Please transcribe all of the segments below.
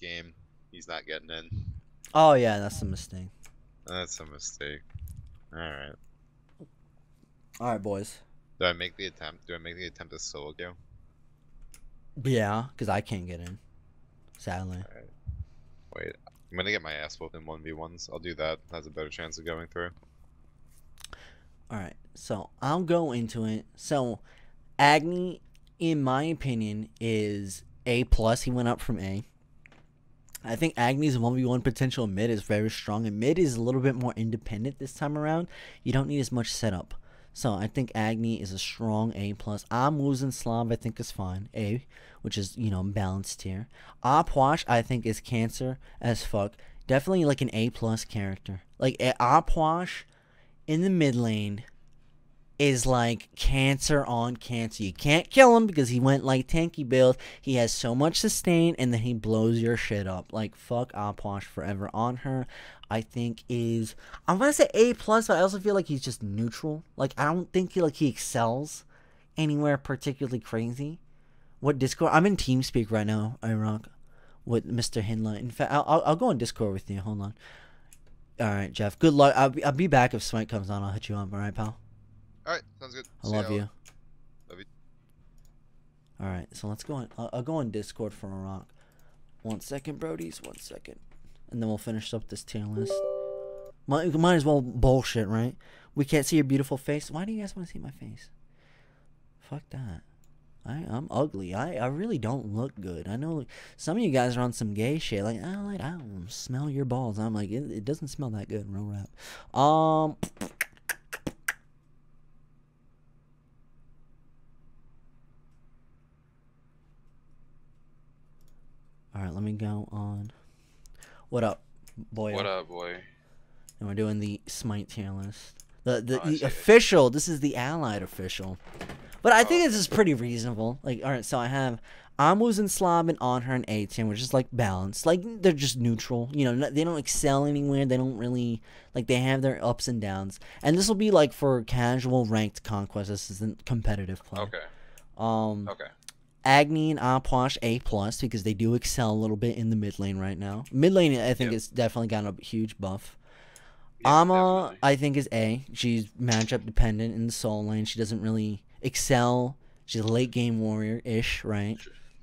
game. He's not getting in. Oh yeah, that's a mistake. That's a mistake. All right. All right, boys. Do I make the attempt? Do I make the attempt to solo queue? Yeah, because I can't get in. Sadly. All right. Wait, I'm gonna get my ass whooped in 1v1s. I'll do that. Has a better chance of going through. All right, so I'll go into it. So, Agni, in my opinion, is A plus. He went up from A. I think Agni's 1v1 potential mid is very strong, and mid is a little bit more independent this time around. You don't need as much setup. So I think Agni is a strong A plus. I'm losing Slav, I think is fine. A, which is, balanced here. Opwash, I think, is cancer as fuck. Definitely like an A plus character. Like Opwash in the mid lane is like cancer on cancer. You can't kill him because he went like tanky build. He has so much sustain and then he blows your shit up. Like fuck Opwash forever on her. I think I'm gonna say A plus, but I also feel like he's just neutral. Like I don't think he excels anywhere particularly crazy. What Discord? I'm in TeamSpeak right now, Iraq, with Mr. Hinla. In fact, I'll go on Discord with you. Hold on. All right, Jeff. Good luck. I'll be back if Smite comes on. I'll hit you up. All right, pal. All right, sounds good. I love you. Love you. All right, so let's go on. I'll go on Discord for Iraq. 1 second, Brodies. 1 second, and then we'll finish up this tier list. Might as well bullshit, right? We can't see your beautiful face. Why do you guys want to see my face? Fuck that. I'm ugly. I really don't look good. I know some of you guys are on some gay shit. Like, I don't smell your balls. I'm like, it doesn't smell that good. Real rap. All right, let me go on. What up, boy? What up, boy? And we're doing the Smite tier list. The official. This is the allied official. But I think this is pretty reasonable. Like, all right, so I have Amus and Slav and on her and A tier, which is like balanced. Like they're just neutral. They don't excel anywhere. They don't really they have their ups and downs. And this will be like for casual ranked conquest. This isn't competitive play. Okay. Okay. Agni and Opwash A plus because they do excel a little bit in the mid lane right now. Mid lane, I think, it's definitely gotten a huge buff. Ama, definitely. I think, is A. She's matchup dependent in the soul lane. She doesn't really excel. She's a late game warrior ish, right?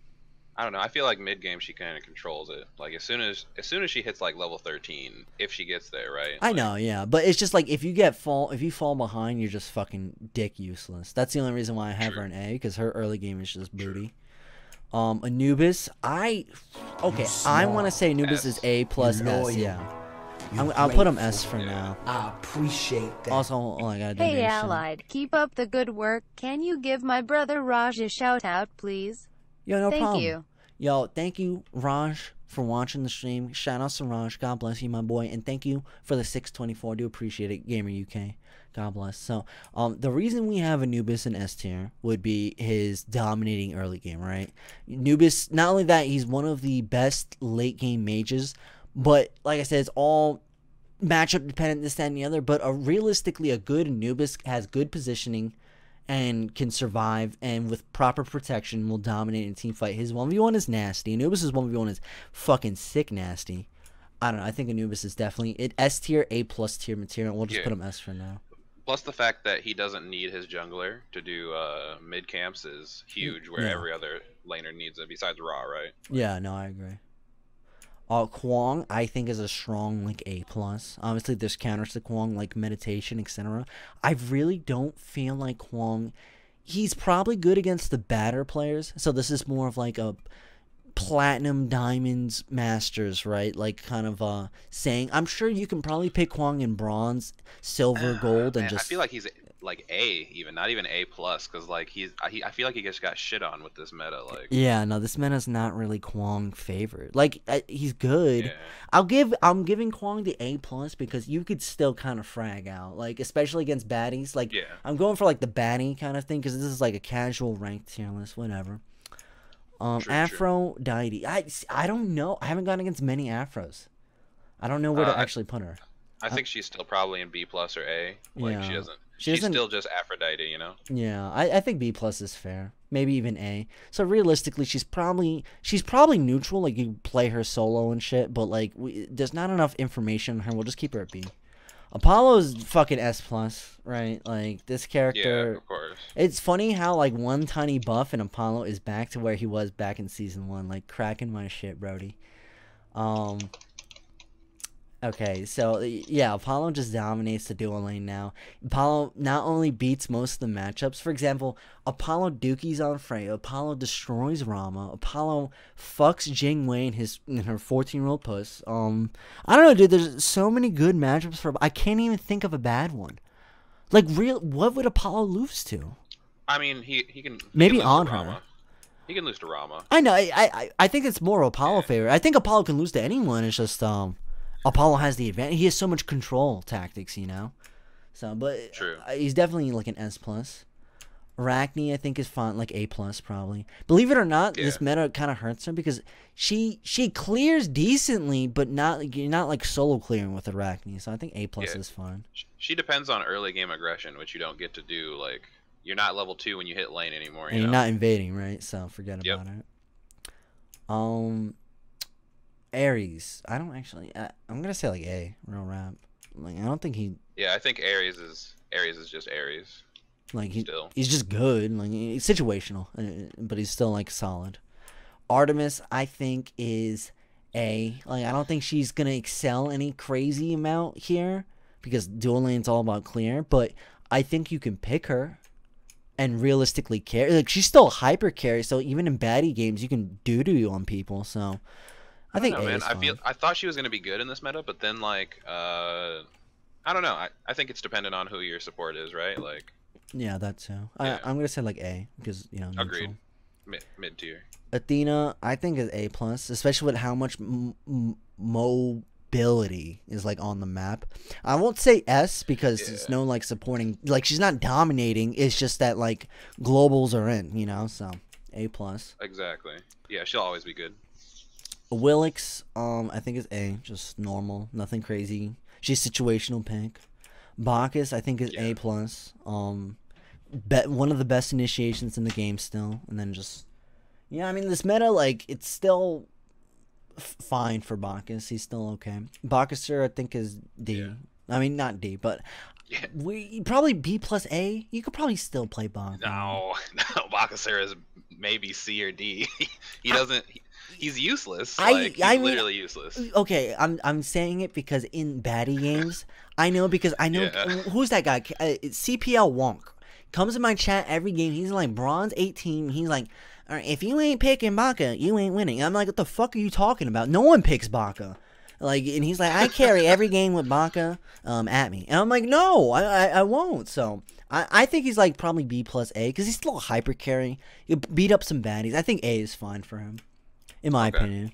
I don't know. I feel like mid game she kind of controls it. Like as soon as she hits like level 13, if she gets there, right? I know, yeah, but it's just like if you fall behind, you're just fucking dick useless. That's the only reason why I have her in A, because her early game is just booty. Anubis, I want to say Anubis is A plus S, yeah. I'll put him S for now. I appreciate that. Also, I got a donation. Hey Allied, keep up the good work. Can you give my brother Raj a shout out, please? Yo, no problem. Thank you. Yo, thank you, Raj, for watching the stream. Shout out to Raj. God bless you, my boy. And thank you for the 624. Do appreciate it, Gamer UK. God bless. So, the reason we have Anubis in S tier would be his dominating early game, right? Anubis, not only that, he's one of the best late game mages, but like I said, it's all matchup dependent, this, that, and the other. But realistically, a good Anubis has good positioning and can survive, and with proper protection will dominate in a team fight. His 1v1 is nasty. Anubis' 1v1 is fucking sick nasty. I don't know. I think Anubis is definitely S tier, A plus tier material. We'll just put him S for now. Plus the fact that he doesn't need his jungler to do mid camps is huge, where every other laner needs it besides Ra, right? Yeah, no, I agree. Kwang, I think, is a strong A plus. Obviously, there's counters to Kwang like meditation, etc. I really don't feel like Kwang. He's probably good against the batter players. So this is more of like a platinum, diamonds, masters, right? Like kind of saying. I'm sure you can probably pick Kwang in bronze, silver, gold, and just. I feel like he's like A, even not even A plus, because like I feel like he just got shit on with this meta. Like yeah, no, this meta's not really Kwang favored. Like he's good. Yeah. I'm giving Kwang the A plus because you could still kind of frag out, like especially against baddies. Like I'm going for like the baddie kind of thing because this is like a casual ranked tier list, whatever. Aphrodite, I don't know. I haven't gone against many Afros. I don't know where to actually put her. I think she's still probably in B plus or A. Like she doesn't. She's doesn't. still just Aphrodite, you know. Yeah, I think B plus is fair. Maybe even A. So realistically, she's probably neutral. Like you play her solo and shit, but like there's not enough information on her. We'll just keep her at B. Apollo's fucking S plus, right? Like this character. Yeah, of course. It's funny how like one tiny buff and Apollo is back to where he was back in season 1. Like cracking my shit, Brody. Okay, so yeah, Apollo just dominates the dual lane now. Apollo not only beats most of the matchups, for example, Apollo dookies on Freya, Apollo destroys Rama, Apollo fucks Jing Wei in her 14-year-old puss. I don't know, dude, there's so many good matchups for I can't even think of a bad one. Like what would Apollo lose to? I mean, he can maybe he can lose on to her. Rama. He can lose to Rama. I know, I think it's more Apollo favor. I think Apollo can lose to anyone. It's just Apollo has the advantage. He has so much control tactics, you know. So, but True. He's definitely like an S plus. Arachne, I think, is fine, like A plus probably. Believe it or not, this meta kind of hurts her because she clears decently, but you're not like solo clearing with Arachne. So I think A plus is fine. She depends on early game aggression, which you don't get to do. Like you're not level 2 when you hit lane anymore. And you're not invading, right? So forget about it. Ares, I don't actually. I'm gonna say like A, real rap. Like I don't think he. Yeah, I think Ares is just Ares. Like he's just good. Like he's situational, but he's still like solid. Artemis, I think, is A. Like I don't think she's gonna excel any crazy amount here because dual lane's all about clear. But I think you can pick her and realistically carry. Like she's still hyper carry, so even in baddie games you can doo on people. So. I think man. I thought she was gonna be good in this meta, but then like I don't know. I think it's dependent on who your support is, right? Like yeah, that too. Yeah. I'm gonna say like A because neutral. Agreed. Mid tier. Athena, I think is A plus, especially with how much mobility is like on the map. I won't say S because it's no like supporting. Like she's not dominating. It's just that like globals are in, you know. So A plus. Exactly. Yeah, she'll always be good. Willix, I think is A, just normal, nothing crazy. She's situational pick. Bacchus, I think is A plus. One of the best initiations in the game still, and then just I mean this meta like it's still fine for Bacchus. He's still okay. Bacchusser, I think is D. Yeah. I mean not D, but we probably B plus A. You could probably still play Bacchus. No, Bacchusser is maybe C or D. He doesn't. He's useless. He's literally useless. Okay, I'm saying it because in baddie games, I know who's that guy? CPL Wonk comes in my chat every game. He's like bronze 18. He's like, all right, if you ain't picking Baka, you ain't winning. I'm like, what the fuck are you talking about? No one picks Baka. Like, and he's like, I carry every game with Baka at me, and I'm like, no, I won't. So I think he's like probably B plus A because he's still a hyper carry. You beat up some baddies. I think A is fine for him. In my opinion.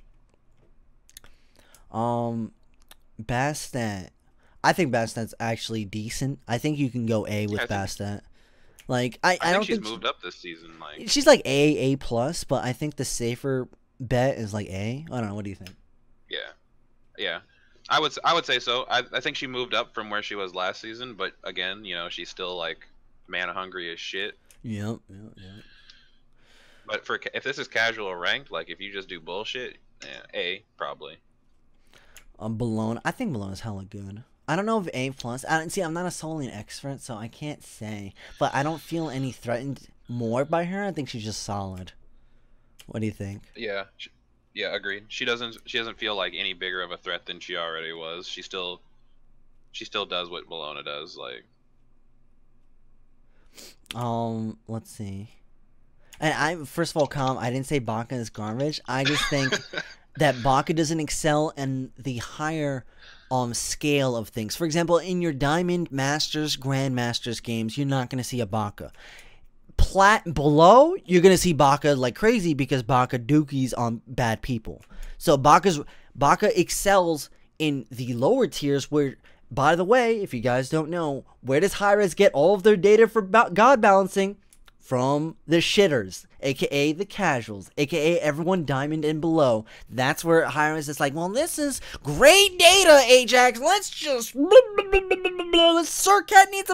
Bastet. I think Bastet's actually decent. I think you can go A with Bastet. Like I don't think she's moved up this season. Like she's like A plus, but I think the safer bet is like A. I don't know. What do you think? Yeah. I would say so. I think she moved up from where she was last season, but again, she's still like mana hungry as shit. Yep. But if this is casual or ranked, like if you just do bullshit, A probably. Balone. I think Balone is hella good. I don't know if A plus. I'm not a Solian expert, so I can't say. But I don't feel any threatened more by her. I think she's just solid. What do you think? Yeah, agreed. She doesn't feel like any bigger of a threat than she already was. She still does what Bologna does. Like. Let's see. And first of all, I didn't say Baka is garbage. I just think that Baka doesn't excel in the higher scale of things. For example, in your Diamond Masters, Grandmasters games, you're not going to see a Baka. Below, you're going to see Baka like crazy because Baka dookies on bad people. So Baka excels in the lower tiers where, by the way, if you guys don't know, where does Hi-Rez get all of their data for God balancing? From the shitters, aka the casuals, aka everyone diamond and below. That's where Hi-Rez is like, well, this is great data, Ajax. Let's just Sircat needs a buff.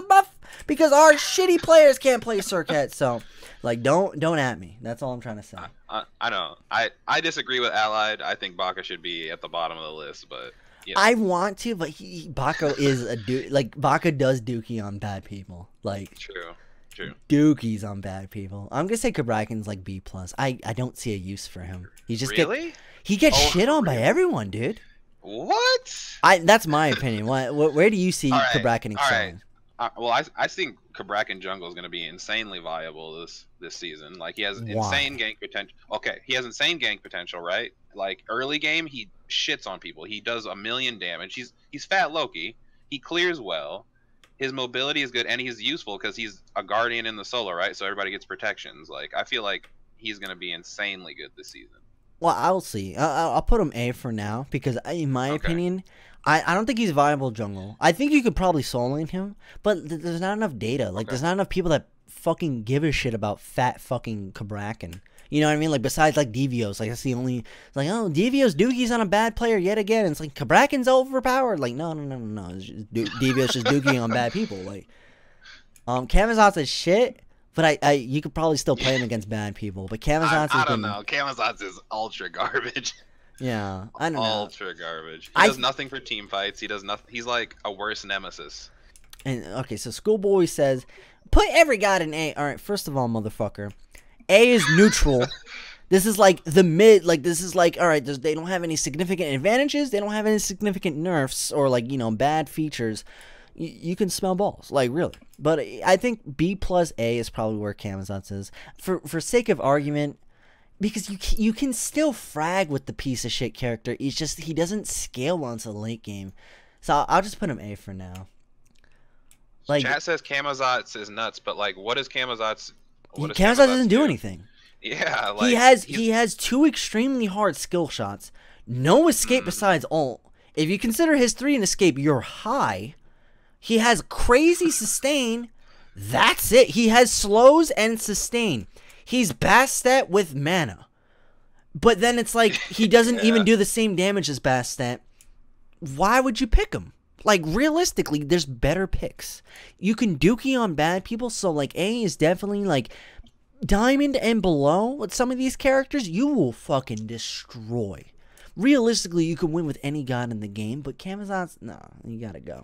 because our shitty players can't play Circuit. So, like, don't at me. That's all I'm trying to say. I know. I disagree with Allied. I think Baka should be at the bottom of the list, but you know. I want to, but Baka is a dude. Like, Baka does dookie on bad people. Like, True. dookies on bad people. I'm gonna say Kabrakan's like B+. I don't see a use for him. He just Really? he gets Oh, shit on by really? everyone, dude. What? That's my opinion. Where do you see All right, Kabrakan all right. excelling? Well, I think Kabrakan Jungle is going to be insanely viable this season. Like, he has Why? insane gank potential. Okay, he has insane gank potential, right? Like, early game, he shits on people. He does 1,000,000 damage. He's fat Loki. He clears well. His mobility is good, and he's useful because he's a guardian in the solo, right? So everybody gets protections. Like, I feel like he's going to be insanely good this season. Well, I'll see. I'll put him A for now because, in my Okay. opinion, I don't think he's viable jungle. I think you could probably solo lane him, but there's not enough data. Like, Okay. there's not enough people that fucking give a shit about fat fucking Kabrakan. You know what I mean? Like, besides, like, Devios. Like, that's the only... It's like, oh, Devios Dookie's on a bad player yet again. It's like, Kabrakan's overpowered. Like, no. It's just Devios just Dookie on bad people. Like, Camazot's is shit, but you could probably still play him against bad people. But Camazot's I don't know. Camazotz is ultra garbage. Yeah, I don't know. Ultra garbage. He I- does nothing for team fights. He does nothing. He's like a worse nemesis. And okay, so Schoolboy says, put every god in A. All right, first of all, motherfucker, A is neutral. This is like the mid. Like, this is like, all right, they don't have any significant advantages. They don't have any significant nerfs or, like, you know, bad features. You can smell balls, like, really. But I think B plus A is probably where Camazotz is. For sake of argument, because you can still frag with the piece of shit character. It's just he doesn't scale onto the late game. So I'll just put him A for now. Like, Chat says Camazotz is nuts, but like, what is Camazotz? Camazotz doesn't do anything. Yeah, like He has two extremely hard skill shots, no escape besides ult. If you consider his 3 in escape, you're high. He has crazy sustain. That's it. He has slows and sustain. He's Bastet with mana. But then it's like he doesn't even do the same damage as Bastet. Why would you pick him? Like, realistically, there's better picks. You can dookie on bad people, so, like, A is definitely, like, Diamond and below with some of these characters, you will fucking destroy. Realistically, you can win with any god in the game, but Camazotz, no, you gotta go.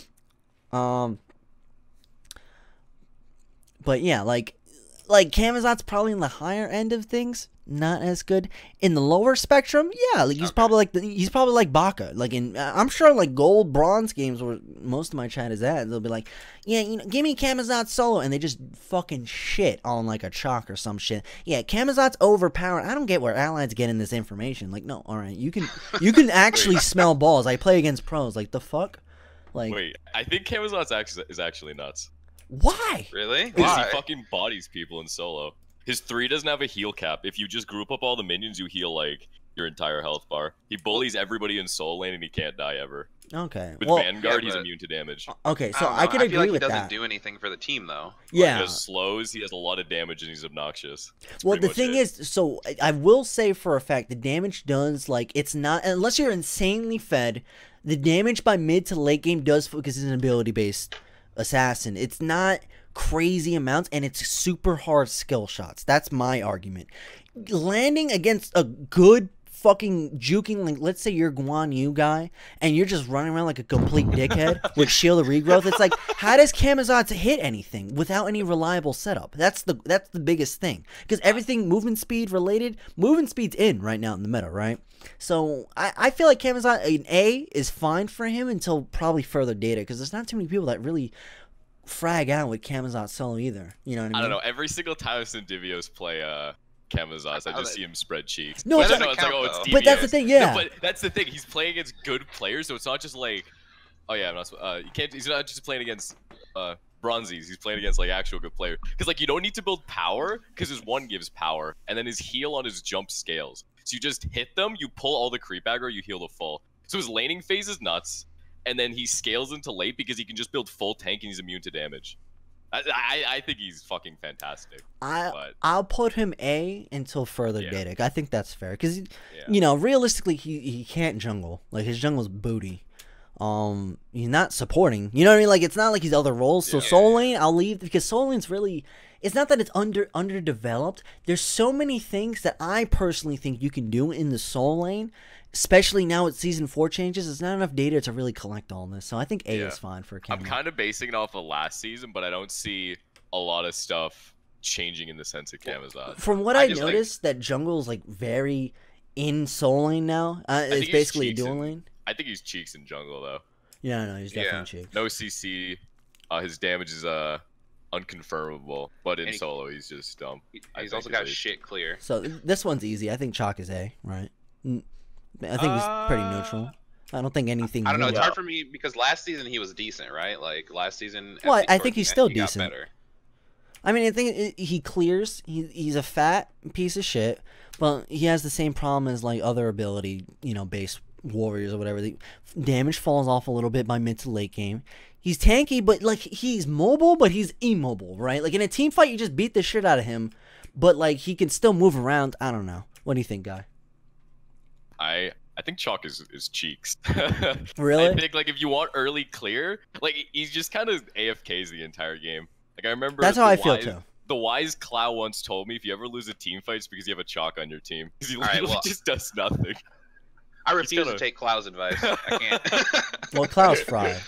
But yeah, like Camazot's probably in the higher end of things, not as good. In the lower spectrum, yeah, like he's probably like Baka. Like I'm sure like gold, bronze games where most of my chat is at, they'll be like, yeah, you know, give me Camazotz solo, and they just fucking shit on like a chalk or some shit. Yeah, Camazot's overpowered. I don't get where Allied's getting this information. Like, no, all right, you can actually smell balls. I play against pros. Like, the fuck. Like, wait, I think Camazotz is actually nuts. Why? Really? Because Why? he fucking bodies people in solo. His 3 doesn't have a heal cap. If you just group up all the minions, you heal like your entire health bar. He bullies everybody in solo lane and he can't die ever. Okay. With Well, Vanguard, yeah, he's but- immune to damage. okay, so don't know. I could feel agree like with he doesn't that. do anything for the team though. Yeah. He has slows, he has a lot of damage, and he's obnoxious. That's Well, pretty the much thing it. is, so I will say for a fact, the damage does, like, it's not, unless you're insanely fed, the damage by mid to late game does focus as an ability-based assassin. It's not crazy amounts, and it's super hard skill shots. That's my argument. Landing against a good fucking juking, like, let's say you're Guan Yu guy, and you're just running around like a complete dickhead with Shield of Regrowth, it's like, how does Camazotz hit anything without any reliable setup? That's the biggest thing. Because everything movement speed related, movement speed's in right now in the meta, right? So I feel like Camazotz, an A is fine for him until probably further data, because there's not too many people that really frag out with Camazotz solo either. You know what I mean? I don't know. Every single time I've seen Divios play Camazotz, I just see him spread cheeks. No, That it's doesn't it's like, count, oh, it's though. Divios. But that's the thing, yeah. No, but that's the thing. He's playing against good players, so it's not just like, oh yeah, I'm not. You can't. He's not just playing against bronzies. He's playing against like actual good players. Because like you don't need to build power, because his 1 gives power, and then his heal on his jump scales. So you just hit them, you pull all the creep aggro, you heal the full. So his laning phase is nuts, and then he scales into late because he can just build full tank and he's immune to damage. I think he's fucking fantastic. But I'll put him A until further Yeah. data. I think that's fair because yeah. you know, realistically, he can't jungle. Like, his jungle's booty. He's not supporting. You know what I mean? Like, it's not like he's other roles. So Yeah. Soul Lane, I'll leave because Soul Lane's really. It's not that it's underdeveloped. There's so many things that I personally think you can do in the Soul Lane, especially now with Season 4 changes. There's not enough data to really collect all this. So I think A Yeah. is fine for I'm Kenny. kind of basing it off of last season, but I don't see a lot of stuff changing in the sense of Camazotz. From what I I just think- noticed, that jungle's like very in Soul Lane now. think It's he's basically a cheeks dual in- lane. I think he's cheeks in jungle though. Yeah, no, he's definitely Yeah. cheeks. No CC. His damage is unconfirmable, but in And he- solo he's just dumb. I He's think also at got least. shit clear. So this one's easy. I think Chalk is A, right? I think he's pretty neutral. I don't think anything. I don't know. It's new- hard for me because last season he was decent, right? Like last season. Well, at I least think towards he's the still end, he got decent. better. I mean, I think he clears. He's a fat piece of shit, but he has the same problem as like other ability, base warriors or whatever. The damage falls off a little bit by mid to late game. He's tanky, but like he's mobile, but he's immobile, right? Like in a team fight, you just beat the shit out of him, but like he can still move around. I don't know. What do you think, Guy? I think Chalk is cheeks. Really? I think like if you want early clear, like he's just kind of AFKs the entire game. Like I remember That's how the I feel wise- too. The wise Clow once told me if you ever lose a team fight, it's because you have a Chalk on your team. Because he All right, literally well- just does nothing. I refuse gonna- to take Cloud's advice. I can't. Well, Klaus fried.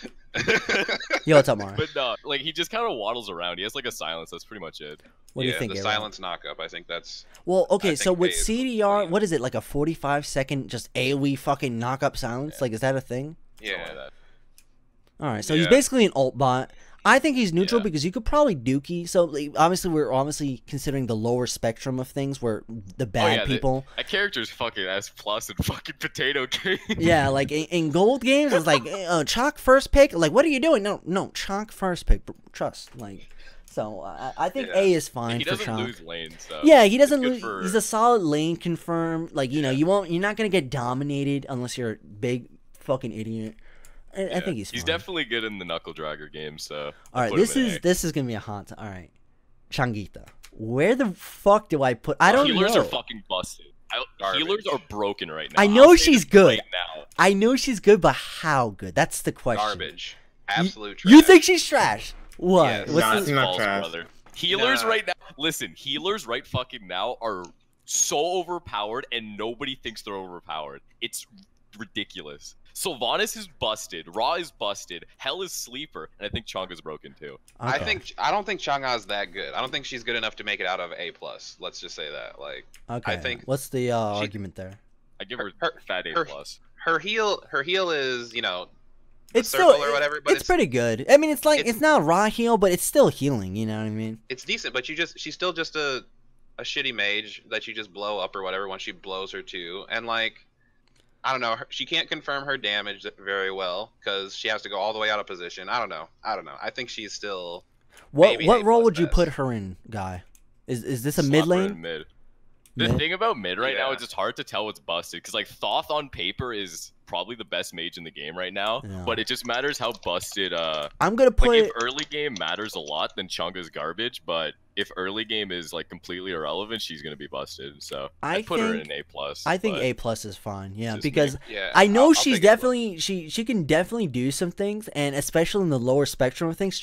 Yo, what's up, Mara? But no, like he just kind of waddles around. He has like a silence. That's pretty much it. What do yeah, you think? the Aaron? silence knockup. I think that's. Well, okay, I so think with A is CDR, clean. what is it, like a 45-second just AoE fucking knock-up silence? Yeah. Like, is that a thing? Something Yeah. like that. All right, so he's Yeah. basically an ult bot. I think he's neutral Yeah. because you could probably dookie. So like, obviously, we're obviously considering the lower spectrum of things where the bad yeah, people. That character's fucking S plus and fucking potato game. Yeah, like in gold games, it's like Chalk first pick. Like, what are you doing? No, Chalk first pick. Trust. Like, so I think Yeah. A is fine He for doesn't Chalk. lose lanes. So Yeah, he doesn't good lose. for- He's a solid lane confirm. Like, Yeah. you're not gonna get dominated unless you're a big fucking idiot. I Yeah. think he's fine. He's definitely good in the knuckle dragger game. So All right, put him in A. this is gonna be a hot. All right, Changuita. Where the fuck do I put? I don't Healers know. are fucking busted. Garbage. Healers are broken right now. I know I'll say she's this good. right now. I know she's good, but how good? That's the question. Garbage. Absolute trash. You think she's trash? What? Yes. What's Nah, the- it's not False, trash. brother. Healers Nah. right now. Listen, healers right fucking now are so overpowered, and nobody thinks they're overpowered. It's ridiculous. Sylvanas is busted. Raw is busted. Hell is sleeper, and I think Chonga's broken too. Okay. I don't think Chang'a's that good. I don't think she's good enough to make it out of A plus. Let's just say that. Like Okay. think What's the argument there? I give her, Her- fat A her- plus. her heal is the It's circle still or whatever, but it's pretty good. I mean, it's like it's- it's not raw heal, but it's still healing. You know what I mean? it's decent, but she's still just a shitty mage that you just blow up or whatever once she blows her too, and like. I don't know. She can't confirm her damage very well because she has to go all the way out of position. I don't know. I think she's still. What Maybe what A role plus would you best. put her in, Guy? Is this a Slap mid her in lane? Mid. The Mid? thing about mid right now Yeah. is it's hard to tell what's busted because like Thoth on paper is probably the best mage in the game right now, Yeah. but it just matters how busted. I'm gonna put. Like if early game matters a lot, then Chunga's garbage. But if early game is like completely irrelevant, she's gonna be busted. So I I'd put her in think- an A plus. I think but A plus is fine. Yeah, just because Yeah. I know I'll she's take A plus. definitely she can definitely do some things, and especially in the lower spectrum of things.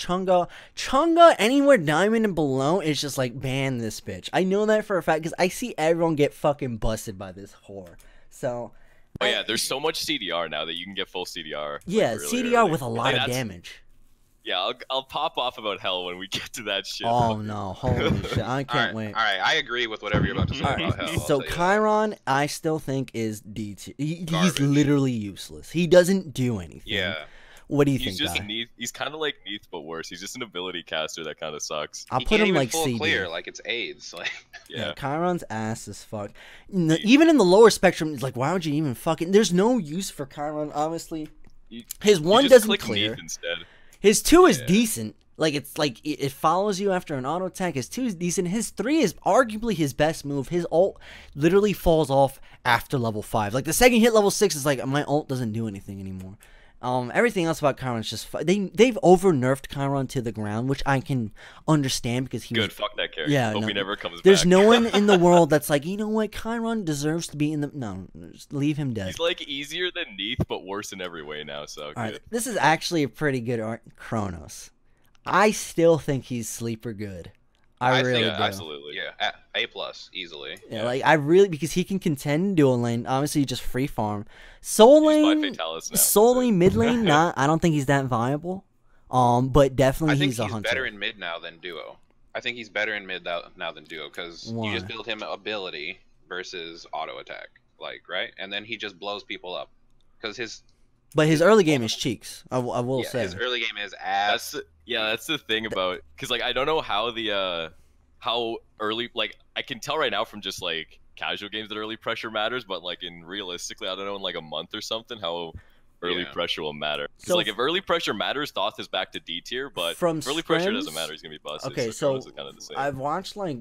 Chunga anywhere diamond and below is just like ban this bitch. I know that for a fact because I see everyone get fucking busted by this whore. So Oh yeah, there's so much CDR now that you can get full CDR. like, yeah, really CDR early. with a lot Like, of that's- damage. Yeah, I'll pop off about hell when we get to that shit. Oh no, holy shit! I All can't right, wait. all right. I agree with whatever you're about to say All about right, hell. I'll so tell you that. Chiron, I still think is D tier. He's Garbage. literally useless. He doesn't do anything. Yeah. What do you He's think, just Guy? Neath. He's kind of like Neath, but worse. He's just an ability caster that kind of sucks. I'll He put can't him even like full CD. clear, like it's AIDS. Like Yeah. Chiron's ass as fuck. Even in the lower spectrum, it's like, why would you even fucking? There's no use for Chiron, honestly. You- His You one just doesn't click clear. Neath instead. His 2 is Yeah. decent. Like it's like it follows you after an auto attack. His 2 is decent. His 3 is arguably his best move. His ult literally falls off after level 5. Like the second hit level 6 is like my ult doesn't do anything anymore. Everything else about Chiron is just they've over nerfed Chiron to the ground, which I can understand because he Good. was. Fuck that character. Yeah, Hope no, he never comes There's back. no one in the world that's like, you know what, Chiron deserves to be in the. No, just leave him dead. He's like easier than Neath, but worse in every way now. So All good. right, this is actually a pretty good Chronos. I still think he's sleeper good. I really think, do. Absolutely. Yeah, A plus easily. Yeah, like I really because he can contend in dual lane. Obviously, just free farm. Soul He's by lane, Fatalis now. soul That's it. lane, mid lane. Not. I don't think he's that viable. But definitely I think he's a he's hunter. better in mid now than duo. I think he's better in mid now than duo because Why? you just build him ability versus auto attack, like right, and then he just blows people up because his But his early game is cheeks. I will say. his early game is That's ass. that's the thing about because like I don't know how the how early like I can tell right now from just like casual games that early pressure matters, but like in realistically I don't know in like a month or something how early Yeah. pressure will matter. Because So like if early pressure matters, Thoth is back to D tier, but From if early pressure doesn't scrims- matter, he's gonna be busted. Okay, so Chronos so is kind of the same. I've watched like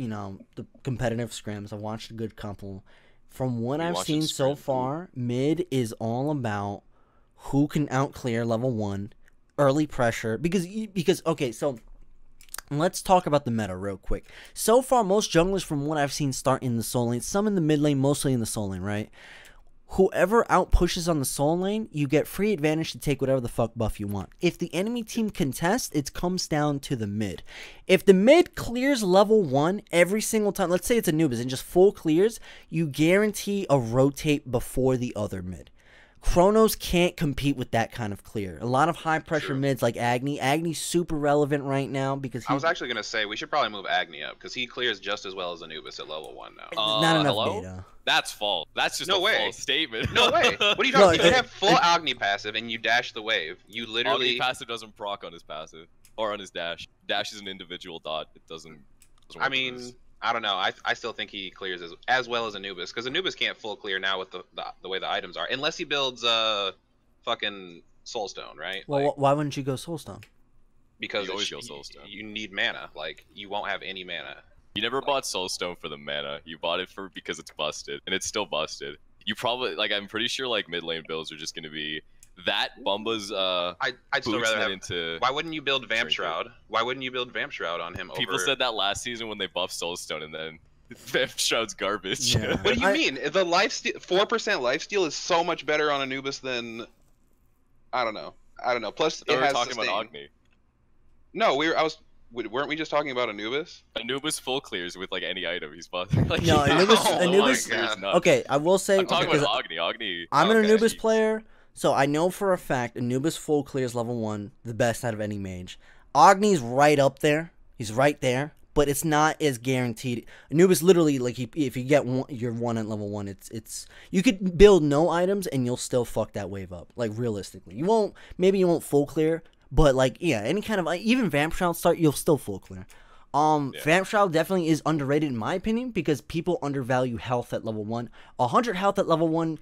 the competitive scrims. I've watched a good couple. From what You I've watched seen a so scrim? far, mid is all about who can outclear level 1, early pressure. Because okay, so let's talk about the meta real quick. So far, most junglers from what I've seen start in the soul lane. Some in the mid lane, mostly in the soul lane, right? Whoever outpushes on the soul lane, you get free advantage to take whatever the fuck buff you want. If the enemy team contests, it comes down to the mid. If the mid clears level 1 every single time, let's say it's Anubis and just full clears, you guarantee a rotate before the other mid. Chronos can't compete with that kind of clear. A lot of high pressure True. mids like Agni. Agni's super relevant right now because I was he's actually gonna say we should probably move Agni up because he clears just as well as Anubis at level 1 now. not enough hello? data. That's false. That's just No a way. false statement. No way. What are you No, talking? it- You have full Agni passive and you dash the wave. You Agni literally. passive doesn't proc on his passive or on his dash. Dash is an individual dot. It doesn't I work with his- mean, I don't know. I still think he clears as well as Anubis because Anubis can't full clear now with the way the items are unless he builds fucking Soulstone, right? Well, Like, why wouldn't you go Soulstone? because You always it's- go Soulstone. You need mana. Like you won't have any mana. You never bought Soulstone for the mana. You bought it for because it's busted, and it's still busted. You probably like. I'm pretty sure like mid lane builds are just gonna be that Bumba's I'd still boots rather that have. into. Why wouldn't you build Vamp Trinket. Shroud? Why wouldn't you build Vamp Shroud on him People over? said that last season when they buffed Soulstone, and then Vamp Shroud's garbage. Yeah. What do you I- mean? The life 4% lifesteal is so much better on Anubis than. I don't know. Plus, we it were has talking sustain. about Agni. No, weren't we just talking about Anubis? Anubis full clears with like any item he's busted. Like, No, Anubis- Oh my Anubis- God. Okay, I will say I'm talking because about Agni. Agni. I'm an Okay. Anubis player, so I know for a fact Anubis full clears level 1, the best out of any mage. Agni's right up there. He's right there, but it's not as guaranteed. Anubis literally, like, if you get your 1 at level 1, it's you could build no items and you'll still fuck that wave up. Like, realistically, you won't full clear, but like, yeah, any kind of even Vamp Shroud start, you'll still full clear. Yeah. Vamp Shroud definitely is underrated in my opinion because people undervalue health at level 1. 100 health at level 1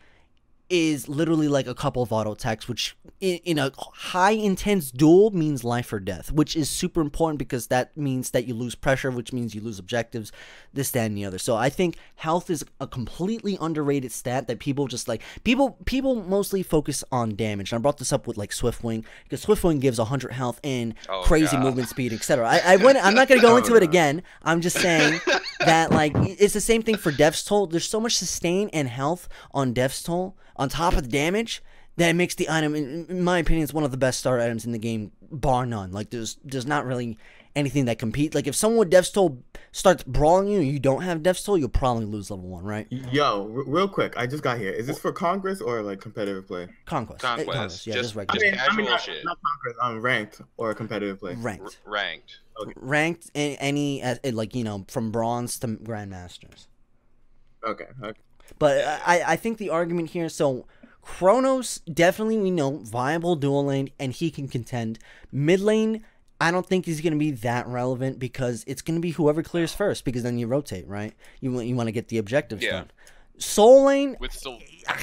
is literally like a couple of auto attacks, which in a high intense duel means life or death, which is super important because that means that you lose pressure, which means you lose objectives, this, that, and the other. So I think health is a completely underrated stat that people just like, people mostly focus on damage. And I brought this up with like Swiftwing because Swiftwing gives 100 health and Oh, crazy God. movement speed, etc. I'm not going to go into it again. I'm just saying that like it's the same thing for Death's Toll. There's so much sustain and health on Death's Toll on top of the damage that makes the item, in my opinion, it's one of the best starter items in the game, bar none. Like there's not really anything that competes. Like if someone with Death's Toll starts brawling you and you don't have Death's Toll, you'll probably lose level 1, right? Yo, real quick, I just got here. Is this for Congress or like competitive play? Conquest. Conquest. Yeah, just Just- regular. just casual not, shit. not Congress. Ranked or competitive play. Ranked. Ranked. Ranked in any, like, from bronze to grandmasters. Okay. But I think the argument here, so Chronos, definitely we know, viable dual lane, and he can contend. Mid lane, I don't think he's going to be that relevant because it's going to be whoever clears first because then you rotate, right? You want to get the objectives Yeah. done. Soul lane, With Soul.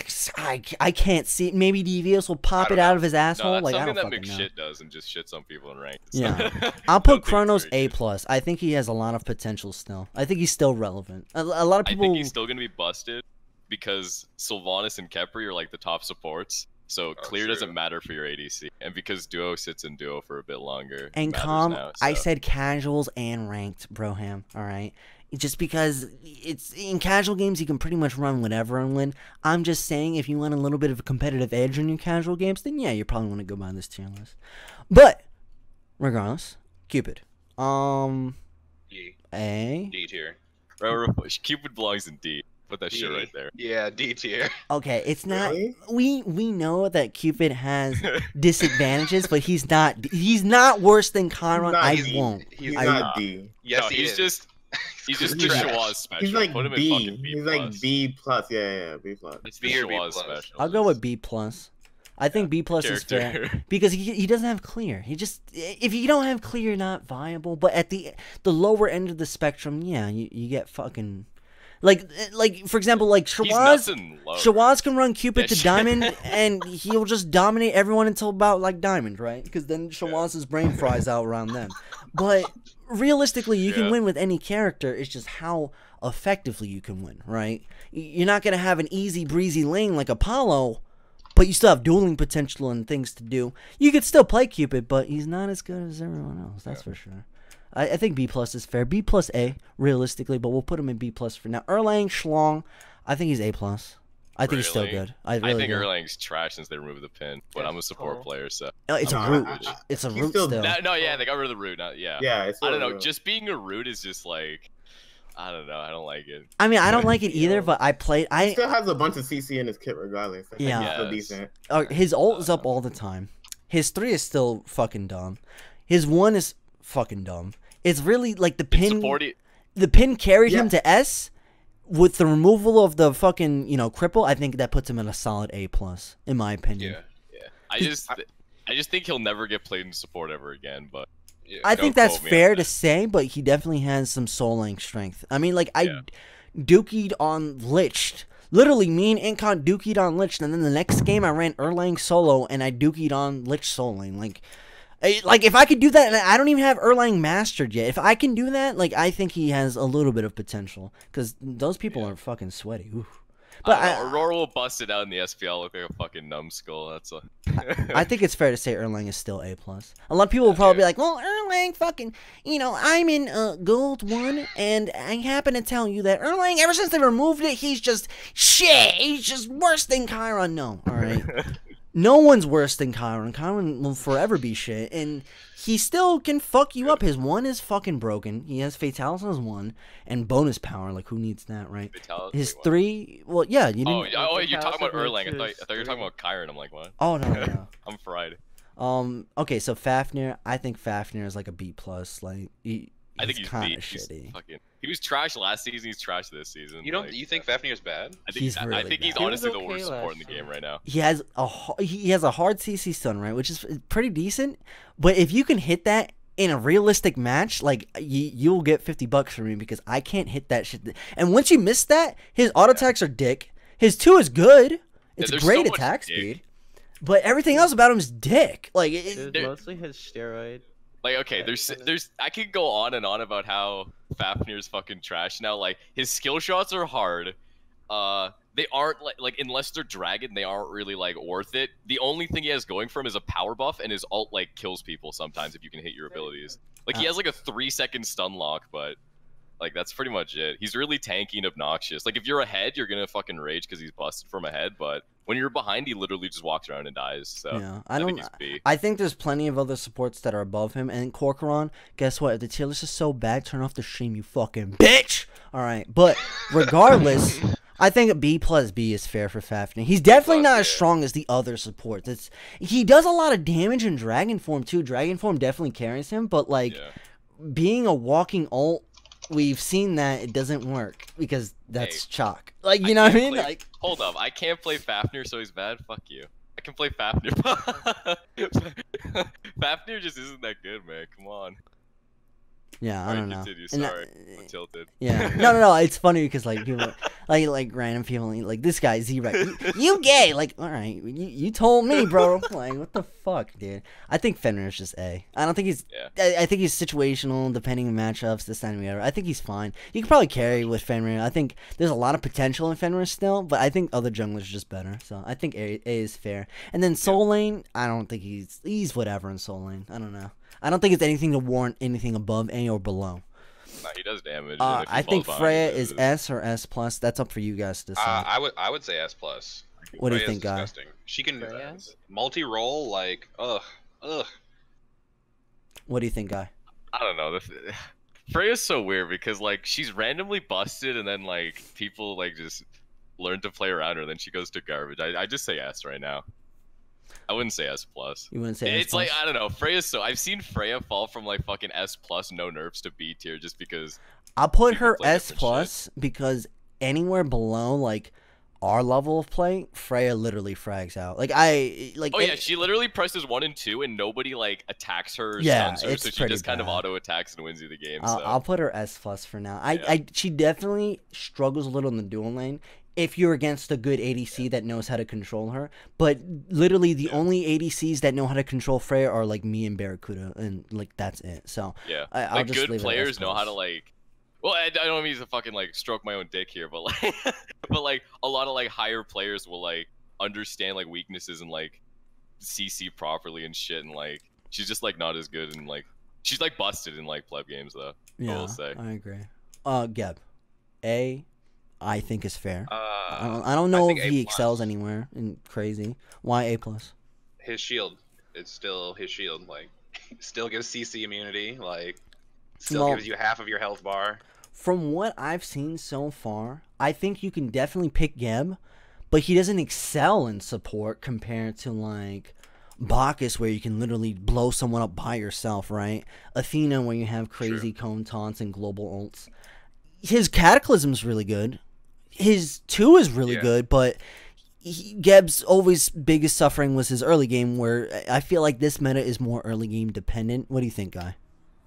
I can't see it. Maybe Devious will pop I it don't out know. of his No, asshole. that's Like, I something don't that fucking know. McShit does and just shits on people in ranked. Yeah. So- I'll I put don't think it's Chronos very A good. plus. I think he has a lot of potential still. I think he's still relevant. A lot of I people. think he's still gonna be busted because Sylvanas and Kepri are like the top supports, So clear true. doesn't matter for your ADC, and because duo sits in duo for a bit longer. And it matters calm, now, I so. said casuals and ranked, Broham. All right, just because it's in casual games you can pretty much run whatever and win. I'm just saying if you want a little bit of a competitive edge in your casual games, then yeah, you probably want to go by this tier list. But regardless, Cupid. D. A. D tier. Cupid belongs in D. Put that shit D. right there. Yeah, D tier. Okay, it's not. Really? We know that Cupid has disadvantages, but he's not worse than Chiron. Not- I he's- won't. He's I not D. Yes, No, he he's is. just He's Shawaz special. He's like Put him in B. fucking B+. He's like B plus. Yeah, B plus. It's B or B Shawaz plus. special. I'll go with B plus. I think B plus is fair Character. because he doesn't have clear. He just if you don't have clear, you're not viable. But at the lower end of the spectrum, yeah, you get fucking like for example, like He's Shawaz. nothing low. Shawaz can run Cupid Yeah, to Diamond, and he'll just dominate everyone until about like Diamond, right? Because then Shawaz's brain fries out around them. But realistically, you can Yeah. win with any character. It's just how effectively you can win, right? You're not gonna have an easy breezy lane like Apollo, but you still have dueling potential and things to do. You could still play Cupid, but he's not as good as everyone else. That's for sure. I think B plus is fair. B plus A, realistically, but we'll put him in B plus for now. Erlang Schlong, I think he's A plus. I think he's still Really? good. I I really think do. Erlang's trash since they removed the pin, but I'm a support player, so. It's a No, root. I- It's a he's root still- still. No, yeah, they got rid of the root. Yeah. Yeah, it's I don't know. still- Just being a root is just like, I don't know. I don't like it. I mean, I don't like it either, but I played. He still has a bunch of CC in his kit regardless. I think Yeah. he's still Yes. decent. His ult is up all the time. His 3 is still fucking dumb. His 1 is fucking dumb. It's really like the pin. Supporting. The pin carried him Yeah. to S. With the removal of the fucking cripple, I think that puts him in a solid A plus, in my opinion. Yeah. I just think he'll never get played in support ever again. But Yeah. I Don't think that's quote me on fair to that. say, but he definitely has some soul link strength. I mean, like, I Yeah. dookied on Lich. Literally, me and Incon dookied on Lich, and then the next game I ran Erlang solo, and I dookied on Lich soul lane. Like, if I could do that, and I don't even have Erlang mastered yet. If I can do that, like, I think he has a little bit of potential. Because those people are fucking sweaty. Oof. But I don't know, Aurora will bust it out in the SPL, look like a fucking numbskull. That's a. I think it's fair to say Erlang is still A plus. A lot of people will probably be like, "Well, Erlang, fucking, I'm in Gold 1, and I happen to tell you that Erlang, ever since they removed it, he's just shit. He's just worse than Chiron." No, all right. No one's worse than Chiron. Chiron will forever be shit, and he still can fuck you up. His 1 is fucking broken. He has Fatalis on his 1, and bonus power. Like, who needs that, right? Fatality, His wait, what? 3, well, yeah, you Oh, didn't. you're talking about Fatality Erlang. I thought is you were talking about Kyron. I'm like, what? Oh, no. I'm fried. Okay, so Fafnir, I think Fafnir is like a B plus. Like, I think he's kind beat. of He's shitty. fucking. He was trash last season. He's trash this season. You don't? like, You think Fafnir's bad? I think He's I really think he's bad. He was honestly the okay worst support in the last game time. right now. He has a hard CC stun, right, which is pretty decent. But if you can hit that in a realistic match, like you'll get $50 from me because I can't hit that shit. And once you miss that, his auto attacks are dick. His 2 is good. It's there's great so much attack dick. speed. But everything else about him is dick. Like, It's There- mostly his steroid. Like, okay, there's I could go on and on about how Fafnir's fucking trash now. Like, his skill shots are hard. They aren't like unless they're dragon, they aren't really like worth it. The only thing he has going for him is a power buff, and his ult like kills people sometimes if you can hit your abilities. Like, he has like a 3-second stun lock, but like that's pretty much it. He's really tanky and obnoxious. Like, if you're ahead, you're gonna fucking rage because he's busted from ahead, but when you're behind, he literally just walks around and dies. So yeah, I think he's B. I think there's plenty of other supports that are above him. And Corcoran, guess what? If the tier list is so bad, turn off the stream, you fucking bitch. All right, but regardless, I think a B plus B is fair for Fafnir. He's definitely not as strong as the other supports. He does a lot of damage in Dragon Form too. Dragon Form definitely carries him, but like being a walking ult, we've seen that it doesn't work because that's chalk. Like, you know what I mean? Like, Hold up, I can't play Fafnir, so he's bad. Fuck you. I can play Fafnir. Fafnir just isn't that good, man. Come on. Yeah, I Alright, don't know. continue, And sorry. I'm tilted. Yeah, no. It's funny because like people, like random people, like this guy Z-Rex, you gay? Like, all right, you told me, bro. Like, what the fuck, dude? I think Fenrir's just A. I don't think he's. Yeah. I think he's situational, depending on matchups, this time and I think he's fine. You can probably carry with Fenrir. I think there's a lot of potential in Fenrir still, but I think other junglers are just better. So I think A is fair. And then Soul Lane, I don't think he's whatever in Soul Lane. I don't know. I don't think it's anything to warrant anything above A or below. Nah, he does damage. and if he I think falls behind, Freya he is loses. S or S plus. That's up for you guys to decide. I would say S plus. What do you Freya's think, guy? disgusting. She can Freya? multi-roll like ugh. What do you think, guy? I don't know. Freya's so weird because like she's randomly busted and then like people like just learn to play around her. And then she goes to garbage. I just say S right now. I wouldn't say S plus. You wouldn't say S It's like plus? I don't know. Freya's so I've seen Freya fall from like fucking S plus no nerfs to B tier just because. I'll put people her play S different plus because anywhere below like our level of play, Freya literally frags out. Like Oh yeah, she literally presses 1 and 2 and nobody like attacks her or Yeah, stuns her, it's so she pretty just kind of bad. auto attacks and wins you the game. I'll put her S plus for now. Yeah. She definitely struggles a little in the dual lane if you're against a good ADC that knows how to control her. But literally the only ADCs that know how to control Freya are like me and Barracuda, and like that's it. So Yeah, I'll like just good leave it at players S know how plus. to like. Well, I don't mean to fucking like stroke my own dick here, but like, but like a lot of like higher players will like understand like weaknesses and like CC properly and shit, and like she's just like not as good and like she's like busted in like pleb games though. I Yeah, will say. I agree. Geb, A, I think is fair. I I don't know think if A he plus. excels anywhere in crazy. Why A plus? His shield. It's still his shield. Like still gives CC immunity. Like still Well- gives you half of your health bar. From what I've seen so far, I think you can definitely pick Geb, but he doesn't excel in support compared to like Bacchus, where you can literally blow someone up by yourself, right? Athena, where you have crazy cone taunts and global ults. His Cataclysm's really good. His 2 is really Yeah. good, but Geb's always biggest suffering was his early game, where I feel like this meta is more early game dependent. What do you think, guy?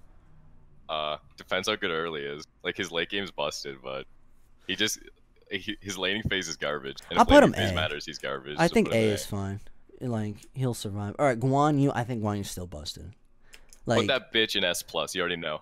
Depends how good early is. Like his late game's busted, but he just his laning phase is garbage. And I'll if put laning him phase A. matters, he's garbage. I so think put A him is fine. Like he'll survive. All right, Guan Yu. I think Guan Yu's still busted. Put Like that bitch in S plus. You already know.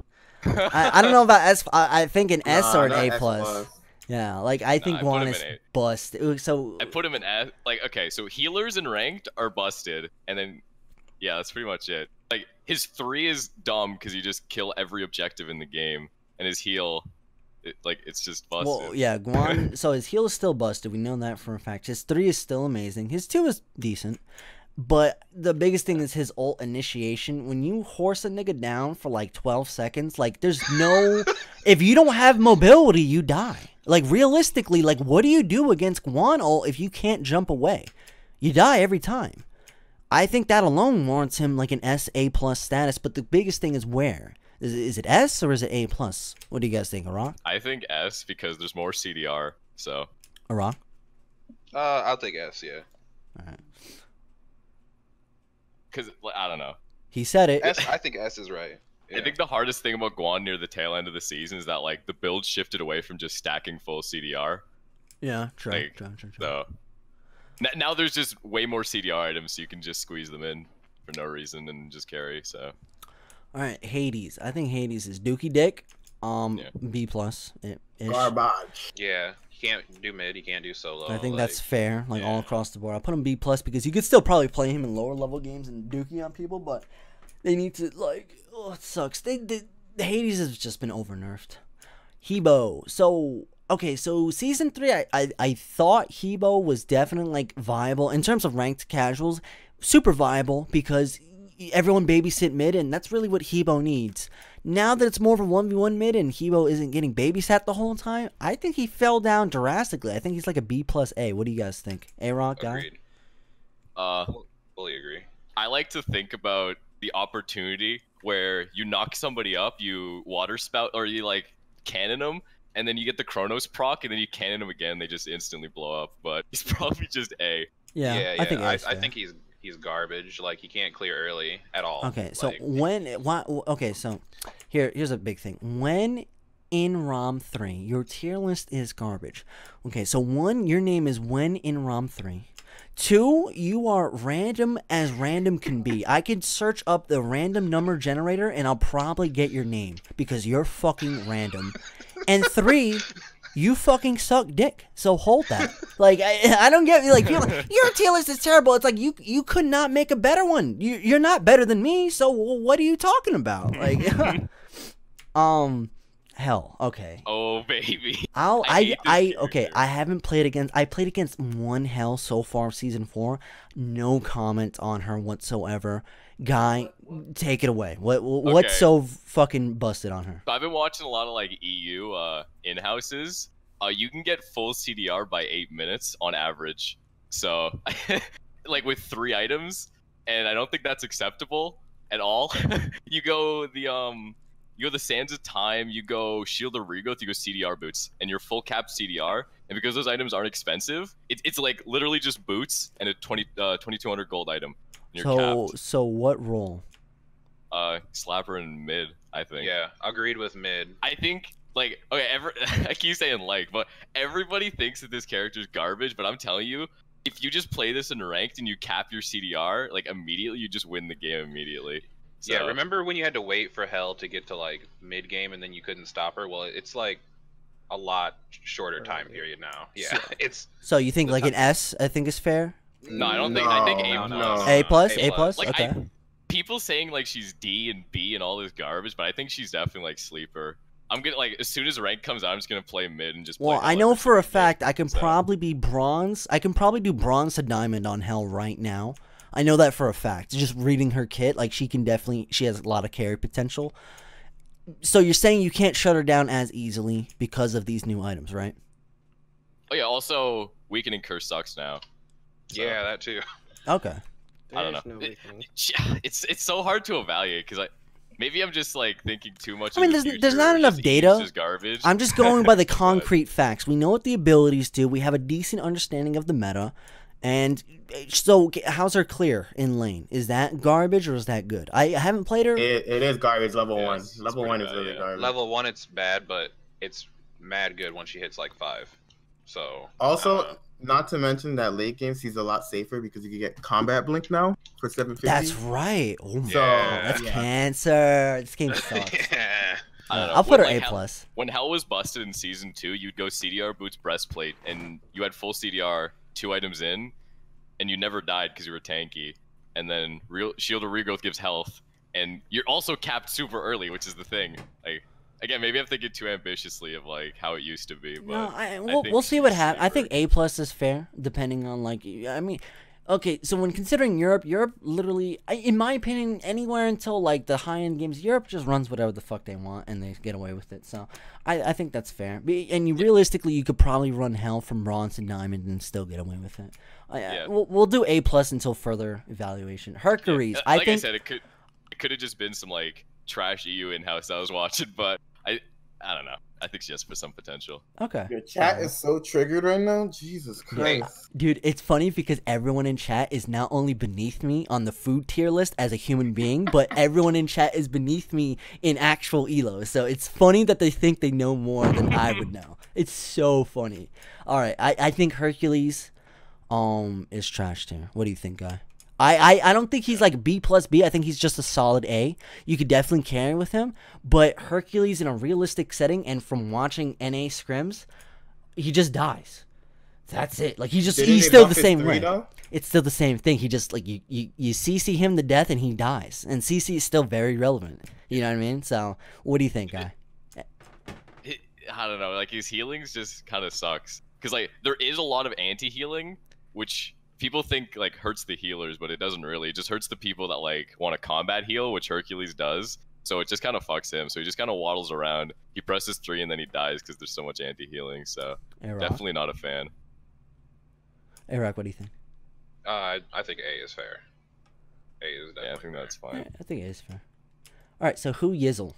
I don't know about S. I think an S Nah, or an not A S plus. Yeah, like I think I put Guan him is in A. bust. So I put him in S. Like, okay, so healers and ranked are busted, and then, yeah, that's pretty much it. Like, his 3 is dumb because you just kill every objective in the game, and his heal, it's just busted. well, yeah, Guan. So his heal is still busted. We know that for a fact. His 3 is still amazing. His 2 is decent. But the biggest thing is his ult initiation. When you horse a nigga down for like 12 seconds, like there's no... if you don't have mobility, you die. Like realistically, like what do you do against Guan ult if you can't jump away? You die every time. I think that alone warrants him like an S, A plus status. But the biggest thing is where? Is it S or is it A plus? What do you guys think, Arak? I think S because there's more CDR, so. Arak? I'll take S. Yeah. Alright. Because, I don't know. He said it. S. I think S is right. I think the hardest thing about Guan near the tail end of the season is that, like, the build shifted away from just stacking full CDR. Yeah, true. Like, True. So, now there's just way more CDR items, so you can just squeeze them in for no reason and just carry, so. All right, Hades. I think Hades is Dookie Dick. Yeah. B plus. Garbage. Yeah. He can't do mid. He can't do solo. I think like, that's fair, like all yeah. across the board. I'll put him B plus because you could still probably play him in lower level games and Dookie on people, but they need to like. Oh, it sucks. The Hades has just been over nerfed. Hebo. So okay, so season 3, I thought Hebo was definitely like viable in terms of ranked casuals, super viable because everyone babysit mid, and that's really what Hebo needs. Now that it's more of a 1v1 mid and Hebo isn't getting babysat the whole time, I think he fell down drastically. I think he's like a B plus A. What do you guys think? A-Rock guy? Agreed. Fully agree. I like to think about the opportunity where you knock somebody up, you water spout, or you like cannon them, and then you get the Chronos proc, and then you cannon them again, they just instantly blow up. But he's probably just A. Yeah, I think A is I fair. think he's garbage. Like he can't clear early at all. Okay, so Like, okay, so Here's a big thing. When in ROM 3, your tier list is garbage. Okay, so 1, your name is When in ROM 3. 2, you are random as random can be. I could search up the random number generator and I'll probably get your name because you're fucking random. And 3, you fucking suck dick. So hold that. Like, I don't get, like, your tier list is terrible. It's like, you could not make a better one. You're not better than me, so what are you talking about? Like, hell, okay. Oh baby. Okay, I haven't played against, I played against one Hell so far season 4. No comment on her whatsoever. Guy, take it away. What's so fucking busted on her? I've been watching a lot of like EU in-houses. You can get full CDR by 8 minutes on average. So like with 3 items, and I don't think that's acceptable at all. You go the Sands of Time, you go Shield of Regrowth, you go CDR boots, and you're full cap CDR. And because those items aren't expensive, it's like literally just boots and a 2200 gold item. And you're capped. So what role? Slapper and mid, I think. Yeah, agreed with mid. I think like okay, I keep saying like, but everybody thinks that this character is garbage. But I'm telling you, if you just play this in ranked and you cap your CDR, like immediately, you just win the game immediately. So, yeah, remember when you had to wait for Hell to get to like mid game and then you couldn't stop her? Well, it's like a lot shorter time period now. Yeah, So you think like an S? I think is fair. No, I don't think. I think A+. No. A plus. A plus. Like, Okay. People saying like she's D and B and all this garbage, but I think she's definitely like sleeper. I'm gonna like as soon as rank comes out, I'm just gonna play mid and just. Well, play I know for a mid, fact I can so. probably be bronze. I can probably do bronze to diamond on Hell right now. I know that for a fact. Just reading her kit, like she has a lot of carry potential. So you're saying you can't shut her down as easily because of these new items, right? Oh yeah. Also, weakening curse sucks now. So, yeah, that too. Okay. I don't know. It's so hard to evaluate because maybe I'm just like thinking too much. I mean, in the there's future, not enough just data. just garbage. I'm just going by the concrete facts. We know what the abilities do. We have a decent understanding of the meta. And so, how's her clear in lane? Is that garbage or is that good? I haven't played her. It is garbage. Level Yeah, 1. it's Level pretty 1 is bad, really yeah. garbage. Level 1, it's bad, but it's mad good once she hits like 5. So Also, not to mention that late game she's a lot safer because you can get combat blink now for 750. That's right. Oh my So, god, that's yeah. cancer. This game sucks. yeah. I don't know. I'll put her When, A like, plus. When Hell was busted in season 2, you'd go CDR boots breastplate, and you had full CDR 2 items in, and you never died because you were tanky. And then Shield of Regrowth gives health, and you're also capped super early, which is the thing. Like again, maybe I'm thinking too ambitiously of like how it used to be. But No, we'll see what happens. I think A plus is fair, depending on like. I mean, okay. So when considering Europe literally, in my opinion, anywhere until like the high end games, Europe just runs whatever the fuck they want and they get away with it. So I think that's fair. And realistically, you could probably run Hell from bronze to diamond and still get away with it. We'll do A plus until further evaluation. Hercules, yeah, I like think. I said, it could have just been some like trash EU in house I was watching, but I don't know. I think she has for some potential. Okay. Your chat is so triggered right now. Jesus Christ. Dude, it's funny because everyone in chat is not only beneath me on the food tier list as a human being, but everyone in chat is beneath me in actual elo. So it's funny that they think they know more than I would know. It's so funny. All right, I think Hercules is trash too. What do you think, guy? I don't think he's like B plus B. I think he's just a solid A. You could definitely carry with him. But Hercules in a realistic setting and from watching NA scrims, he just dies. That's it. Like he's still the same way. It's still the same thing. He just like you CC him to death and he dies. And CC is still very relevant. You know what I mean? So what do you think, guy? I don't know. Like his healings just kind of sucks because like there is a lot of anti-healing, which people think like hurts the healers, but it doesn't really. It just hurts the people that like want to combat heal, which Hercules does. So it just kind of fucks him. So he just kind of waddles around. He presses 3 and then he dies because there's so much anti-healing. So definitely not a fan. Hey, Rock, what do you think? I think A is fair. A is definitely Yeah, I think that's fine. Yeah, I think it is fair. All right, so Hu Yizzle.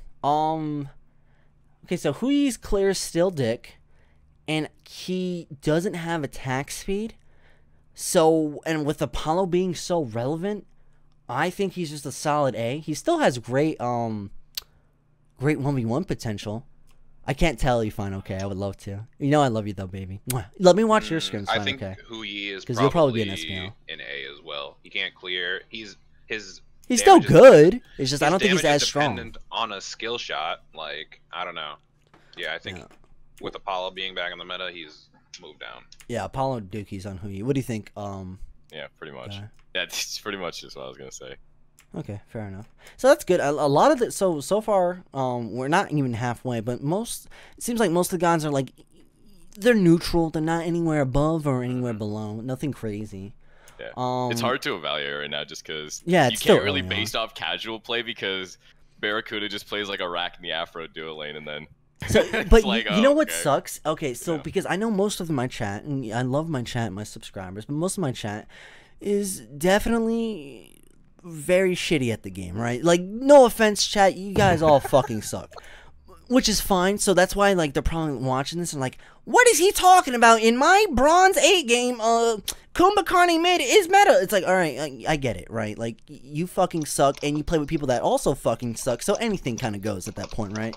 Okay, so Hu Yi's clear still dick, and he doesn't have attack speed. So, and with Apollo being so relevant, I think he's just a solid A. He still has great great 1v1 potential. I can't tell you fine, okay? I would love to. You know I love you though, baby. Mwah. Let me watch your scrims, I fine, think okay? Huyi is 'Cause probably, you'll probably be an SPL. in A as well. He can't clear. He's still good. It's just I his don't think he's damage as is strong. dependent on a skill shot. Like, I don't know. Yeah, I think Yeah. with Apollo being back in the meta, he's moved down. Yeah, Apollo Dookie's on Huyi. What do you think? Yeah, pretty much. guy? Yeah, that's pretty much just what I was gonna say. Okay, fair enough. So that's good. A lot of it. So far, we're not even halfway. But it seems like most of the guys are like, they're neutral. They're not anywhere above or anywhere below. Nothing crazy. Yeah. It's hard to evaluate right now just because Yeah, you it's still can't really early on. base off casual play because Barracuda just plays like Arachne Afro duo lane and then. So, it's but like, you know oh, what okay. sucks? Okay, so Yeah. because I know most of my chat, and I love my chat, my subscribers, but most of my chat is definitely very shitty at the game, right? Like, no offense, chat, you guys all fucking suck. Which is fine, so that's why, like, they're probably watching this and like, what is he talking about? In my Bronze 8 game, Kumba Carney mid is meta. It's like, alright, I get it, right? Like, you fucking suck, and you play with people that also fucking suck, so anything kind of goes at that point, right?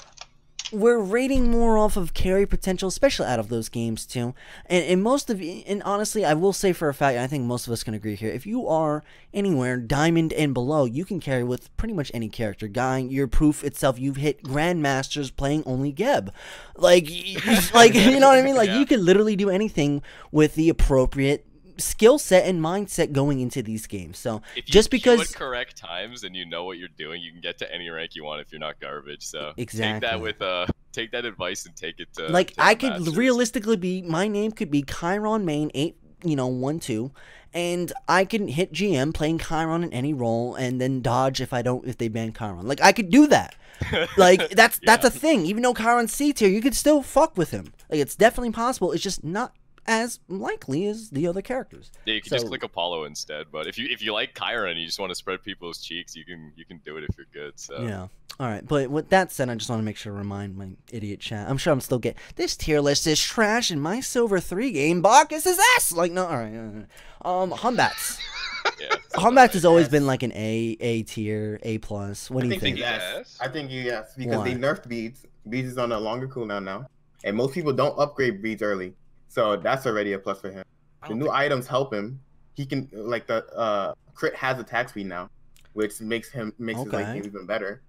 We're rating more off of carry potential, especially out of those games too. And most of, and honestly, I will say for a fact, I think most of us can agree here. If you are anywhere diamond and below, you can carry with pretty much any character. Guy, your proof itself, you've hit grandmasters playing only Geb. Like, like you know what I mean? Like Yeah. you could literally do anything with the appropriate skill set and mindset going into these games. So If you just queue because at correct times and you know what you're doing, you can get to any rank you want if you're not garbage. So Exactly. take that advice and take it to like to the I could masters. realistically be, my name could be Chiron main 8, 1-2, and I can hit GM playing Chiron in any role and then dodge if they ban Chiron. Like I could do that. Like that's a thing. Even though Chiron's C tier, you could still fuck with him. Like it's definitely possible. It's just not as likely as the other characters. Yeah, you can just So- click Apollo instead. But if you like Chiron and you just want to spread people's cheeks, you can do it if you're good. So Yeah. All right. But with that said, I just want to make sure to remind my idiot chat. I'm sure I'm still getting this tier list is trash and my silver 3 game Bacchus is ass. Like no. All right. Humbats. yeah. Humbats has always been like an A tier, A plus. What do I you think think? yes. I think yes because Why? they nerfed beads. Beads is on a longer cooldown now, and most people don't upgrade beads early, so that's already a plus for him. The new items help him. He can like the crit has attack speed now, which makes his late Okay. game even better.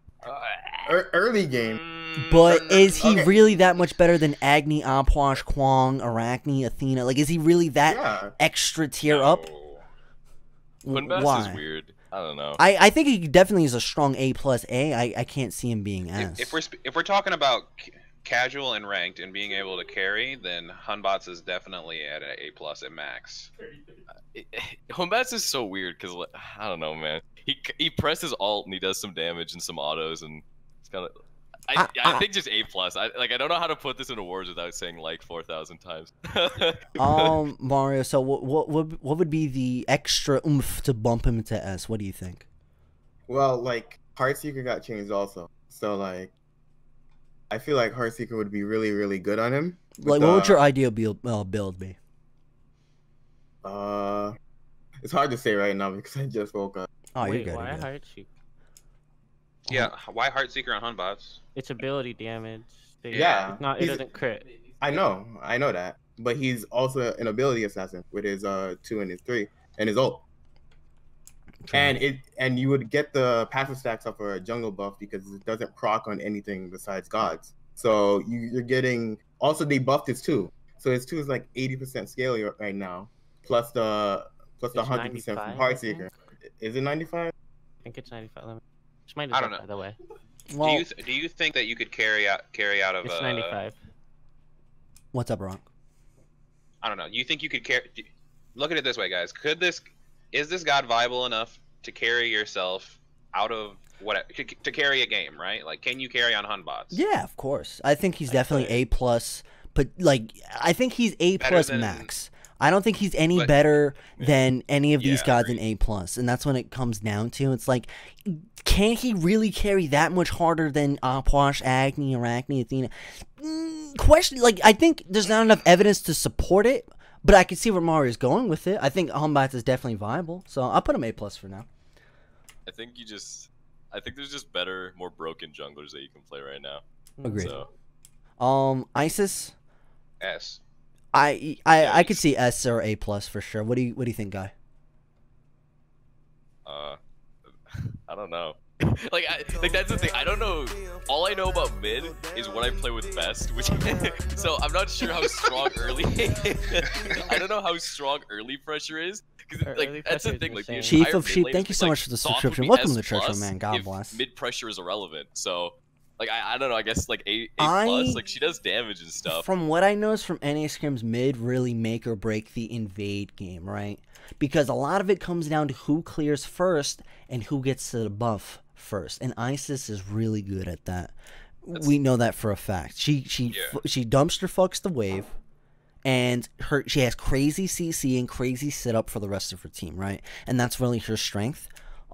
Early game, But is he Okay. really that much better than Agni, Apwash, Kwang, Arachne, Athena? Like, is he really that yeah. extra tier up? Hunbass Why? is weird. I don't know. I think he definitely is a strong A plus A. I can't see him being S. If we're talking about casual and ranked and being able to carry, then Hunbots is definitely at an A plus at max. Humbats is so weird because I don't know, man. He presses alt and he does some damage and some autos and it's kind of. I think just A plus. I don't know how to put this into words without saying like 4,000 times. Mario. So what would be the extra oomph to bump him to S? What do you think? Well, like Heartseeker got changed also, so like I feel like Heartseeker would be really really good on him. Like, what would your ideal build be? It's hard to say right now because I just woke up. Oh, Wait, you're good. why You're good. Heartseeker? Yeah, why Heartseeker on Hunbots? It's ability damage. Yeah, It's not. It he's- doesn't crit. I know that, but he's also an ability assassin with his 2 and his 3 and his ult. And you would get the passive stacks up for a jungle buff because it doesn't proc on anything besides gods. So you're getting also they buffed his 2, so his 2 is like 80% scale right now, plus the It's 100% from 95, I Heartseeker. Is it 95? I think it's 95. Let me. Just might I don't as well, know. by the way. Well, Do you think that you could carry out of It's 95. what's up, Ron? I don't know. You think you could carry? Look at it this way, guys. Is this god viable enough to carry yourself out of to carry a game, right? Like, can you carry on Hunbots? Yeah, of course. I think he's definitely could. A plus, but like I think he's A Better plus than- max. I don't think he's any But- better than any of these Yeah, gods in A plus, and that's when it comes down to. It's like, can he really carry that much harder than Apwash, Agni, Arachne, Athena? Question. Like, I think there's not enough evidence to support it, but I can see where Mario's going with it. I think Humbats is definitely viable, so I'll put him A plus for now. I think you just I think there's just better, more broken junglers that you can play right now. Agreed. So Isis. S. I could see S or A plus for sure. What do you think, Guy? I don't know. like that's the thing. I don't know. All I know about mid is what I play with best, which so I'm not sure how strong early. I don't know how strong early pressure is. Because like that's the thing. Like the Chief entire of mid Sheep, lane thank you is, so like, much for the soft would subscription. be Welcome to S the church, plus man. God if bless. Mid pressure is irrelevant. So like I don't know. I guess like A I- plus. Like she does damage and stuff. From what I know is from NA scrims, mid really make or break the invade game, right? Because a lot of it comes down to who clears first and who gets to the buff first, and Isis is really good at that. We know that for a fact. She dumpster fucks the wave, and she has crazy CC and crazy setup for the rest of her team, right? And that's really her strength.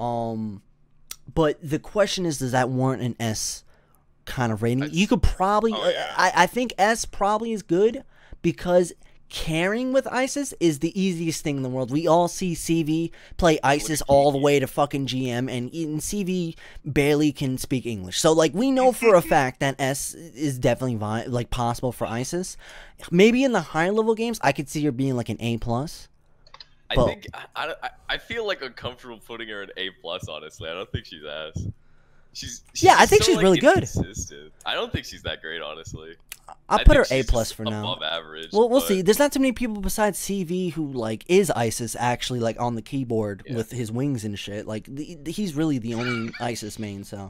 But the question is, does that warrant an S kind of rating? You could probably, I think S probably is good because carrying with Isis is the easiest thing in the world. We all see CV play Isis all the way to fucking GM, and CV barely can speak English. So like we know for a fact that S is definitely like possible for Isis. Maybe in the higher level games, I could see her being like an A plus. I think I feel like uncomfortable putting her in A plus. Honestly, I don't think she's S. She's I think so, she's like, really good. inconsistent. I don't think she's that great, honestly. I'll I put her think A she's plus just for now. Above average. Well, we'll but- see. There's not too many people besides CV who like is Isis actually like on the keyboard with his wings and shit. Like he's really the only Isis main. So,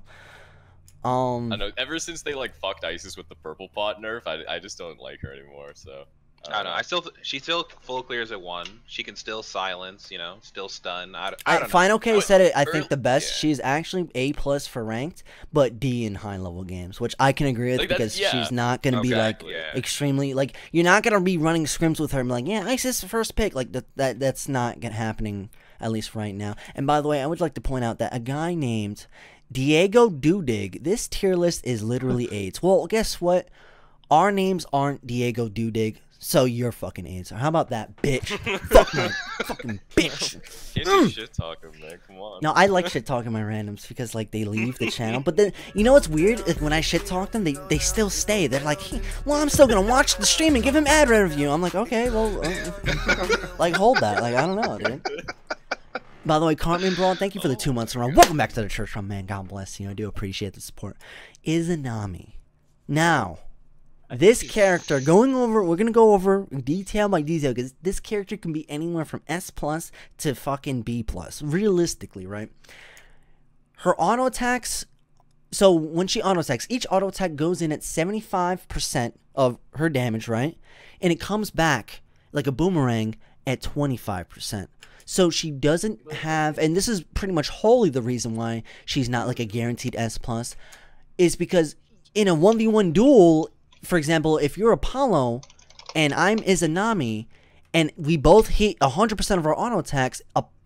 I know. Ever since they like fucked Isis with the purple pot nerf, I just don't like her anymore. So. I don't know. She still full clears at 1. She can still silence, you know, still stun. I don't know. Final K said it. I think the best. yeah. She's actually A plus for ranked, but D in high level games, which I can agree with Like, because that's- yeah. she's not gonna be like Exactly, yeah. extremely like you're not gonna be running scrims with her and be like, yeah, Isis first pick. Like that's not happening at least right now. And by the way, I would like to point out that a guy named Diego Dudig. This tier list is literally AIDS. Well, guess what? Our names aren't Diego Dudig. So you're fucking AIDS. How about that, bitch? Fuck my fucking bitch. Can't do shit talking, man. Come on. No, I like shit talking my randoms because like they leave the channel. But then you know what's weird? Like, when I shit talk them, they still stay. They're like, hey, well, I'm still gonna watch the stream and give him ad review. I'm like, okay, well, like hold that. Like I don't know, dude. By the way, Cartman Braun, thank you for the 2 months around. Welcome back to the church, man. God bless you. I do appreciate the support. Izanami. Now. This character, we're going to go over detail by detail, because this character can be anywhere from S plus to fucking B plus, realistically, right? Her auto attacks, so when she auto attacks, each auto attack goes in at 75% of her damage, right? And it comes back like a boomerang at 25%. So she doesn't have, and this is pretty much wholly the reason why she's not like a guaranteed S plus, is because in a 1v1 duel, for example, if you're Apollo and I'm Izanami and we both hit 100% of our auto attacks,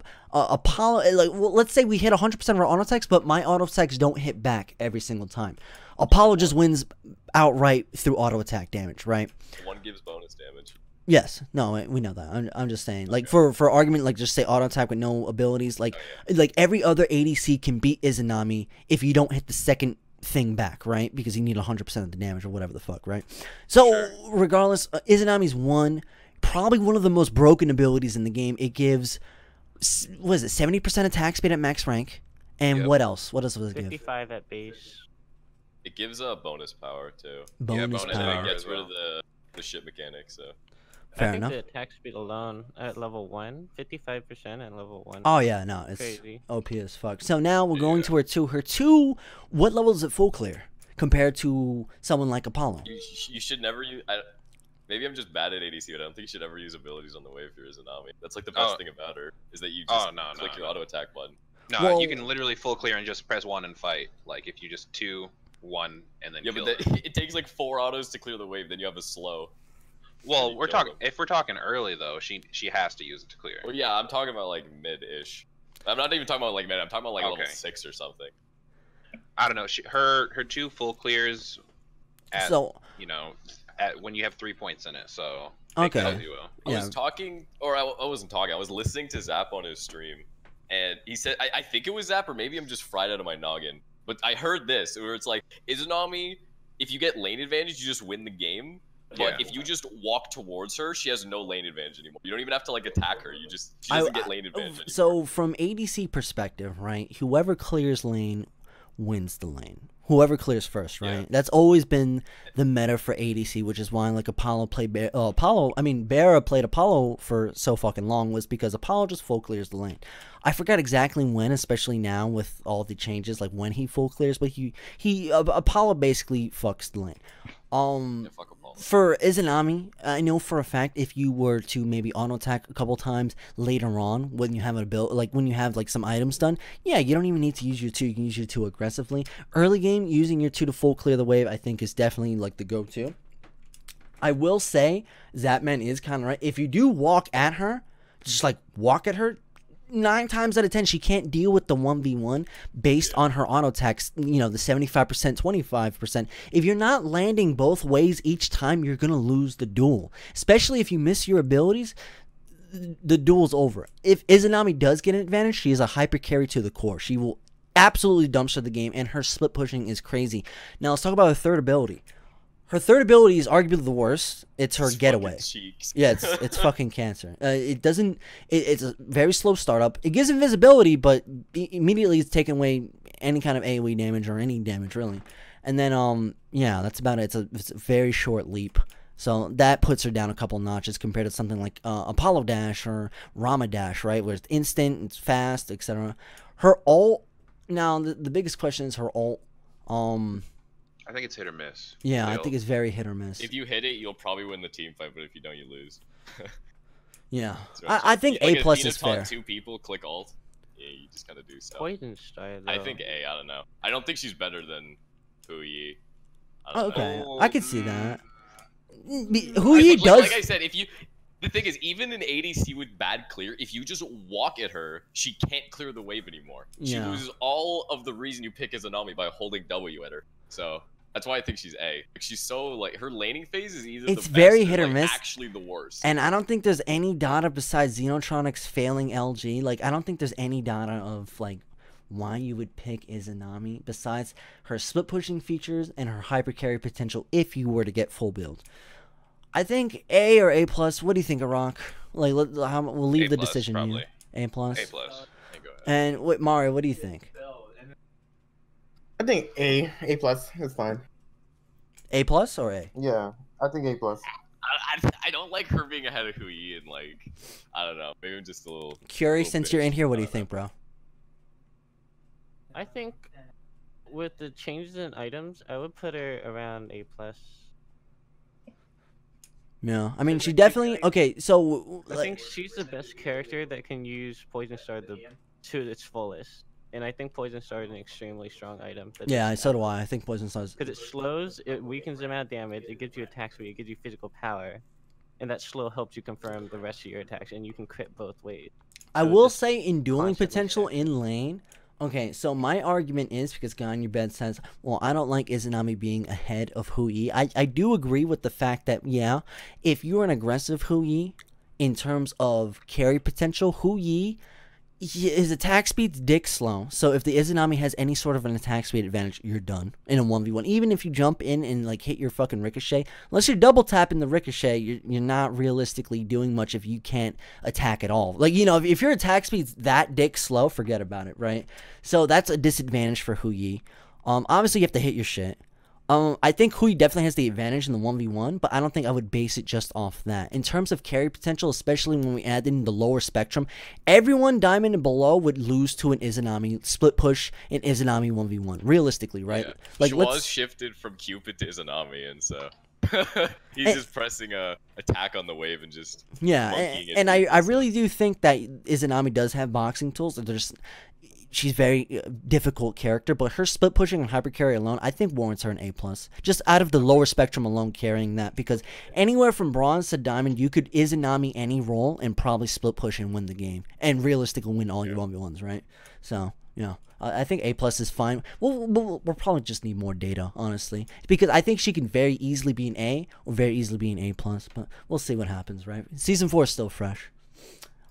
Apollo, like, well, let's say we hit 100% of our auto attacks, but my auto attacks don't hit back every single time. Apollo just wins outright through auto attack damage, right? One gives bonus damage. Yes, no, we know that. I'm just saying, like for argument, like just say auto attack with no abilities, like every other ADC can beat Izanami if you don't hit the second thing back, right? Because you need 100% of the damage or whatever the fuck, right? So regardless, Izanami's probably one of the most broken abilities in the game. It gives, what is it, 70% attack speed at max rank, and what else? What else does it give? 55 at base. It gives a bonus power too. Bonus bonus And power. then it gets as rid well. of the shit mechanic. So Fair I think enough. the attack speed alone at level 1, 55% at level 1. Oh yeah, no, it's Crazy. OP as fuck. So now we're going to her 2. Her 2, what level is it full clear compared to someone like Apollo? you should never use. Maybe I'm just bad at ADC, but I don't think you should ever use abilities on the wave if you're Izanami. That's like the best thing about her is that you just click your auto attack button. No, Well- you can literally full clear and just press 1 and fight. Like if you just 2, 1, and then Yeah, kill but them. it takes like 4 autos to clear the wave. Then you have a slow. Well, you we're kill talking. them. If we're talking early though, she has to use it to clear. Well, yeah, I'm talking about like mid-ish. I'm not even talking about like mid. I'm talking about like level Okay. 6 or something. I don't know. Her 2 full clears at So when you have 3 points in it. So Okay. take that as you will. I Yeah. was talking, or I wasn't talking. I was listening to Zap on his stream, and he said, I think it was Zap, or maybe I'm just fried out of my noggin. But I heard this, where it's like, Izanami, if you get lane advantage, you just win the game. But Yeah. if you just walk towards her, she has no lane advantage anymore. You don't even have to like attack her. She doesn't get lane advantage anymore. So from ADC perspective, right? Whoever clears lane wins the lane. Whoever clears first, right? Yeah. That's always been the meta for ADC, which is why like Apollo played Bera played Apollo for so fucking long, was because Apollo just full clears the lane. I forgot exactly when, especially now with all the changes, like when he full clears, but Apollo basically fucks the lane. Yeah, fuck Apollo. For Izanami, I know for a fact if you were to maybe auto attack a couple times later on when you have a build, like when you have like some items done, yeah, you don't even need to use your 2. You can use your 2 aggressively. Early game, using your 2 to full clear the wave, I think is definitely like the go-to. I will say Zapman is kind of right. If you do walk at her, just like walk at her, 9 times out of 10 she can't deal with the 1v1 based on her auto attacks, you know, the 75%, 25%. If you're not landing both ways each time, you're gonna lose the duel, especially if you miss your abilities. The duel's over. If Izanami does get an advantage, she is a hyper carry to the core. She will absolutely dumpster the game, and her split pushing is crazy. Now let's talk about her third ability. Her third ability is arguably the worst. It's her getaway. Cheeks. Yeah, it's fucking cancer. It doesn't. It's a very slow startup. It gives invisibility, but immediately it's taking away any kind of AOE damage or any damage really. And then yeah, that's about it. It's a very short leap. So that puts her down a couple notches compared to something like Apollo Dash or Rama Dash, right? Where it's instant, it's fast, etc. Her ult. Now the biggest question is her ult. I think it's hit or miss. Yeah, I Well, think it's very hit or miss. If you hit it, you'll probably win the team fight, but if you don't, you lose. Yeah, That's what I'm I think saying. A plus if is you taunt fair. 2 people, click alt. Yeah, you just gotta do so. Poison Star, though. I think A. I don't know. I don't think she's better than Huyi. Okay, I could see that. Like, Huyi does. Like I said, if you. The thing is, even in ADC with bad clear, if you just walk at her, she can't clear the wave anymore. She Yeah. loses all of the reason you pick Izanami by holding W at her. So that's why I think she's A. Like, she's so like her laning phase is either It's the very best hit or like, miss. actually the worst. And I don't think there's any data besides Xenotronics failing LG. Like, I don't think there's any data of, like, why you would pick Izanami besides her split pushing features and her hyper carry potential if you were to get full build. I think A or A plus. What do you think, Arak? Like, we'll leave the A+, decision to you. probably. A plus. A plus. Hey, go ahead. And what, Mario? What do you think? I think A plus is fine. A plus or A? Yeah, I think A plus. I don't like her being ahead of Huyi, and like I don't know, maybe I'm just a little. Curie, little since you're bitch. in here, what do I you don't think, bro? I think with the changes in items, I would put her around A plus. Yeah, I mean, she definitely. Okay, so I think she's the best character that can use Poison Star to its fullest, and I think Poison Star is an extremely strong item. yeah, so do I. I think Poison Stars. Because it slows, it weakens the amount of damage, it gives you attack speed, it gives you physical power, and that slow helps you confirm the rest of your attacks, and you can crit both ways. I So will just say in dueling constantly potential stacking. in lane. Okay, so my argument is because Guy on Your Bed says, well, I don't like Izanami being ahead of Huyi. I do agree with the fact that, yeah, if you're an aggressive Huyi in terms of carry potential, Huyi, his attack speed's dick slow. So if the Izanami has any sort of an attack speed advantage, you're done in a 1v1. Even if you jump in and like hit your fucking ricochet, unless you're double tapping the ricochet, you're not realistically doing much if you can't attack at all. Like, you know, if your attack speed's that dick slow, forget about it, right? So that's a disadvantage for Huyi. Obviously you have to hit your shit. I think Huyi definitely has the advantage in the 1v1, but I don't think I would base it just off that. In terms of carry potential, especially when we add in the lower spectrum, everyone diamond and below would lose to an Izanami, split push an Izanami 1v1, realistically, right? Yeah. Like, Schwaz shifted from Cupid to Izanami, and so he's And- just pressing a attack on the wave and just Yeah, monkeying it and to I pieces. really do think that Izanami does have boxing tools. She's very difficult character, but her split pushing and hyper carry alone, I think warrants her an A plus. Just out of the lower spectrum alone, carrying that, because anywhere from bronze to diamond, you could Izanami any role and probably split push and win the game, and realistically win all your 1v1s, right? So yeah, I think A plus is fine. We'll probably just need more data, honestly, because I think she can very easily be an A or very easily be an A plus, but we'll see what happens, right? Season 4 is still fresh.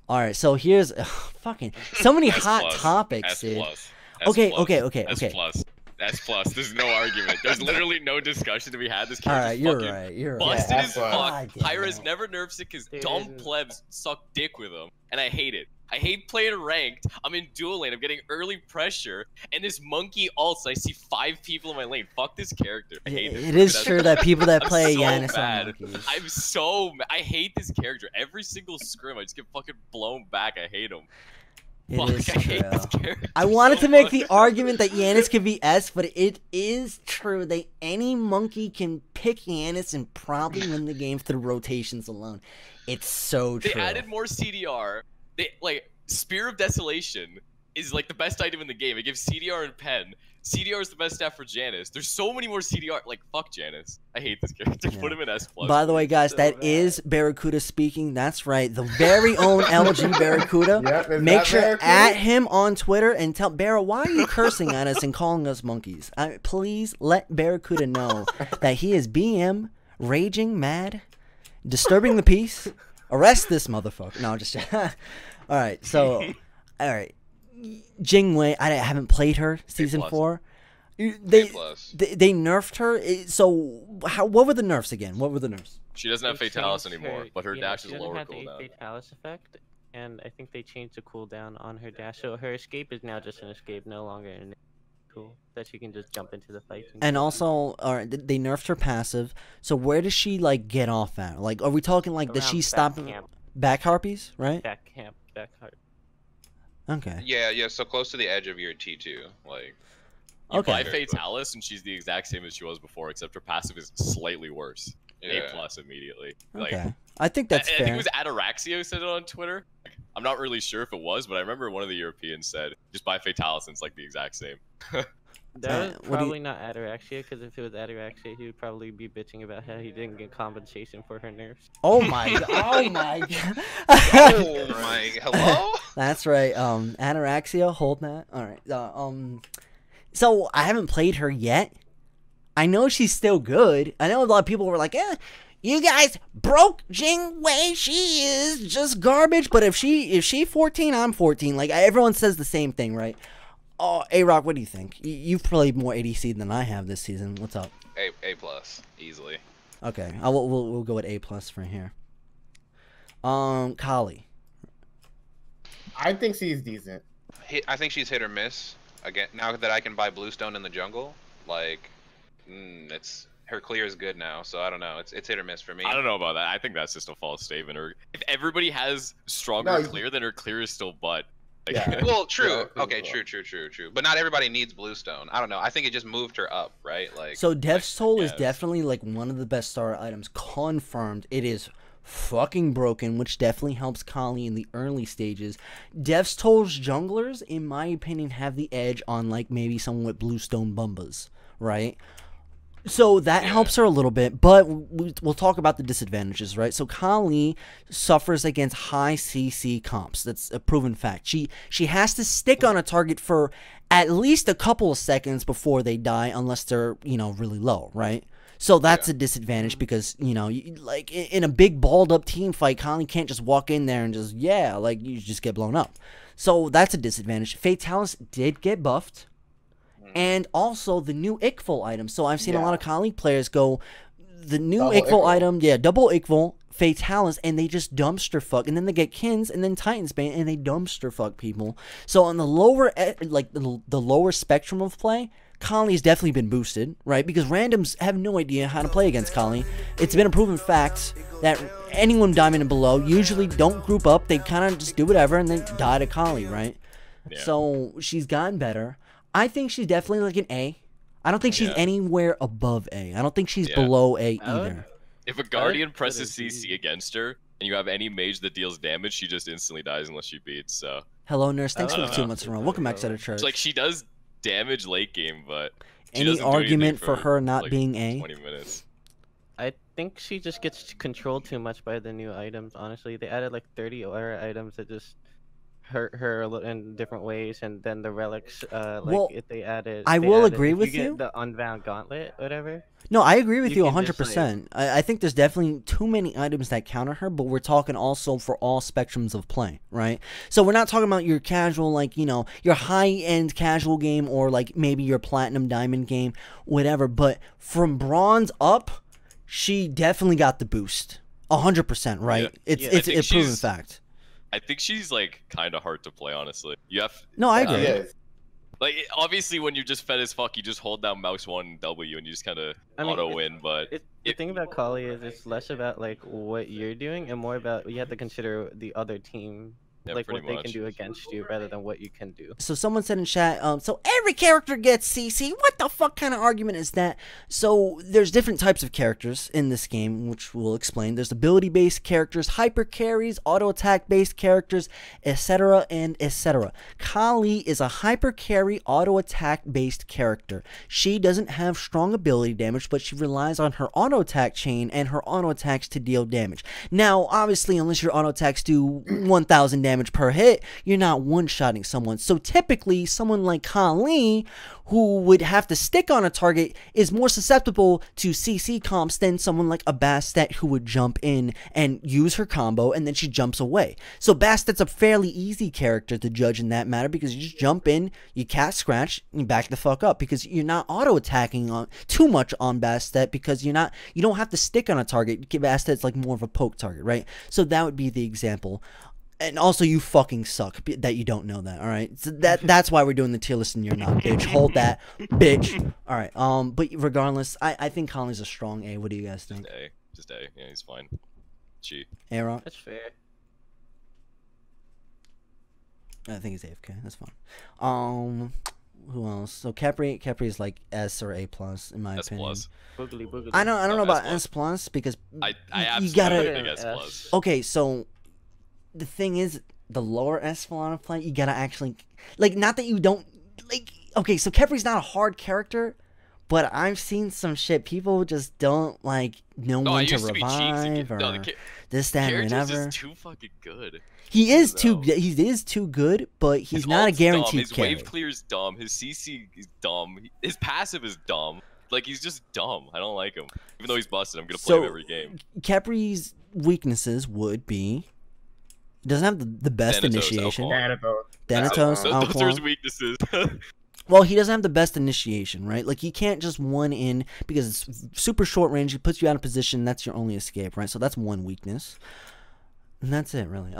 All right, so here's fucking so many S hot plus, topics, S dude. plus, Okay, S plus, okay. S plus. S plus. There's no argument. There's literally no discussion to be had. This All character's right, you're fucking right. You're right. busted Yeah, as S plus. fuck. God damn Pyra's it. never nerfs it because Dude. dumb plebs suck dick with him, and I hate it. I hate playing ranked. I'm in dual lane. I'm getting early pressure, and this monkey ults. I see 5 people in my lane. Fuck this character. I hate this It is character. true that people that I'm play so Yanis mad. are monkeys. I'm so I hate this character. Every single scrim, I just get fucking blown back. I hate him. It Fuck, is I hate this true. character I wanted so to make much. the argument that Yanis could be S, but it is true that any monkey can pick Yanis and probably win the game through rotations alone. It's so They true. added more CDR. They like Spear of Desolation is like the best item in the game. It gives CDR and pen. CDR is the best stat for Janus. There's so many more CDR. Like fuck Janus. I hate this character. Yeah. Put him in S plus. By the way, guys, So that bad. is Barracuda speaking. That's right. The very own LG Barracuda. Yep, is Make that sure Barracuda? at him on Twitter and tell Barra, why are you cursing at us and calling us monkeys? Please let Barracuda know that he is BM, raging, mad, disturbing the peace. Arrest this motherfucker. No, just all right. So, all right, Jingwei. I haven't played her season plus. 4. A They plus. they nerfed her. So what were the nerfs again? What were the nerfs? She doesn't have They Fatalis changed anymore, but her yeah, dash she is doesn't lower have the cooldown. Fatalis effect, and I think they changed the cooldown on her dash, so her escape is now just an escape, no longer an cool that she can just jump into the fight. And also, all right, they nerfed her passive. So where does she like get off at? Like, are we talking like does Around she back stop camp, back harpies? Right. back camp, back heart. Okay. Yeah, so close to the edge of your T2. Like, You Okay. buy Fatalis, and she's the exact same as she was before, except her passive is slightly worse. yeah. A plus immediately. Like, Okay. I think that's I fair. think it was Ataraxia who said it on Twitter. I'm not really sure if it was, but I remember one of the Europeans said, just buy Fatalis and it's like the exact same. That was what do you- probably not Ataraxia, because if it was Ataraxia, he would probably be bitching about how he didn't get compensation for her nerfs. Oh my god. Oh my god. Oh my, hello? That's right. Ataraxia, hold that. All right. So I haven't played her yet. I know she's still good. I know a lot of people were like, you guys broke Jing Wei. She is just garbage. But if she 14, I'm 14. Like everyone says the same thing, right? Oh, A-Rock, what do you think? You've played more ADC than I have this season. What's up? A plus, easily. Okay, we'll go with A+ for here. Kali. I think she's decent. I think she's hit or miss. Again, now that I can buy Bluestone in the jungle, like, it's her clear is good now. So I don't know. It's hit or miss for me. I don't know about that. I think that's just a false statement. Or if everybody has stronger No, you- clear, then her clear is still butt. Like, Yeah. Well, true. Yeah, Okay, cool. true. But not everybody needs Bluestone. I don't know. I think it just moved her up, right? Like, So Death's Toll is yes. definitely like one of the best starter items. Confirmed. It is fucking broken, which definitely helps Kali in the early stages. Death's Toll's junglers, in my opinion, have the edge on like maybe someone with Bluestone Bumbas, right? So that helps her a little bit, but we'll talk about the disadvantages, right? So Kali suffers against high CC comps. That's a proven fact. She has to stick on a target for at least a couple of seconds before they die, unless they're, really low, right? So that's a disadvantage because, like in a big balled up team fight, Kali can't just walk in there and just, you just get blown up. So that's a disadvantage. Fatalis did get buffed. And also the new Ickful item. So I've seen a lot of Kali players go, the new Double Ickful Ickful. item, double Ickful, Fatalis, and they just dumpster fuck. And then they get Kins and then Titans Bane and they dumpster fuck people. So on the lower, the lower spectrum of play, Kali's definitely been boosted, right? Because randoms have no idea how to play against Kali. It's been a proven fact that anyone diamond and below usually don't group up. They kind of just do whatever and then die to Kali, right? Yeah. So she's gotten better. I think she's definitely like an A. I don't think she's Yeah. anywhere above A. I don't think she's Yeah. below A I would- either. If a Guardian put presses it CC against her, and you have any mage that deals damage, she just instantly dies unless she beats. So Hello, nurse. Thanks for I the don't 2 know. months in a row. Welcome back to the church. it's like she does damage late game, but she Any doesn't do anything argument for her not like, being A? 20 minutes. I think she just gets controlled too much by the new items. Honestly, they added like 30 aura items that just hurt her in different ways, and then the relics, like Well, if they added, I they will added, agree if with you. you. Get the Unbound Gauntlet, whatever. No, I agree with You you can just, like- 100%. I think there's definitely too many items that counter her, but we're talking also for all spectrums of play, right? So we're not talking about your casual, like, you know, your high-end casual game or, like, maybe your platinum diamond game, whatever. But from bronze up, she definitely got the boost. 100%, right? Yeah. It's Yeah, I it's think a proven she's- fact. I think she's like kind of hard to play, honestly. You have No, I He agree. is. like obviously when you're just fed as fuck, you just hold down mouse 1 W and you just kind of I mean, auto win. But The thing about Kali is it's less about like what you're doing and more about you have to consider the other team, Yeah, like pretty what they much. can do against you rather than what you can do. So someone said in chat, so every character gets CC. What the fuck kind of argument is that? So there's different types of characters in this game, which we'll explain. There's ability-based characters, hyper carries, auto attack-based characters, etc. and etc. Kali is a hyper carry, auto attack-based character. She doesn't have strong ability damage, but she relies on her auto attack chain and her auto attacks to deal damage. Now, obviously, unless your auto attacks do 1,000 damage per hit, you're not one-shotting someone. So typically, someone like Kali, who would have to stick on a target, is more susceptible to CC comps than someone like a Bastet who would jump in and use her combo and then she jumps away. So Bastet's a fairly easy character to judge in that matter because you just jump in, you cast scratch, and you back the fuck up because you're not auto-attacking on too much on Bastet because you don't have to stick on a target. Bastet's like more of a poke target, right? So that would be the example. And also, you fucking suck that you don't know that. All right, so that's why we're doing the tier list, and you're not, bitch. Hold that, bitch. All right. But regardless, I think Colin's a strong A. What do you guys think? just A. Yeah, he's fine. G. A-Rock? That's fair. I think he's AFK. That's fine. Who else? So Capri is like S or A plus in my S opinion. plus. Boogly boogly. I don't know No, about S+. S plus because I you absolutely gotta. think S S. plus. Okay, so the thing is, the lower echelon of play, you gotta actually like. Not that you don't like. Okay, so Kepri's not a hard character, but I've seen some shit. People just don't like know No, I when to used to be cheesy. revive or No, this, that, and character's whatever. just too fucking good. He is No. too. He is too good, but he's His not a ult's dumb, guaranteed His carry. wave clear is dumb. His CC is dumb. His passive is dumb. Like he's just dumb. I don't like him. Even though he's busted, I'm gonna play him every game. Kepri's weaknesses would be he doesn't have the best Thanatos, initiation. Alquan. Thanatos. Thanatos, Those are his Alquan. weaknesses. Well, he doesn't have the best initiation, right? Like, he can't just one in because it's super short range. It puts you out of position. That's your only escape, right? So that's one weakness. And that's it, really.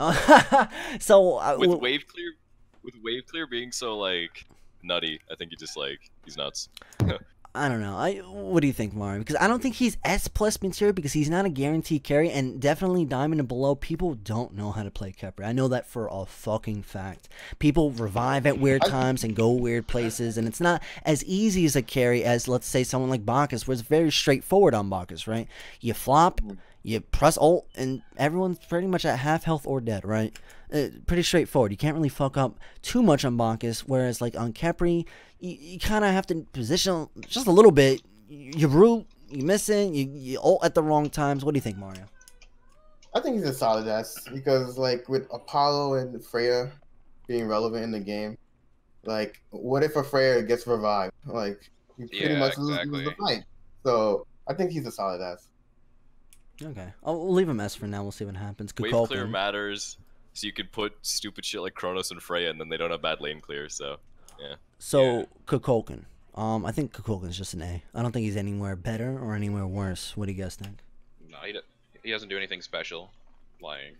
So, with wave clear being so like nutty, I think he's nuts. I don't know. What do you think, Mario? Because I don't think he's S plus material because he's not a guaranteed carry, and definitely diamond and below, people don't know how to play Kepri. I know that for a fucking fact. People revive at weird times and go weird places, and it's not as easy as a carry as, let's say, someone like Bacchus, where it's very straightforward on Bacchus, right? You flop, you press ult, and everyone's pretty much at half health or dead, right? Pretty straightforward. You can't really fuck up too much on Bacchus, whereas like on Kepri, you kind of have to position just a little bit. You root, you miss it, you ult at the wrong times. What do you think, Mario? I think he's a solid S because, like, with Apollo and Freya being relevant in the game, like, what if a Freya gets revived? Like, you pretty Yeah, much lose exactly. the fight. So I think he's a solid S. Okay, we'll leave him S for now. We'll see what happens. Wave Kukulkan. clear matters, so you can put stupid shit like Kronos and Freya, and then they don't have bad lane clear. So yeah. So Kukulkan. I think Kukulkan's just an A. I don't think he's anywhere better or anywhere worse. What do you guys think? No, he doesn't do anything special. Like,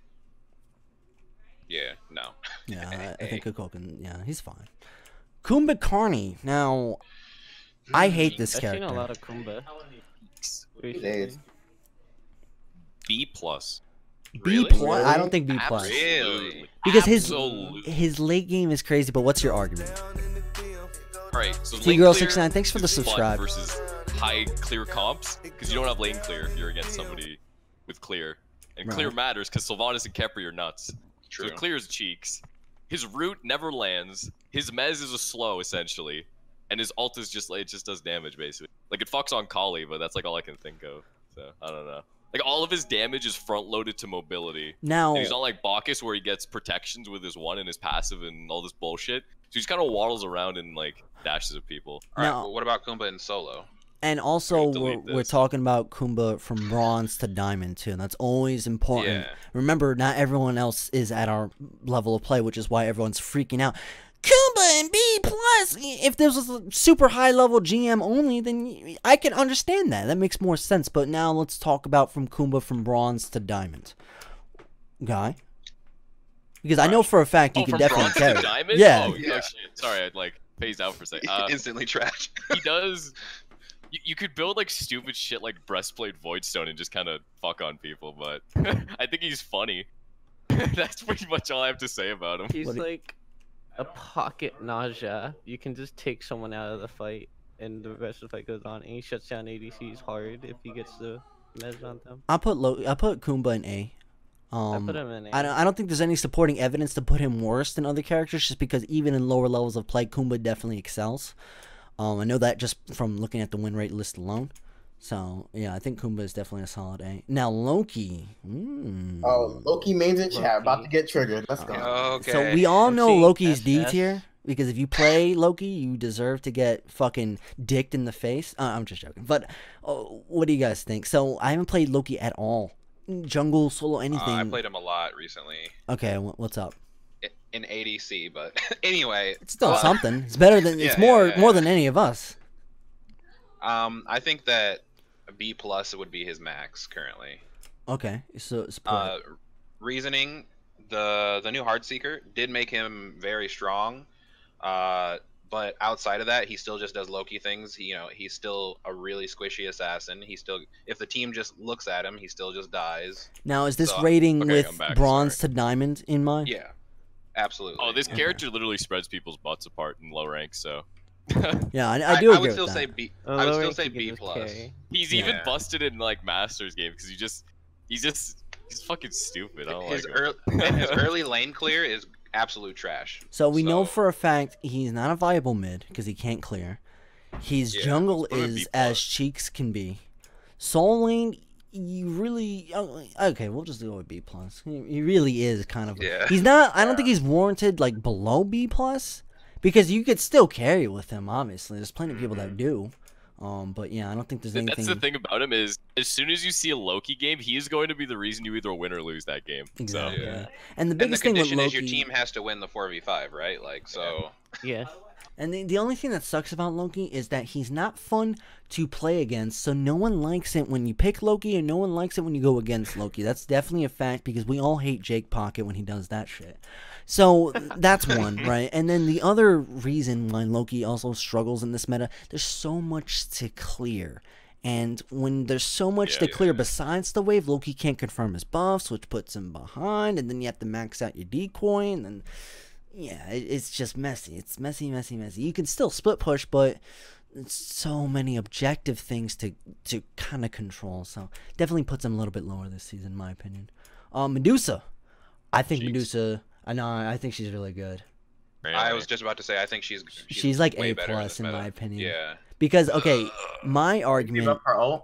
yeah, no. Yeah, I think Kukulkan. Yeah, he's fine. Kumba Carney. Now, I hate this I've seen character. a lot of Kumba. Days. B plus. B Really? plus. I don't think B plus. Really? Because Absolutely. his late game is crazy. But what's your argument? Right. So T lane Girl clear 69, thanks for the is fun subscribe. versus high clear comps because you don't have lane clear if you're against somebody with clear, and clear Right. matters because Sylvanas and Kepri are nuts. True. So clear is cheeks. His root never lands. His mez is a slow essentially, and his ult is just like it just does damage basically. Like it fucks on Kali, but that's like all I can think of. So I don't know. Like all of his damage is front loaded to mobility. Now, And he's not like Bacchus where he gets protections with his 1 and his passive and all this bullshit. So he just kind of waddles around and like dashes at people. All right, Now- well, what about Kumba in solo? and also We're gonna delete we're this. talking about Kumba from bronze to diamond too. And that's always important. Yeah. Remember, not everyone else is at our level of play, which is why everyone's freaking out. Kumba and B plus. If this was a super high level GM only, then I can understand that. That makes more sense. But now let's talk about from Kumba from bronze to diamond. Guy, because I know for a fact you Oh, can from definitely bronze carry. to diamond? Yeah. Oh, Yeah. shit. Sorry, I like phased out for a second. Instantly trash. He does. You could build like stupid shit like breastplate voidstone and just kind of fuck on people, but I think he's funny. That's pretty much all I have to say about him. He's What do you- like a pocket nausea. You can just take someone out of the fight, and the rest of the fight goes on. And he shuts down ADCs hard if he gets the meds on them. I put Kumba in A. I put him in. I don't think there's any supporting evidence to put him worse than other characters, just because even in lower levels of play, Kumba definitely excels. I know that just from looking at the win rate list alone. So yeah, I think Kumba is definitely a solid A. Now Loki. Oh, Loki mains in chat, about to get triggered. Let's go. Okay. So we all I'm know seeing Loki's D SS. tier because if you play Loki, you deserve to get fucking dicked in the face. I'm just joking. But what do you guys think? So I haven't played Loki at all. Jungle, solo, anything. I played him a lot recently Okay, what's up? in ADC, but anyway. It's still something. It's better than it's Yeah, more yeah. than any of us. I think that B plus would be his max currently. Okay, so support. Reasoning, the new Heartseeker did make him very strong, but outside of that, he still just does Loki things. He's still a really squishy assassin. If the team just looks at him, he still just dies. Now is this so- rating okay, with I'm back, bronze to diamond in mind? Yeah, absolutely. Oh, this Okay. character literally spreads people's butts apart in low rank, so Yeah, I do I agree would still with say that. B. Oh, I would low still rank say you can B just plus. carry. he's even Yeah. busted in like Masters game because he's fucking stupid. I don't His like him. his early lane clear is absolute trash. So we know for a fact he's not a viable mid because he can't clear. His Yeah, jungle let's put him in is B+. as cheeks can be. Soul lane, you really okay. We'll just go with B plus. He really is kind of. Yeah. He's not. I don't think he's warranted like below B plus because you could still carry with him. Obviously, there's plenty of people that do. But yeah, I don't think there's anything. That's the thing about him is, as soon as you see a Loki game, he is going to be the reason you either win or lose that game. Exactly. Yeah. And the And the biggest thing with condition Loki is your team has to win the 4v5, right? Like so. Yeah. And the only thing that sucks about Loki is that he's not fun to play against, so no one likes it when you pick Loki, and no one likes it when you go against Loki. That's definitely a fact, because we all hate Jake Pocket when he does that shit. So, that's one, right? And then the other reason why Loki also struggles in this meta, there's so much to clear. And when there's so much to clear besides the wave, Loki can't confirm his buffs, which puts him behind, and then you have to max out your decoy, and then... yeah, it's just messy. It's messy. You can still split push, but it's so many objective things to kind of control. So definitely puts him a little bit lower this season, in my opinion. Medusa, I think Jeez. Medusa. I think she's really good. I was just about to say I think She's like way A better plus in this my meta. opinion. Yeah. Because okay, my Give argument. up her ult.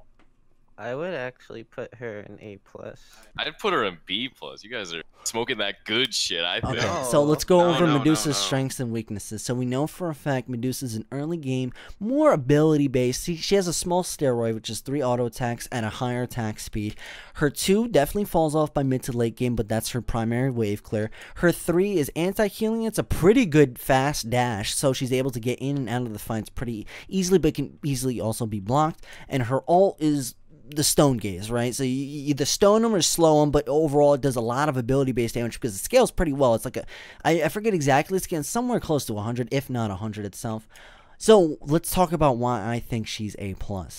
I would actually put her in A plus. I'd put her in B plus. You guys are smoking that good shit. I think. Okay, No. so let's go No, over no, no, Medusa's no. strengths and weaknesses. So we know for a fact Medusa's an early game, more ability based. She has a small steroid, which is 3 auto attacks at a higher attack speed. Her 2 definitely falls off by mid to late game, but that's her primary wave clear. Her 3 is anti-healing. It's a pretty good fast dash, so she's able to get in and out of the fights pretty easily, but can easily also be blocked. And her ult is the stone gaze, right? So you either stone them or slow them, but overall it does a lot of ability based damage because it scales pretty well. It's like I forget exactly, it's getting somewhere close to 100, if not 100 itself. So let's talk about why I think she's A+.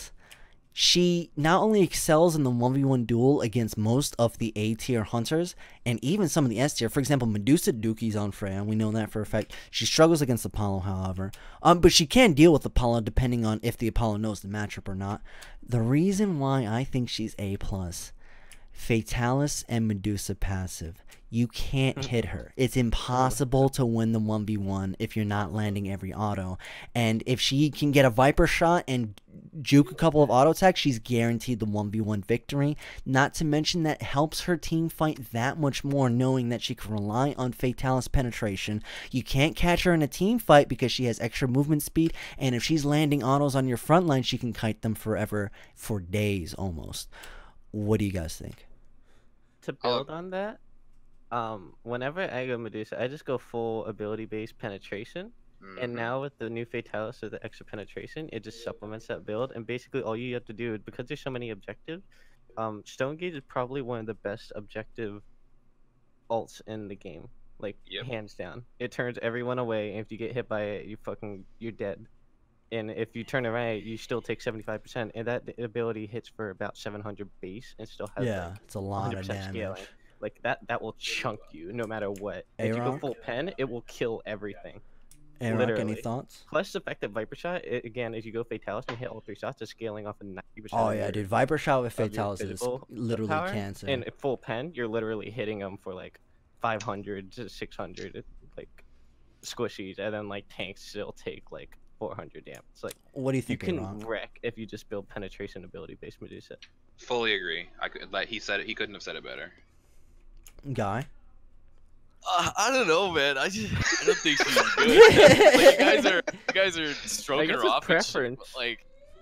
She not only excels in the 1v1 duel against most of the A tier hunters and even some of the S tier. For example, Medusa Dookie's on Freya, we know that for a fact. She struggles against Apollo, however. But she can deal with Apollo depending on if the Apollo knows the matchup or not. The reason why I think she's A+, Fatalis and Medusa passive. You can't hit her. It's impossible to win the 1v1 if you're not landing every auto. And if she can get a Viper shot and juke a couple of auto attacks, she's guaranteed the 1v1 victory. Not to mention that helps her team fight that much more, knowing that she can rely on Fatalis penetration. You can't catch her in a team fight because she has extra movement speed, and if she's landing autos on your front line, she can kite them forever, for days almost. What do you guys think? To build on that, whenever I go Medusa, I just go full ability-based penetration. And now with the new Fatalis or the extra penetration, it just supplements that build. And basically all you have to do, because there's so many objectives, Stonegate is probably one of the best objective ults in the game. Like, hands down. It turns everyone away, and if you get hit by it, you're dead. And if you turn around, you still take 75%, and that ability hits for about 700 base, and still has it's a lot of damage. Scaling. Like that will chunk you no matter what. If you go full pen, it will kill everything. Literally. Any thoughts? Plus the fact that Viper Shot, again, as you go Fatalis and hit all 3 shots, is scaling off of 90%. Oh yeah, dude, Viper Shot with Fatalis is literally power. cancer. And at full pen, you're literally hitting them for like 500 to 600 like squishies, and then like tanks still take like 400 damage. It's like, what do you think? You can wreck if you just build penetration ability based Medusa. Fully agree. Like he said it. He couldn't have said it better. Guy. I don't know, man. I don't think she's good. Like, you guys are stroking her off. Preference. Like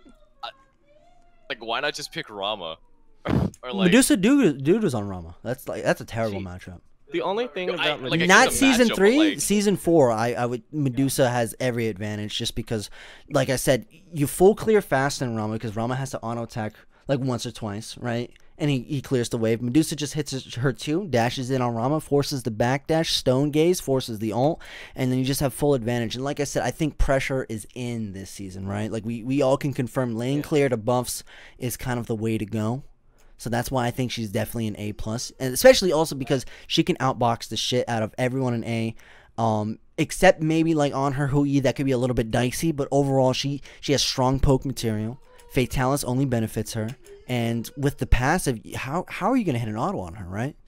why not just pick Rama? Or like Medusa dude was on Rama. That's a terrible matchup. The only thing about Medusa, not season 3, like... season 4. I would Medusa has every advantage just because, like I said, you full clear fast in Rama because Rama has to auto attack like once or twice, right? And he clears the wave. Medusa just hits her 2, dashes in on Rama, forces the backdash, stone gaze, forces the ult, and then you just have full advantage. And like I said, I think pressure is in this season, right? Like we all can confirm lane clear to buffs is kind of the way to go. So that's why I think she's definitely an A+, and especially also because she can outbox the shit out of everyone in A. Except maybe like on her Hui, that could be a little bit dicey, but overall she has strong poke material. Fatalis only benefits her, and with the passive, how are you gonna hit an auto on her, right?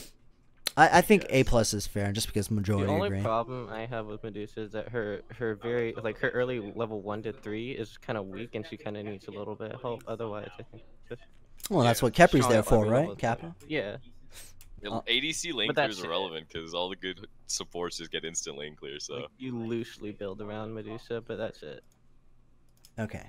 I think A+ is fair, just because majority agree. The only problem I have with Medusa is that her very like her early level 1 to 3 is kind of weak, and she kind of needs a little bit of help. Otherwise, I think just. Well, that's what Kepri's there for, right? Capra? Yeah. ADC lane clear is irrelevant because all the good supports just get instant lane clear. So like, you loosely build around Medusa, but that's it. Okay.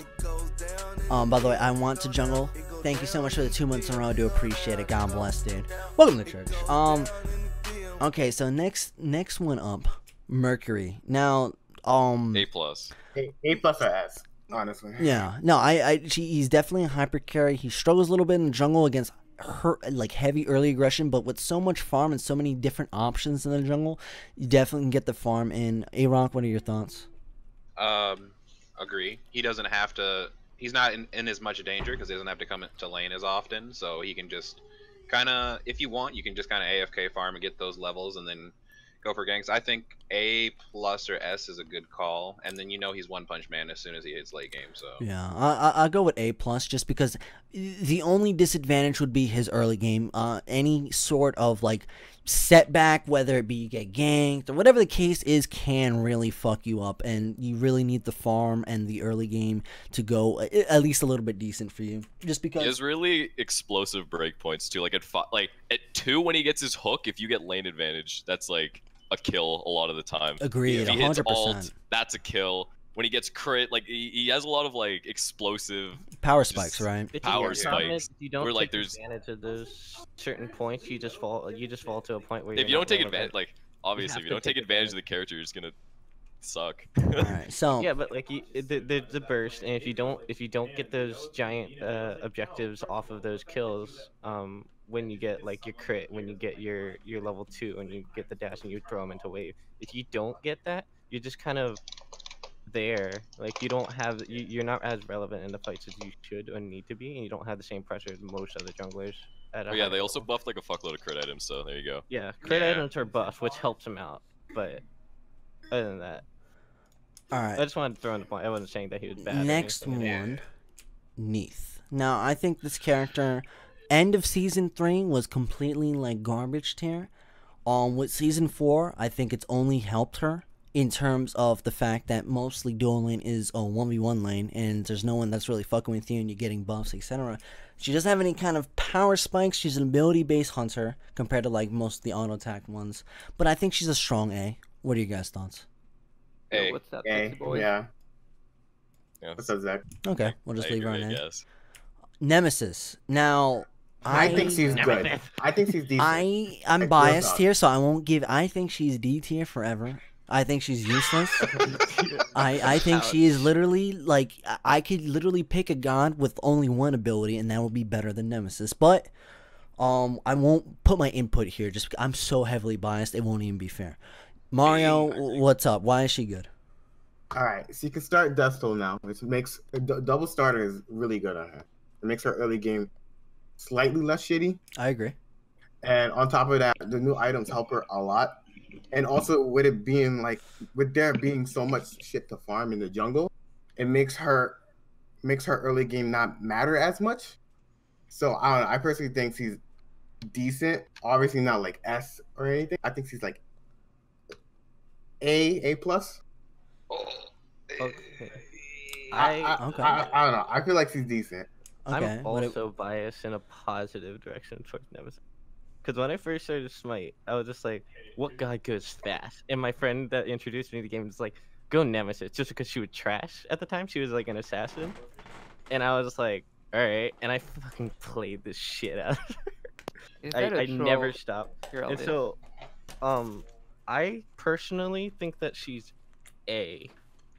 By the way, I want to jungle. Thank you so much for the 2 months in a row. I do appreciate it. God bless, dude. Welcome to church. Okay, so next one up, Mercury. Now, A+. A+ or S. Honestly. Yeah, no, he's definitely a hyper carry. He struggles a little bit in the jungle against like heavy early aggression, but with so much farm and so many different options in the jungle, you definitely can get the farm in. A-Rock, what are your thoughts? Agree. He doesn't have to. He's not in as much danger because he doesn't have to come to lane as often, so he can just kind of, if you want, you can just kind of AFK farm and get those levels, and then go for ganks. I think A+ or S is a good call, and then he's One Punch Man as soon as he hits late game. So yeah, I'll go with A+ just because the only disadvantage would be his early game. Any sort of like setback, whether it be you get ganked or whatever the case is, can really fuck you up, and you really need the farm and the early game to go at least a little bit decent for you. Just because he has really explosive breakpoints too. Like at 2 when he gets his hook, if you get lane advantage, that's like a kill a lot of the time. Agreed. If he hits 100%. ult, that's a kill. When he gets crit, like he has a lot of like explosive power spikes, right? Power spikes. If you don't take advantage of those certain points, you just fall to a point where if you don't take advantage, like obviously if you don't take advantage of the character, you're just gonna suck. All right, so yeah, but like the burst, and if you don't get those giant objectives off of those kills, when you get like your crit, when you get your level 2, and you get the dash and you throw them into wave, if you don't get that, you're just kind of there. Like you don't have, you're not as relevant in the fights as you should or need to be, and you don't have the same pressure as most other junglers. Oh yeah, they also buffed like a fuckload of crit items, so there you go. Yeah, crit items are buffed, which helps him out, but other than that. Alright. I just wanted to throw in the point. I wasn't saying that he was bad. Next one, Neith. Now, I think this character end of season 3 was completely like garbage tier. With season 4, I think it's only helped her in terms of the fact that mostly dual lane is a 1v1 lane, and there's no one that's really fucking with you, and you're getting buffs, etc. She doesn't have any kind of power spikes. She's an ability-based hunter compared to like most of the auto attack ones. But I think she's a strong A. What are you guys' thoughts? Hey, What's up, A, Pixie boy? yeah. Yeah. What's up, Zach? Okay, we'll just I leave her agree, on I A. guess. Nemesis. Now, I think she's good. I think she's decent. I'm Like, biased real here, so I won't give. I think she's D tier forever. I think she's useless. I think she is literally like I could literally pick a god with only one ability, and that would be better than Nemesis. But I won't put my input here. Just I'm so heavily biased, it won't even be fair. Mario, what's up? Why is she good? All right, so you can start Dustle now, which makes double starter is really good on her. It makes her early game slightly less shitty, I agree. and on top of that, the new items help her a lot. And also with it being like, with there being so much shit to farm in the jungle, it makes her early game not matter as much. So I don't know. I personally think she's decent. Obviously not like S or anything. I think she's like A plus. Okay. I don't know. I feel like she's decent. Okay. I'm also biased in a positive direction towards Nemesis. Because when I first started Smite, I was just like, what god goes fast? And my friend that introduced me to the game was like, go Nemesis, just because she was trash at the time. She was like an assassin. And I was just like, alright. And I fucking played this shit out of her. I never stopped. And so, I personally think that she's A.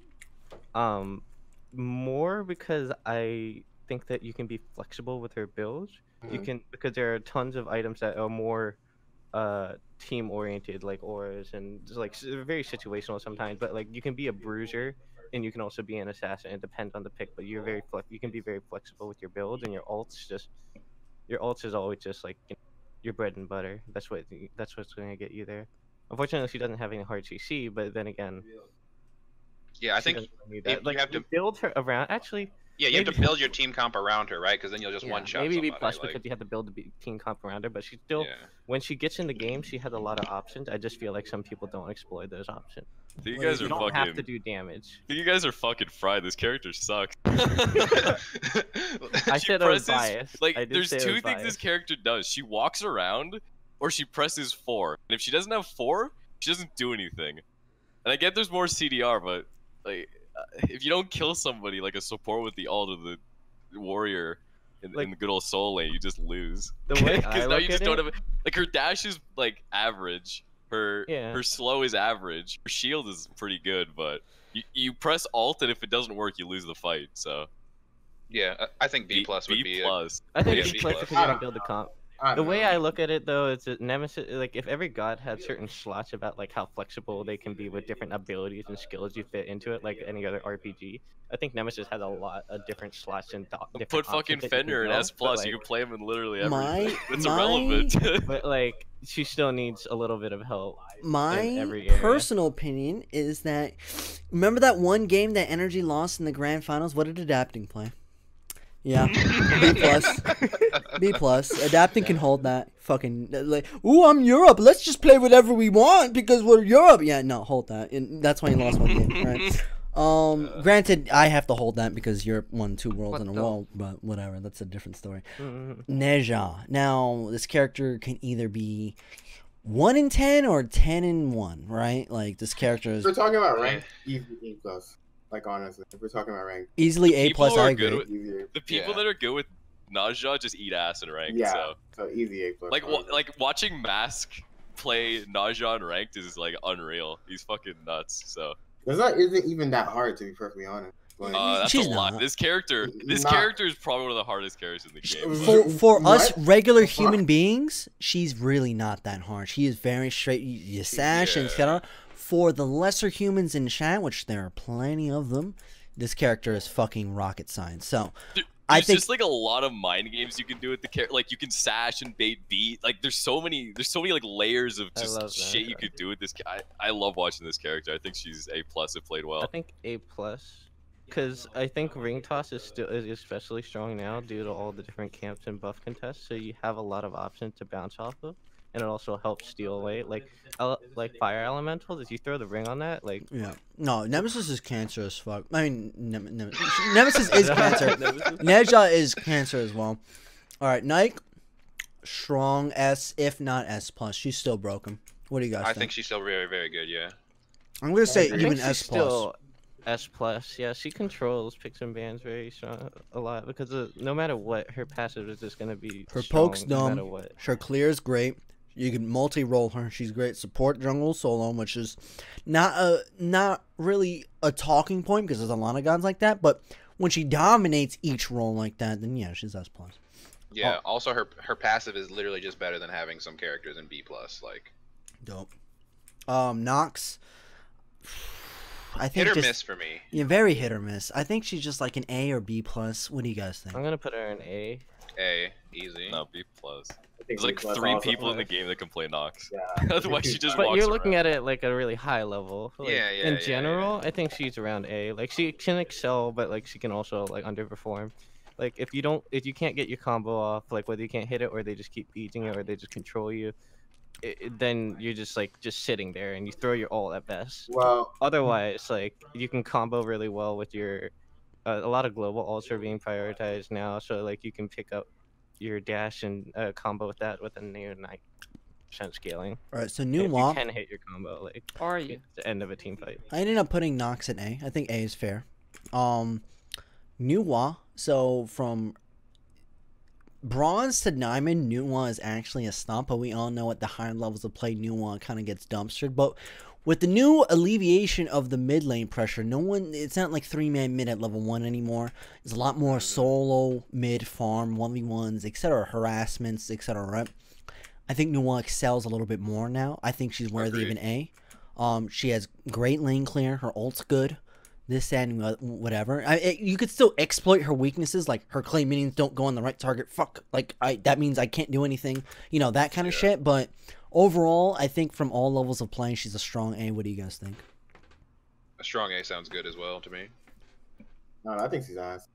More because I think that you can be flexible with her builds. You can, because there are tons of items that are more team oriented, like auras, and just like very situational sometimes. But like you can be a bruiser and you can also be an assassin. It depends on the pick, but you're you can be very flexible with your builds, and your ults is always just like your bread and butter. That's what's going to get you there. Unfortunately, she doesn't have any hard CC, but then again, yeah, I think need that. you Like have to build her around. Actually, yeah, you have to maybe- build your team comp around her, right? Because then you'll just one shot. maybe B somebody, plus like, because you have to build the team comp around her. But she still, yeah. when she gets in the game, she has a lot of options. I just feel like some people don't exploit those options. I think you Well, guys You are don't fucking. have to do damage. I think you guys are fucking fried. This character sucks. I She said I was presses- biased. Like, I did there's say I two was things this biased. character does. She walks around, or she presses 4. And if she doesn't have 4, she doesn't do anything. And I get there's more CDR, but like, if you don't kill somebody like a support with the ult of the warrior in the good old soul lane, you just lose. The way I Because now look you just at don't it- have like her dash is like average. Her slow is average. Her shield is pretty good, but you press alt and if it doesn't work, you lose the fight. So Yeah, I think B plus would be. plus. I think Yeah, B B plus plus. because you can build the comp. I The don't way know. I look at it though is that Nemesis, like if every god had certain slots about like how flexible they can be with different abilities and skills you fit into it, like any other RPG, I think Nemesis has a lot of different slots and different Put fucking options that you can Fender in go, S plus. but, You like- can play him in literally everything. My- It's my- irrelevant. But like she still needs a little bit of help. My every area. personal opinion is that remember that one game that Energy lost in the grand finals? What did Adapting play? Yeah, B plus. B plus. Adapting can hold that. Fucking like, ooh, I'm Europe. Let's just play whatever we want because we're Europe. Yeah, no, hold that. And that's why you lost one game, right? Granted, I have to hold that because Europe won 2 worlds in a row, but whatever. That's a different story. Neja. Now, this character can either be 1 in 10 or 10 in 1, right? Like this character If is we're talking about rank, easy A plus. Like honestly, if we're talking about rank, easily A People plus. who are I good agree. with- easy A. The people Yeah. that are good with Naja just eat ass in ranked. Yeah, So so easy A plus. like honestly. like watching Mask play Naja in ranked is like unreal. He's fucking nuts. So It's not isn't even that hard to be perfectly honest. Like, that's She's a lot. not. This character is probably one of the hardest characters in the game. For us What? regular The fuck? human beings, she's really not that hard. She is very straight. You sash and Yeah. etc. For the lesser humans in chat, which there are plenty of them, this character is fucking rocket science. So There's I think just like a lot of mind games you can do with the character. Like you can sash and bait beat. Like there's so many like layers of I just love shit that. you could do with this guy. I love watching this character. I think she's A plus if played well. I think A plus Because I think ring toss is especially strong now due to all the different camps and buff contests. So you have a lot of options to bounce off of, and it also helps steal away. Like fire elementals. If you throw the ring on that, like Yeah. No, Nemesis is cancer as fuck. I mean, Nemesis is cancer. Neja is cancer as well. All right, Nike, strong S, if not S plus. She's still broken. What do you guys I think? think she's still very, very good. Yeah. I'm gonna say I think even she's S plus. still S plus. Yeah, she controls picks and bans very strong a lot because no matter what, her passive is just gonna be Her strong, poke's no dumb. matter what. Her clear is great. You can multi-roll her. She's great. Support jungle solo, which is not really a talking point because there's a lot of gods like that. But when she dominates each role like that, then yeah, she's S plus. Yeah. Also, her passive is literally just better than having some characters in B plus. Like Dope. Nox. I think hit or just, miss for me. Yeah, very hit or miss. I think she's just like an A or B plus. What do you guys think? I'm gonna put her in A. A easy. No, B plus. I think There's like B plus 3 also people in the plays. game that can play Nox. Yeah. Otherwise, she just But walks you're looking around. at it like a really high level. Like, Yeah, yeah, In yeah, general, I think she's around A. Like she can excel, but like she can also like underperform. Like if you can't get your combo off, like whether you can't hit it or they just keep beating it or they just control you, then you're just sitting there and you throw your ult at best. Well, Otherwise, like you can combo really well with your. A lot of global ults are being prioritized now, so like you can pick up your dash and combo with that with a near 9% scaling. All right, so And new if you WoP. can hit your combo, like Are you? it's the end of a team fight. I ended up putting Nox in A. I think A is fair. Nuwa. So from bronze to diamond, Nuwa is actually a stomp, but we all know at the higher levels of play, Nuwa kind of gets dumpstered. But with the new alleviation of the mid lane pressure, it's not like 3-man mid at level 1 anymore. There's a lot more solo mid farm, 1v1s, etc., harassments, etc., right? I think Nuwa excels a little bit more now. I think she's worthy of an A. She has great lane clear. Her ult's good. This and whatever. You could still exploit her weaknesses, like her clay minions don't go on the right target. Fuck, like that means I can't do anything. You know, that kind of shit. But overall, I think from all levels of play, she's a strong A. What do you guys think? A strong A sounds good as well to me. no, I think she's ass.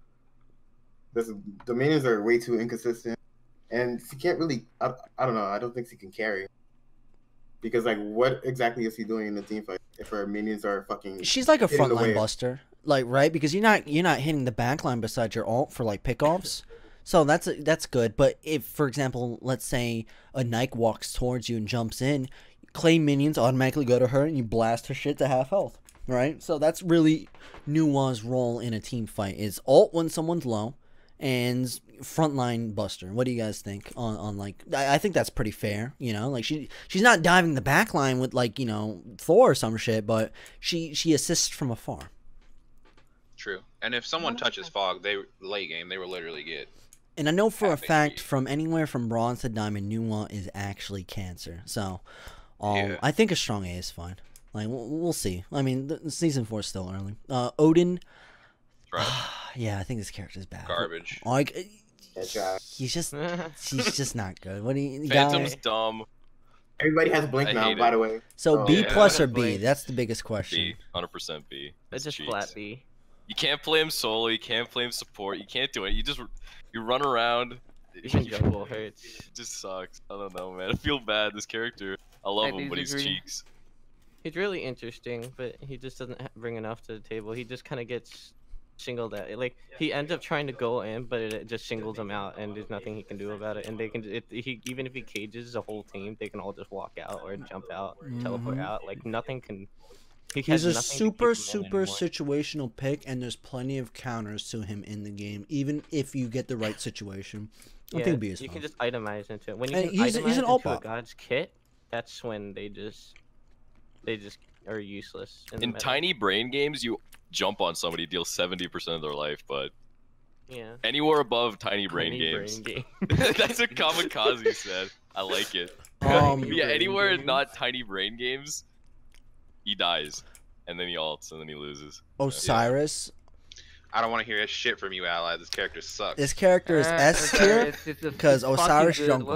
The minions are way too inconsistent, and she can't really. I don't know. I don't think she can carry. Because like, what exactly is he doing in the team fight if her minions are fucking? She's like a hitting the frontline wave? buster, like right, because you're not hitting the backline besides your ult for like pickoffs. So that's good. But if, for example, let's say a Nike walks towards you and jumps in, clay minions automatically go to her and you blast her shit to half health, right? So that's really Nuwa's role in a team fight is ult when someone's low, and frontline buster. What do you guys think on like? I think that's pretty fair. You know, like she's not diving the back line with like, you know, Thor or some shit, but she assists from afar. True. And if someone touches Fog, late game they will literally get. And I know for a Half fact, HP. from anywhere from bronze to diamond, Nuwa is actually cancer. So, Yeah. I think a strong A is fine. Like we'll see. I mean, the season 4 is still early. Odin. Right. Yeah, I think this character's bad. Garbage. Like, That's right. she's just not good. What do you Phantom's guys? dumb. Everybody has blink I now, hate by it. the way. So Oh, B yeah. plus or B? Blink. That's the biggest question. B. 100% B. It's just cheats. flat B. You can't play him solo. You can't play him support. You can't do it. You run around. Even jungle hurts. It just sucks. I don't know, man. I feel bad. This character. I love him, but he's disagree. cheeks. He's really interesting, but he just doesn't bring enough to the table. He just kind of gets singled out. Like he ends up trying to go in, but it just singles him out, and there's nothing he can do about it. And they can, even if he cages a whole team, they can all just walk out or jump out or teleport Mhm. out. Like nothing can. He He's has a nothing to super keep him in anymore. situational pick, and there's plenty of counters to him in the game, even if you get the right situation. I think B is you fine. can just itemize into it. When you And can he's itemize an ult into a bot. god's kit, that's when they just are useless. In the In meta. tiny brain games, you jump on somebody, deal 70% of their life, but Yeah. anywhere above tiny brain Tiny games. game. That's what Kamikaze said. I like it. Um, Yeah, brain anywhere games. not tiny brain games, he dies. And then he ults, and then he loses. Osiris. I don't want to hear shit from you, Ally. This character sucks. This character is S tier. because Osiris jungle. What?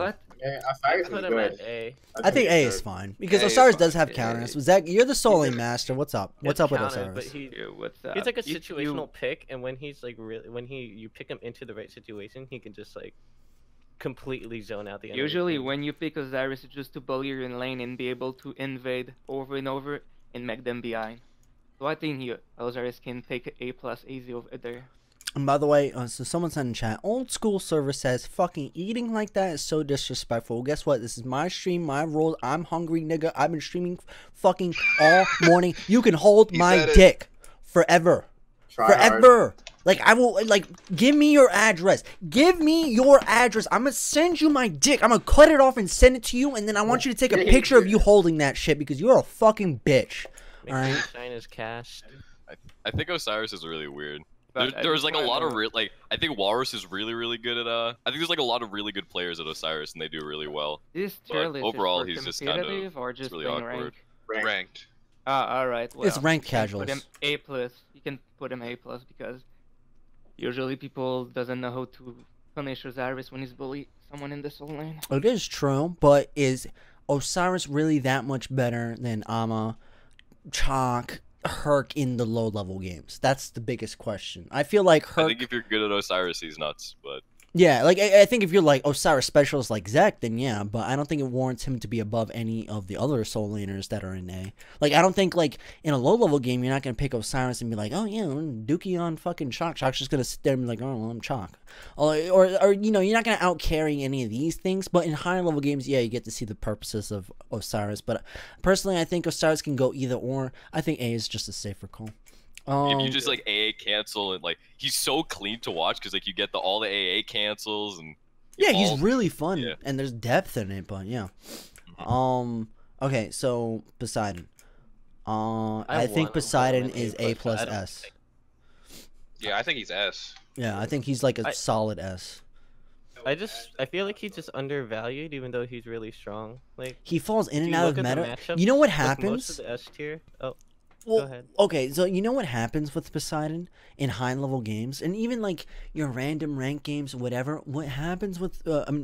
Yeah, Osiris Put is him at good. A. I think A is good. fine because A is Osiris fine. does have A. counters. Zach, you're the Soul Lane master. What's up? What's It's up with countered, Osiris? But Yeah, what's up? he's like a You- situational pick, and when he's like really, when you pick him into the right situation, he can just like completely zone out the enemy. Usually, when you pick Osiris, it's just to bully your lane and be able to invade over and over and make them behind. So I think Osiris can take A+ easy over there. And by the way, so someone said in chat, old school server says, fucking eating like that is so disrespectful. Guess what? This is my stream, my rules. I'm hungry, nigga. I've been streaming fucking all morning. You can hold He my said it. dick forever. Try hard. Forever. Like, I will, like, give me your address. Give me your address. I'm gonna send you my dick. I'm gonna cut it off and send it to you, and then I want you to take a picture of you holding that shit because you're a fucking bitch. Make Alright. sure Shine is cast. I think Osiris is really weird. But I There's like a just lot of wanna- like I think Walrus is really good at I think there's like a lot of really good players at Osiris and they do really well. This But tier list overall, is for he's just kind of- competitive or just really playing awkward. rank? Ranked. Ah, alright. Well, It's ranked you can casuals. Put him A+. You can put him A+ because usually people doesn't know how to punish Osiris when he's bully someone in the soul lane. It is true, but is Osiris really that much better than Ama, Chalk, Herc in the low level games? That's the biggest question. I feel like I Herc. think if you're good at Osiris, he's nuts. But Yeah, like I think if you're like Osiris specialist like Zek, then yeah, but I don't think it warrants him to be above any of the other soul laners that are in A. Like I don't think like in a low level game you're not gonna pick Osiris and be like, oh yeah, Dookie on fucking Chalk. Chalk's just gonna sit there and be like, oh well, I'm Chalk. Or you know, you're not gonna out carry any of these things. But in higher level games, yeah, you get to see the purposes of Osiris. But personally, I think Osiris can go either or. I think A is just a safer call. if you just like AA cancel and like he's so clean to watch because like you get all the AA cancels and Yeah, all- he's really fun, yeah. and there's depth in it. But yeah, okay, so Poseidon. I think want him, Poseidon put him in is A+, A but plus I don't S. Yeah, I think he's S. Yeah, I think he's like a I- solid S. I feel like he's just undervalued, even though he's really strong. Like, He falls in do and you out look of at the meta. matchups, You know what like, happens? most of the S tier. Oh, Well, go ahead. okay, so you know what happens with Poseidon in high level games, and even like your random rank games, whatever. What happens with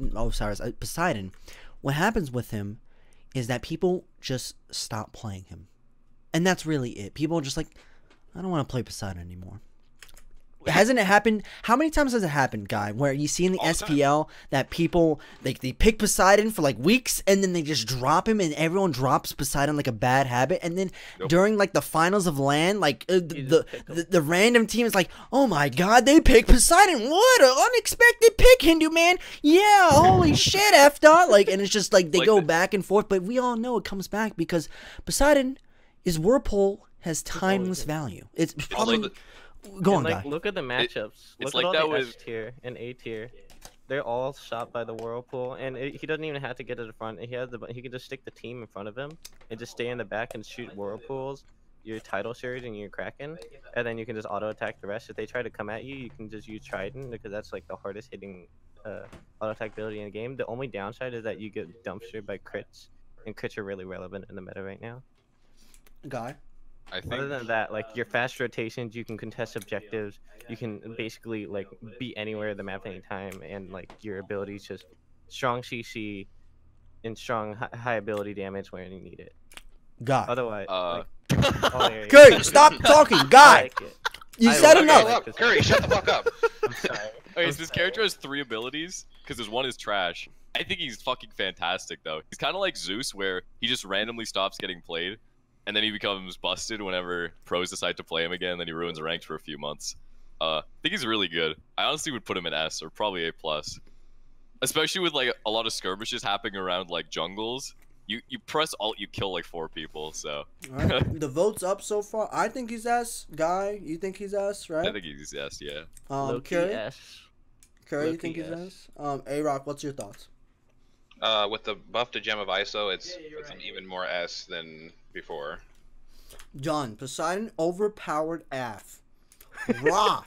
Poseidon? What happens with him is that people just stop playing him, and that's really it. People are just like, I don't want to play Poseidon anymore. Hasn't it happened? How many times has it happened, Guy, where you see in the All the time. SPL that people they pick Poseidon for like weeks and then they just drop him and everyone drops Poseidon like a bad habit, and then Nope. during like the finals of LAN, like You just pick 'em. the random team is like, oh my god, they picked Poseidon. What an unexpected pick, Hindu man. Yeah, holy shit, F dot. Like, and it's just like they Like go the- back and forth, but we all know it comes back because Poseidon is Whirlpool has timeless been. value. It's It's probably like go on, And, like, Guy. look at the matchups. it's Look like at all that the with- S tier and A tier. They're all shot by the Whirlpool, and he doesn't even have to get to the front. He can just stick the team in front of him and just stay in the back and shoot Whirlpools, your Tidal Surge and your Kraken, and then you can just auto attack the rest. If they try to come at you, you can just use Trident because that's like the hardest hitting auto attack ability in the game. The only downside is that you get dumpstered by crits, and crits are really relevant in the meta right now. Guy. I think Other than that, like your fast rotations, you can contest objectives. You can basically like be anywhere in the map anytime, and like your abilities just strong CC and strong high ability damage when you need it. Guy. Otherwise, uh oh, there you Curry, go. stop talking, I Guy. like it. You I said like enough. it. Shut up, Curry, shut the fuck up. I'm sorry. okay, I'm so this sorry. character has 3 abilities because there's one is trash. I think he's fucking fantastic though. He's kind of like Zeus where he just randomly stops getting played and then he becomes busted whenever pros decide to play him again, then he ruins ranked for a few months. I think he's really good. I honestly would put him in S or probably A+. Especially with like a lot of skirmishes happening around like jungles. You press alt, you kill like 4 people, so Alright, the vote's up so far. I think he's S. Guy, you think he's S, right? I think he's S, yeah. Low-key Curry, S. Curry, you low-key think he's S. S? A-Rock, what's your thoughts? With the buff to Gem of ISO, it's an even more S than before. Done. Poseidon, overpowered AF. Ra.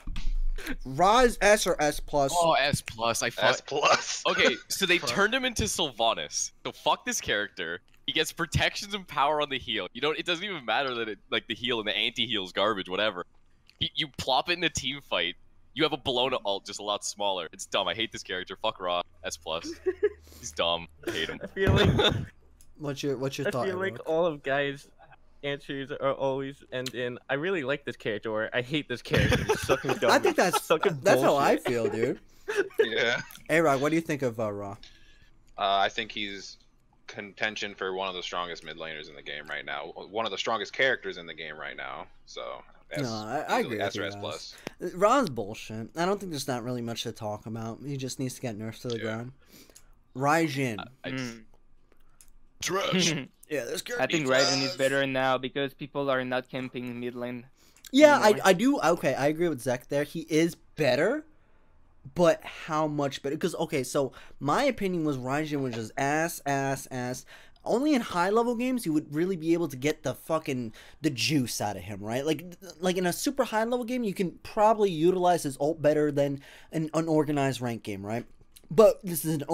Ra is S or S plus. Oh, S+. I S fuck. plus. Okay, so they turned him into Sylvanas. So fuck this character. He gets protections and power on the heal. You don't. It doesn't even matter that it like the heal and the anti-heal is garbage. Whatever. You plop it in a team fight. You have a Bologna ult, just a lot smaller. It's dumb. I hate this character. Fuck Raw. S+. He's dumb. I hate him. I feel like What's your I thought? feel like Heroic? all of guys' answers are always end in I really like this character or I hate this character. He's sucking dumb. I think that's sucking how I bullshit. feel, dude. Yeah. Hey, Rock, what do you think of Raw? I think he's contention for one of the strongest mid laners in the game right now. One of the strongest characters in the game right now. So No, I agree with S you or S guys. plus. Raw's bullshit. I don't think there's not really much to talk about. He just needs to get nerfed to the ground. Raijin. I just, Mm. trash. Yeah, this I think Raven is better now because people are not camping mid lane. Yeah, anymore. I do. Okay, I agree with Zach there. He is better, but how much better? Because, okay, so my opinion was Raijin was just ass. Only in high level games you would really be able to get the juice out of him, right? Like in a super high level game, you can probably utilize his ult better than an unorganized rank game, right? But this is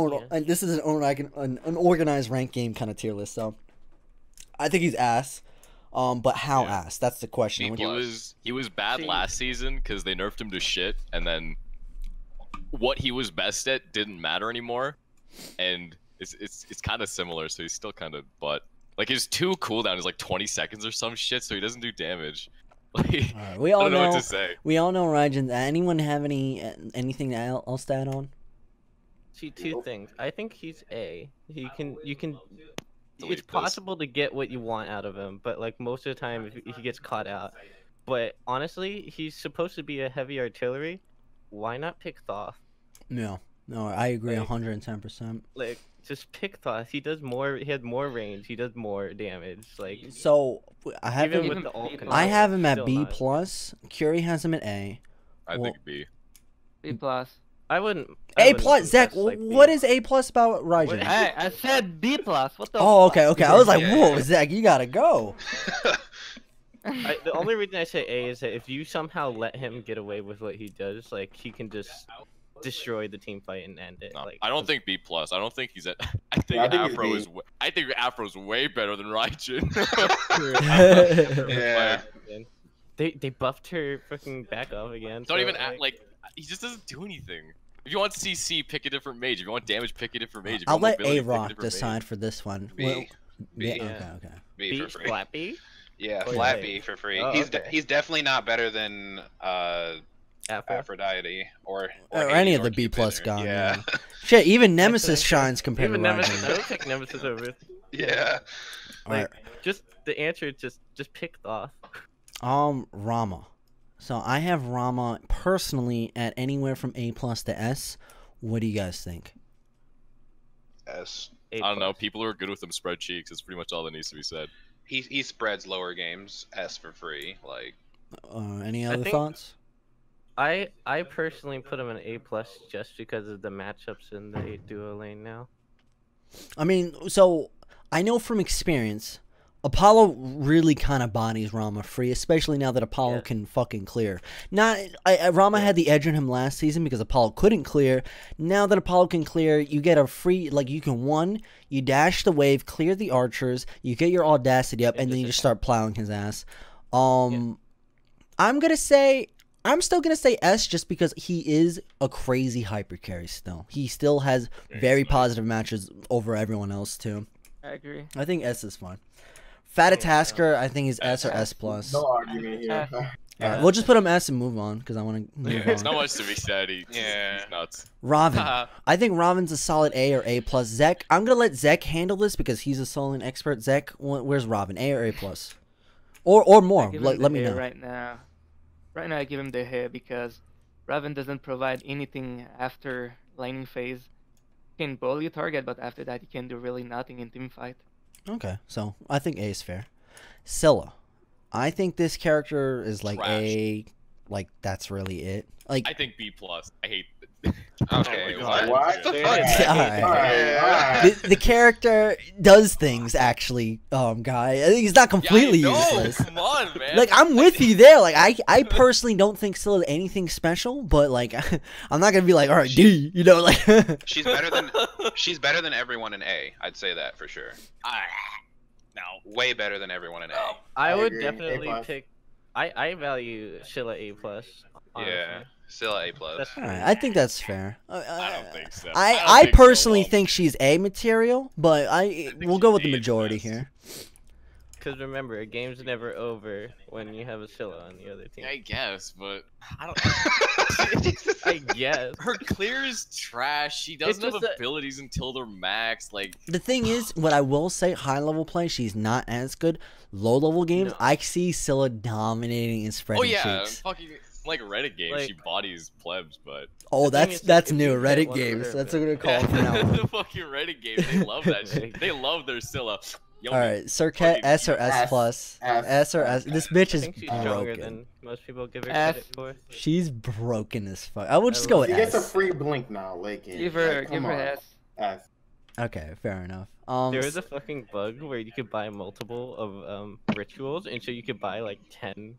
an organized rank game kind of tier list, so I think he's ass. But how Yeah. ass? That's the question. He was bad See- last season because they nerfed him to shit, and then what he was best at didn't matter anymore, and it's kind of similar. So he's still kind of but like his 2 cooldown is like 20 seconds or some shit, so he doesn't do damage. Like All right, we I all don't know know. what to say. We all know Raijin. Anyone have anything else to add on? See, 2 things. I think he's A. You can Delete it's this. possible to get what you want out of him, but like most of the time if he gets caught out. But honestly, he's supposed to be a heavy artillery. Why not pick Thoth? No, I agree Like- 110%. Like just pick Thoth. He does more. He has more range. He does more damage. Like So I have even him. with the ult I control, I have him at still B not- plus. Curie has him at A. I Well- think B. B plus. I wouldn't. A plus. Zach, like what is A plus about Raijin? I said B plus. What the? Oh, fuck? okay. I was like, Yeah, whoa, yeah. Zach, you gotta go. The only reason I say A is that if you somehow let him get away with what he does, like he can just destroy the team fight and end it. No, Like I don't think B plus. I don't think he's at. I think I think he's Afro B. is. I think Afro's way better than Raijin. Yeah. They buffed her fucking back off again. Don't so, even act like he just doesn't do anything. If you want CC, pick a different mage. If you want damage, pick a different mage. If you I'll want let mobility, A pick Rock different decide mage. for this one. B. Well, B. yeah, Yeah. okay. B B for free. flat B. Yeah, Oh, flat yeah. B for free. Oh, he's okay. he's definitely not better than Afro. Aphrodite or Or any Hades of the or B plus Cupid or- guy. Yeah. Yeah. Shit, even Nemesis That's shines compared Even to Nemesis. I Raijin. would pick Nemesis over. Yeah. Alright. Just the answer is just pick Thoth. Rama. So I have Rama personally at anywhere from A plus to S. What do you guys think? S. A I don't know. plus. People who are good with them spread cheeks. That's pretty much all that needs to be said. He spreads lower games. S for free. Like Any I other think- thoughts? I personally put him in A plus just because of the matchups in the duo lane now. I mean, so I know from experience, Apollo really kind of bodies Rama free, especially now that Apollo Yeah. can fucking clear. Rama had the edge on him last season because Apollo couldn't clear. Now that Apollo can clear, you get a free, like you can you dash the wave, clear the archers, you get your audacity up, Yeah, and then just you just attack. start plowing his ass. I'm still gonna say S just because he is a crazy hyper carry still. He still has very positive matches over everyone else too. I agree. I think S is fine. Fatatasker, I think he's S or S plus. No argument here. Alright, we'll just put him S and move on because I want to move There's on. not much to be said. He's Yeah. nuts. Robin, I think Robin's a solid A or A plus. Zek, I'm gonna let Zek handle this because he's a Solon expert. Zek, where's Robin? A or A plus? Or more? I give Let him the me hair know. right now. Right now, I give him the hair because Raven doesn't provide anything after laning phase. He can bully a target, but after that, he can do really nothing in team fight. Okay, so I think A is fair. Scylla, I think this character is like Trash. A, like that's really it. Like I think B plus. I hate. Okay, Oh my what? God. What? The Dude, fuck? Alright. Alright. the character does things actually, guy. I think he's not completely yeah, I know. useless. Come on, man. Like I'm with you there. Like I personally don't think Scylla anything special, but like I'm not gonna be like, all right, D, you know, like. She's better than everyone in A. I'd say that for sure. No. Way better than everyone in A. I I would agree. definitely A+. pick. I value Scylla A plus. Yeah. Scylla A plus. That's All right, I think that's fair. I don't think so. I think so, personally Bob. think she's A material, but we'll go with the majority here. Because remember, a game's never over when you have a Scylla on the other team. I guess, but I don't. I guess. Her clear is trash. She doesn't have just that- abilities until they're maxed. Like, The thing is, what I will say, high level play, she's not as good. Low level games, No. I see Scylla dominating and spreading oh yeah, cheeks. fucking like Reddit games, Like- she bodies plebs, but Oh, The thing that's is, if new. you get Reddit one games. for That's her, what we're gonna call it from now on. the fucking Reddit games, they love that shit. They love their Scylla. Yo, All right, Circuit fucking S or S S, plus? S, S or S? This bitch I is think she's stronger broken. than most people give her F. credit for. She's broken as fuck. I will just go with She gets a S. free blink now, like Give her come on. S. S. Okay, fair enough. There is a fucking bug where you could buy multiple of rituals, and so you could buy like 10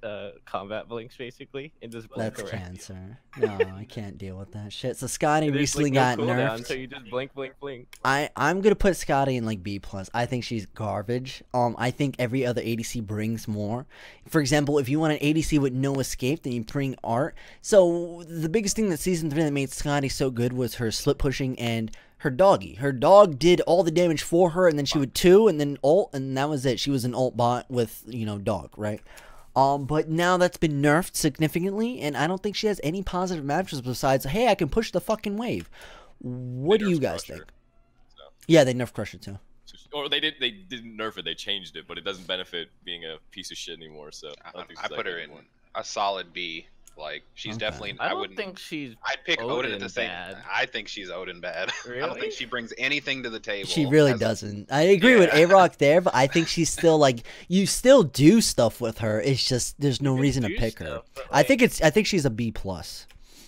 combat blinks basically, and just blink That's around. cancer. No, I can't deal with that shit. So Scotty There's, recently like, got no cooldown, nerfed. so you just blink, blink, blink. I'm gonna put Scotty in like B plus. I think she's garbage. I think every other ADC brings more. For example, if you want an ADC with no escape, then you bring art. So the biggest thing that season 3 that made Scotty so good was her slip pushing and her doggy. Her dog did all the damage for her, and then she would 2 and then ult, and that was it. She was an ult bot with dog, right? But now that's been nerfed significantly, and I don't think she has any positive matches besides, hey, I can push the fucking wave. What They do you nerfed guys Crusher, think? so. Yeah, they nerfed Crusher too. Or they didn't nerf it, they changed it, but it doesn't benefit being a piece of shit anymore. So I don't think I she's put that her good in anymore. a solid B. Like she's Okay. definitely. I don't wouldn't think she's. I'd pick Odin at Odin the same. bad. I think she's Odin bad. I don't Really? think she brings anything to the table. She really as a- doesn't. I agree with Yeah. A-Rock there, but I think she's still like, you still do stuff with her. It's just there's no You can reason to do pick her. stuff, but, I think she's a B plus.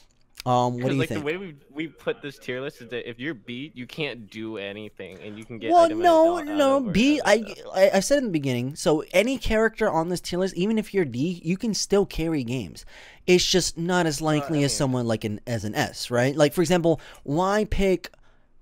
What do you like think? the way we put this tier list is that if you're B, you can't do anything, and you can get. Well, item no, out no. of or B, out of stuff. I said in the beginning. So any character on this tier list, even if you're D, you can still carry games. It's just not as likely as mean- someone like as an S, right? Like for example, why pick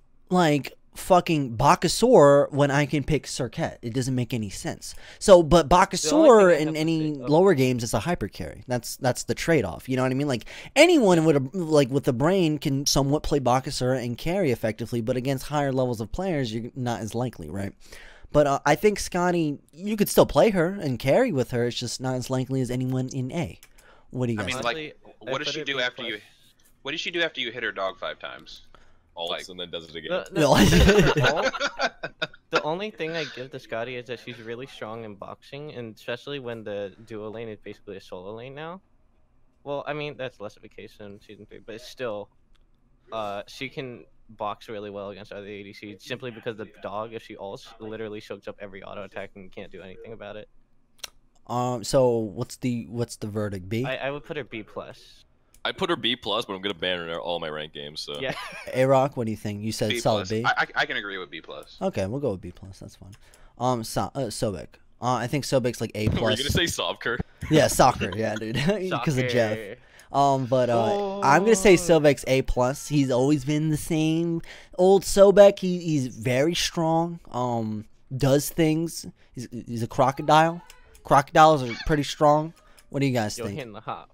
like fucking Bakasor when I can pick Circuit? It doesn't make any sense. So, but Bakasor I in have to any say- lower games is a hyper carry. That's the trade off. You know what I mean? Like anyone with the brain can somewhat play Bakasor and carry effectively, but against higher levels of players, you're not as likely, right? But I think Scotty, you could still play her and carry with her. It's just not as likely as anyone in A. What do you I guys mean, think? like, Honestly, I what does put she her do B after you? plus. What does she do after you hit her dog 5 times? Ults like- and then does it again. No, No. the only thing I give to Scotty is that she's really strong in boxing, and especially when the duo lane is basically a solo lane now. Well, I mean that's less of a case in season 3, but it's still, she can box really well against other ADCs simply because the dog, if she ults, literally soaks up every auto attack and can't do anything about it. So what's the verdict? B? I would put her B plus. I put her B plus, but I'm gonna ban her in all my ranked games. So Yeah. A-Rock, what do you think? You said B solid plus. B. I can agree with B plus. Okay, we'll go with B plus. That's fine. Sobek. I think Sobek's like A were you plus. gonna say Sobker? Yeah, soccer. Yeah, dude. Because of Jeff. Soccer. But I'm gonna say Sobek's A plus. He's always been the same old Sobek. He's very strong. Does things. He's a crocodile. Crocodiles are pretty strong. What do you guys Yo, think? hitting the hop.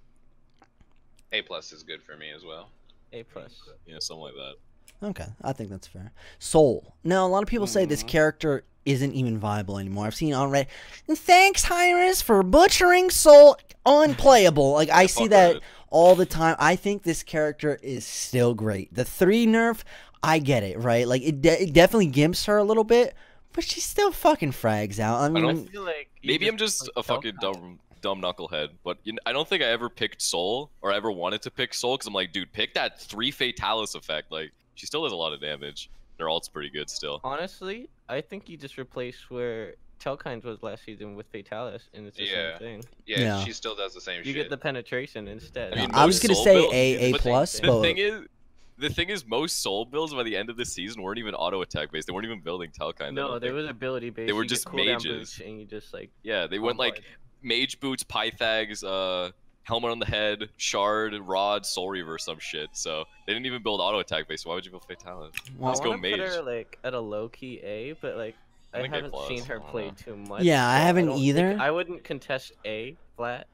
A plus is good for me as well. A plus. Yeah, something like that. Okay, I think that's fair. Soul. Now, a lot of people say Mm-hmm. this character isn't even viable anymore. I've seen on Reddit, thanks, Hyris, for butchering Soul unplayable. Like, I see fuck that Reddit. all the time. I think this character is still great. The 3 nerf, I get it, right? Like, it definitely gimps her a little bit, but she still fucking frags out. I I mean, don't- I feel like you Maybe I'm just, just like, a fucking dumb knucklehead, but I don't think I ever picked Soul or ever wanted to pick Soul because I'm like, dude, pick that 3 Fatalis effect. Like, she still does a lot of damage. Her ult's pretty good still. Honestly, I think you just replace where Telkind was last season with Fatalis, and it's the Yeah. same thing. Yeah, Yeah. she still does the same You shit. get the penetration instead. I mean, I was most gonna Soul say builds- A but plus, the but thing is, most Soul builds by the end of the season weren't even auto attack based. They weren't even building Telkind. I No, don't they think. were ability based. They were you get just cooldown mages. boots, and you just like. Yeah, they went like mage boots, Pythags, helmet on the head, shard, rod, soul reaver, some shit. So they didn't even build auto attack base. Why would you build Fatalis? Well, Let's I go wanna mage. put her like at a low key A, but like I I think A haven't plus, seen her I don't play know. too much. Yeah, I so haven't don't think- either. I wouldn't contest A flat. Like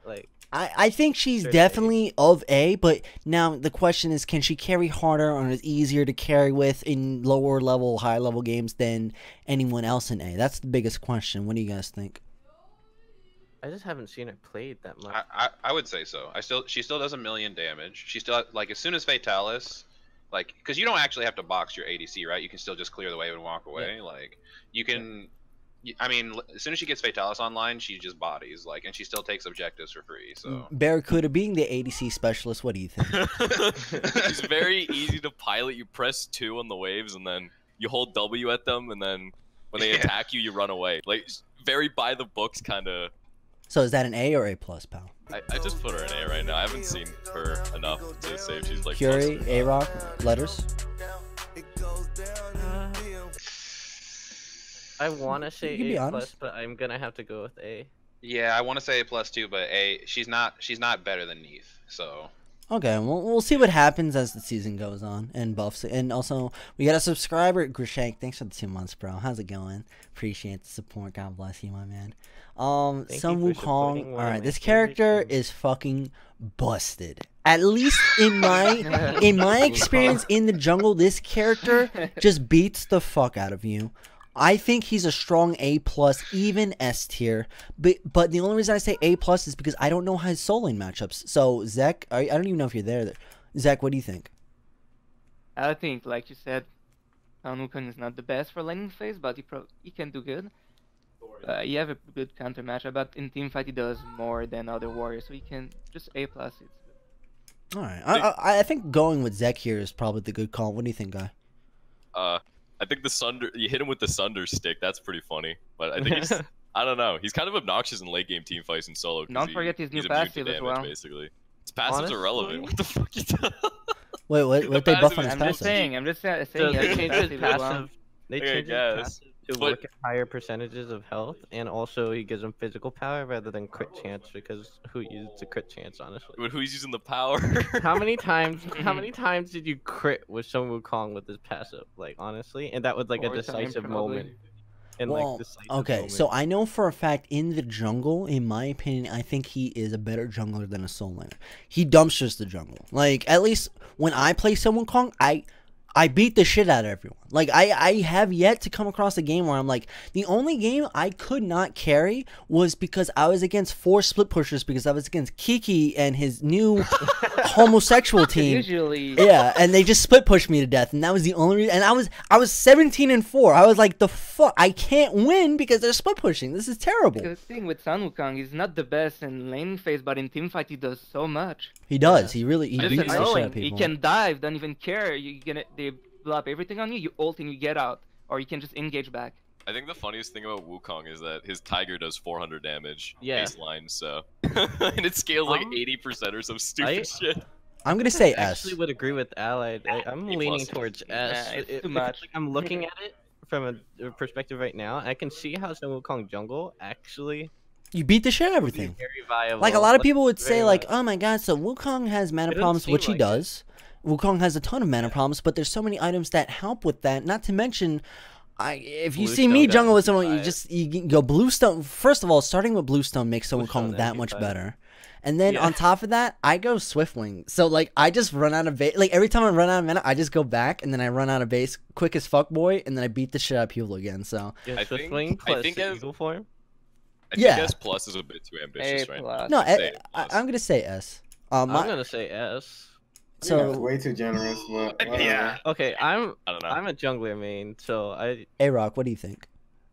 I think she's Sure, definitely of A, but now the question is, can she carry harder or is easier to carry with in lower level, high level games than anyone else in A? That's the biggest question. What do you guys think? I just haven't seen her played that much. I would say so. She still does 1,000,000 damage. She still like as soon as Fatalis, like because you don't actually have to box your ADC, right? You can still just clear the wave and walk away. Like you can. I mean, as soon as she gets Fatalis online, she just bodies like, and she still takes objectives for free. So Barracuda, being the ADC specialist, what do you think? It's very easy to pilot. You press 2 on the waves, and then you hold W at them, and then when they attack you, you run away. Like very by the books kind of. So is that an A or A plus, pal? I just put her in A right now. I haven't seen her enough to say if she's like. Curie, plus. A-Rock, letters. I want to say You can be A+, honest. but I'm gonna have to go with A. yeah, I want to say A+ too, but A. She's not better than Neith. So Okay, well, we'll see what happens as the season goes on and buffs. And also, we got a subscriber, Grishank. Thanks for the 2 months, bro. How's it going? Appreciate the support. God bless you, my man. Thank Sun you for Wukong. supporting All one of right, my this favorite character streams. is fucking busted. At least in my experience in the jungle, this character just beats the fuck out of you. I think he's a strong A+, even S tier. But the only reason I say A+ is because I don't know his soul lane matchups. So, Zek, I don't even know if you're there. Zek, what do you think? I think, like you said, Sun Wukong is not the best for laning phase, but he can do good. You have a good counter matchup, but in teamfight he does more than other warriors, so he can just A+. It's good. All right. I think going with Zek here is probably the good call. What do you think, guy? I think the Sunder. You hit him with the Sunder stick. That's pretty funny. But I think he's. I don't know. He's kind of obnoxious in late game team fights and solo. 'Cause Don't forget his new he's immune to passive as damage, well. Basically, his passive's irrelevant. What the fuck you doing? Wait, what The they buff passive on is his I'm passive? just saying. I'm just saying. So he has they a changed his passive as well. passive. They Okay, changed his guys. passive to But- work at higher percentages of health, and also he gives him physical power rather than crit chance, because who uses the crit chance, honestly? But who's using the power? How many times did you crit with Sun Wukong with his passive? Like, honestly, and that was like a 4 times decisive probably. moment. And Well, like decisive okay, moment. so I know for a fact in the jungle, in my opinion, I think he is a better jungler than a soul laner. He dumpsters the jungle. Like, at least when I play Sun Wukong, I beat the shit out of everyone. Like, I have yet to come across a game where I'm like, the only game I could not carry was because I was against 4 split pushers because I was against Kiki and his new homosexual team. Usually, Yeah, and they just split pushed me to death, and that was the only reason. And I was 17-4. I was like, the fuck, I can't win because they're split pushing. This is terrible. the thing with Sun Wukong, he's not the best in laning phase, but in teamfight he does so much. He does. He really he Just beats the shit out annoying. of He people. can dive, don't even care. They blow up everything on you. You ult and you get out, or you can just engage back. I think the funniest thing about Wukong is that his Tiger does 400 damage Yeah. baseline, so and it scales like 80% or some stupid I- shit. I'm gonna say I S. actually would agree with Allied. I'm A+. leaning towards S. it's It- too because, much. like, I'm looking at it from a perspective right now. I can see how Sun Wukong jungle actually You beat the shit out of would be everything. very viable. Like a lot of people would very say, like, much. oh my god, so Wukong has mana It doesn't problems, seem which he like it. does. Wukong has a ton of mana problems, but there's so many items that help with that. Not to mention, if you see Bluestone me down jungle with someone, you 55. just you can go Bluestone. First of all, starting with Bluestone makes Sun Bluestone Wukong that much 95. better. And then Yeah. on top of that, I go Swiftwing. So like I just run out of base. Like every time I run out of mana, I just go back and then I run out of base quick as fuck boy, and then I beat the shit out of people again. So Yeah, I Swift think- Wing I plus think the as- Eagle form. I think Yeah. S plus is a bit too ambitious A+. right now. no, Say I'm gonna say S. I'm gonna say S. That's So way too generous, but whatever. Yeah. Okay, I'm I don't know. a jungler main, so A Rock, what do you think?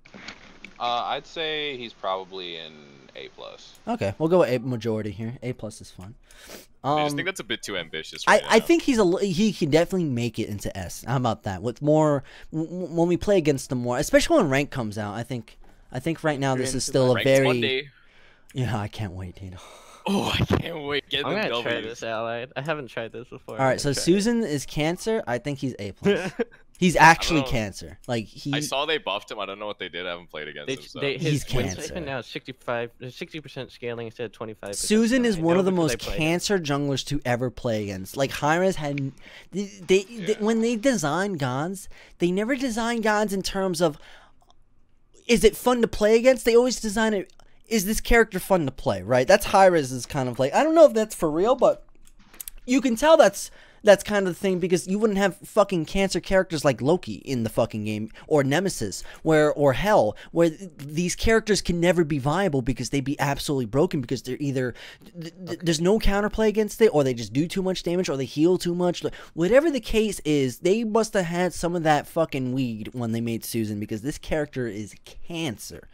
I'd say he's probably in A+. Okay, we'll go with A majority here. A plus is fun. I just Um, think that's a bit too ambitious. I Right now. think he can definitely make it into S. How about that? With more when we play against them more, especially when rank comes out. I think right now You're this is into still a Ranked very Monday. yeah. I can't wait, dude. Oh, I can't wait. Get I'm them gonna try W's. this Allied. I haven't tried this before. All right, so Susan is Cancer. I think he's A plus. He's actually know. Cancer. Like he. I saw they buffed him. I don't know what they did. I haven't played against him. So. He's his win Cancer. siphon now is 60% scaling instead of 25%. Susan is I one know of the because I most played. Cancer junglers to ever play against. Like Hyra's had, they when they design gods, they never design gods in terms of, is it fun to play against? They always design it. is this character fun to play, right? That's Hi-Rez's kind of like, I don't know if that's for real, but you can tell that's kind of the thing, because you wouldn't have fucking cancer characters like Loki in the fucking game, or Nemesis, or Hell, where these characters can never be viable because they'd be absolutely broken, because they're either there's no counterplay against it, or they just do too much damage, or they heal too much. Whatever the case is, they must have had some of that fucking weed when they made Susan, because this character is cancer.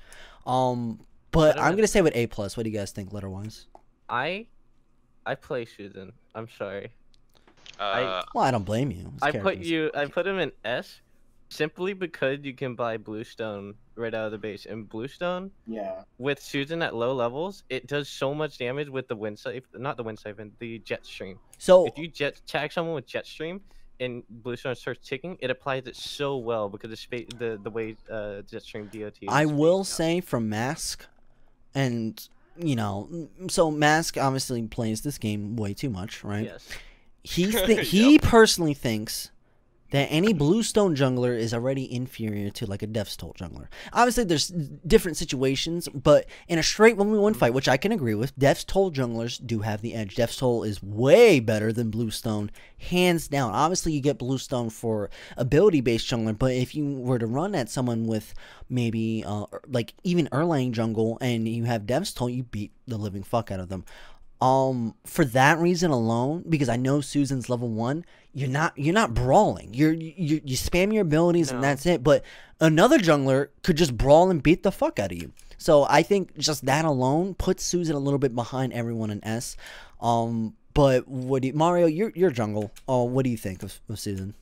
But I'm gonna say with A+. What do you guys think, letter-wise? I play Susan. I'm sorry. Well, I don't blame you. I put him in S simply because you can buy Bluestone right out of the base. And Bluestone, with Susan at low levels, it does so much damage with the Wind Siphon, not the Wind Siphon, the Jet Stream. So if you tag someone with Jet Stream and Bluestone starts ticking, it applies it so well because the way Jet Stream DOT. I will say from Mask, and you know, so Mask obviously plays this game way too much, right? Yes. He personally thinks that any Bluestone jungler is already inferior to like a Death's Toll jungler. Obviously, there's different situations, but in a straight 1v1 fight, which I can agree with, Death's Toll junglers do have the edge. Death's Toll is way better than Bluestone, hands down. Obviously, you get Bluestone for ability-based jungler, but if you were to run at someone with maybe like even Erlang jungle and you have Death's Toll, you beat the living fuck out of them. For that reason alone, because I know Susan's level 1, you're not brawling. You spam your abilities and that's it. But another jungler could just brawl and beat the fuck out of you. So I think just that alone puts Susan a little bit behind everyone in S. But Mario, your jungle. What do you think of Susan?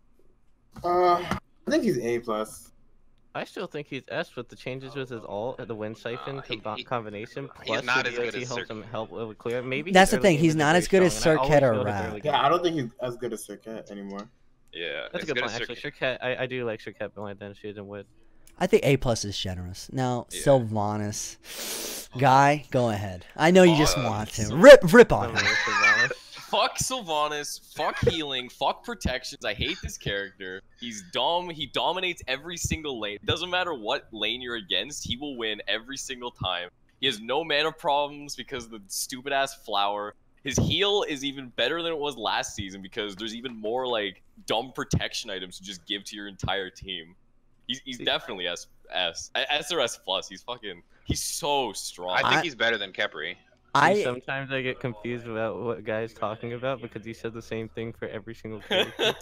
I think he's A+. I still think he's S with the changes with his ult, the Wind Siphon combination, he's plus not the as good DOT as helps him help with clear. Maybe that's the thing. He's not as good as Serket or Rad. Yeah, I don't think he's as good as Serket anymore. Yeah, that's a good point. Actually, Serket, I do like Serket more than Susan would. I think A+ is generous. Now, Sylvanas, guy, go ahead. I know you just want to rip on him. Fuck Sylvanas, fuck healing, fuck protections. I hate this character. He's dumb. He dominates every single lane. Doesn't matter what lane you're against, he will win every single time. He has no mana problems because of the stupid ass flower. His heal is even better than it was last season because there's even more like dumb protection items to just give to your entire team. He's definitely S or S+. He's so strong. I think he's better than Khepri. Sometimes I get confused about what guy's talking about because he said the same thing for every single character.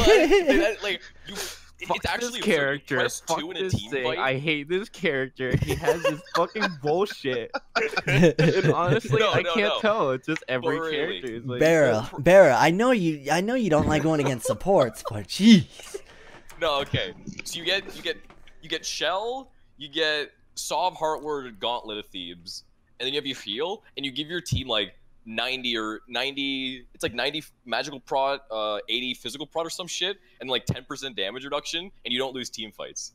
It's actually this character. Fuck this thing. I hate this character. He has this fucking bullshit. And honestly, I can't tell. It's just every character. Is like, Barra, I know you don't like going against supports, but jeez. No, okay. So you get Shell, you get Sov Heartward Gauntlet of Thebes, and then you have your heal, and you give your team like 90, it's like 90 magical prod, 80 physical prod or some shit, and like 10% damage reduction, and you don't lose team fights.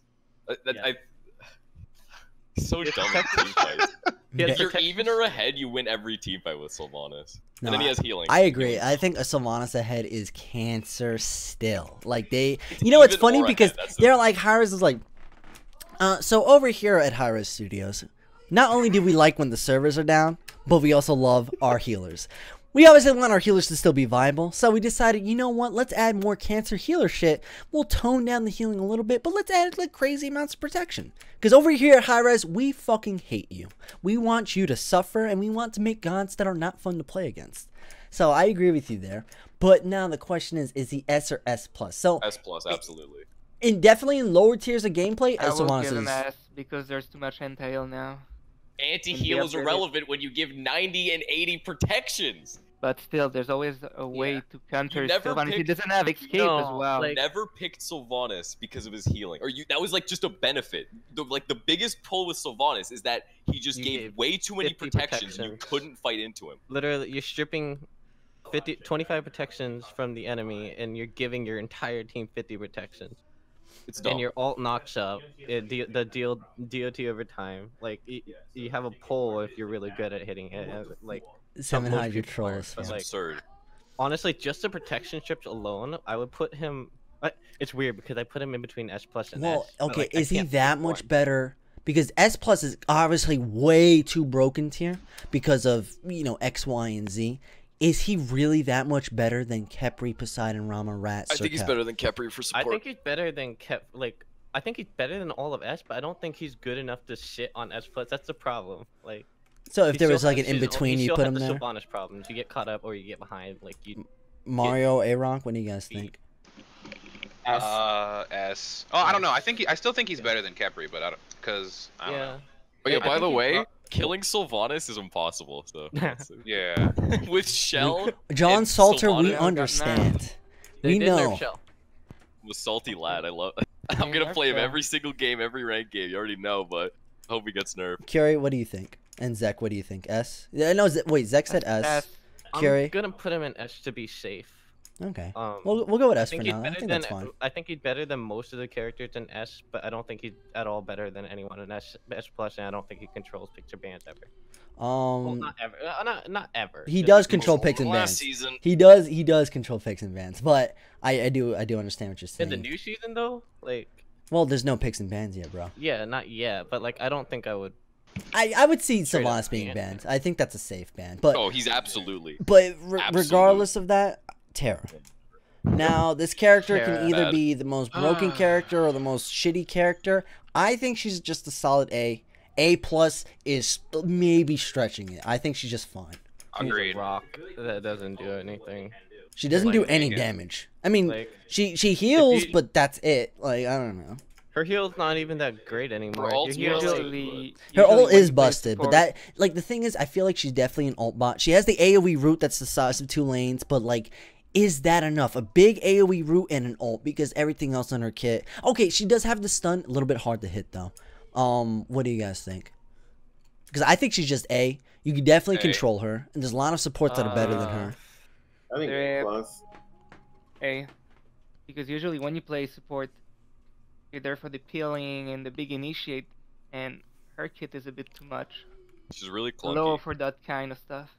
So dumb in team fights. If you're even or ahead, you win every team fight with Sylvanas. No, and then he has healing. I agree. I think a Sylvanas ahead is cancer still. Like it's funny because they're like, Hi-Rez is like, so over here at Hi-Rez Studios, not only do we like when the servers are down, but we also love our healers. We obviously want our healers to still be viable, so we decided, you know what, let's add more cancer healer shit. We'll tone down the healing a little bit, but let's add like crazy amounts of protection. Because over here at Hi-Rez, we fucking hate you. We want you to suffer, and we want to make gods that are not fun to play against. So I agree with you there. But now the question is he S or S+? So S+, absolutely. Definitely in lower tiers of gameplay, I will give him S because there's too much entail now. Anti-heal is irrelevant when you give 90 and 80 protections. But still, there's always a way to counter Sylvanas. He doesn't have escape as well. You never picked Sylvanas because of his healing. That was like just a benefit. The biggest pull with Sylvanas is that he just gave way too many protections and you couldn't fight into him. Literally, you're stripping 25 protections from the enemy and you're giving your entire team 50 protections. It's dumb. And your ult knocks up the DOT over time. Like you have a pull if you're really good at hitting it. Like 700 trolls. That's absurd. Honestly, just the protection strips alone, I would put him. It's weird because I put him in between S+ and S. Well, okay, is he that much better? because S plus is obviously way too broken tier because of, you know, X, Y, and Z. Is he really that much better than Khepri, Poseidon, Rama, Rat, I think he's Serket? better than Khepri for I support. think he's better than I think he's better than all of S, but I don't think he's good enough to shit on S plus. That's the problem. Like, So if he there still was like an has his own- in-between, he you still put has him the there? Sylvanas problems. You get caught up or you get behind. Like you. Mario, A-Rock, what do you guys think? S. Oh, I don't know. I still think he's better than Khepri, but I don't Yeah. know. Oh yeah, I by think the he's way, not- killing Sylvanas is impossible. So Yeah. with Shell, John and Salter, we Sylvanas, understand. They We did nerf know. Shell. I'm a salty lad. I love. I'm They gonna nerfed play him Shell. every single game, every ranked game. You already know, but I hope he gets nerfed. Curie, what do you think? And Zek, what do you think? S? Yeah, no, wait, Zek said S. S. Curie? I'm gonna put him in S to be safe. Okay. Um, We'll go with I S for think he's now. I better think than that's fine. I think he's better than most of the characters in S, but I don't think he's at all better than anyone in S plus, and I don't think he controls picture bans ever. Well, not ever. Not ever. He Just does most control of picks and them. bans. Last season, He does control picks and bans, but I do understand what you're In saying. the new season, though, like, Well, there's no picks and bans yet, bro. yeah, not yet, but like, I don't think I would. I would see Straight up Sylvanas being ban. banned. I think that's a safe ban, but oh, he's absolutely. regardless of that, Terra. Now, this character Terra. can either Bad. be the most broken character or the most shitty character. I think she's just a solid A. A plus is maybe stretching it. I think she's just fine. He's a Agreed. rock that doesn't do anything. She doesn't Like, do any yeah. damage. I mean, Like, she heals, you- but that's it. Like, I don't know. her heal's not even that great anymore. ults Your heal's Usually, Her usually ult when is you play busted, but support- that, like, the thing is, I feel like she's definitely an ult bot. She has the AoE root that's the size of 2 lanes, but, like, is that enough? A big AoE root and an ult, because everything else on her kit. Okay, she does have the stun, a little bit hard to hit, though. What do you guys think? Because I think she's just A. You can definitely A. control her, and there's a lot of supports that are better than her. I think They're- A plus. A. Because usually when you play support, you're there for the peeling and the big initiate, and her kit is a bit too much. She's really Low clunky. for that kind of stuff.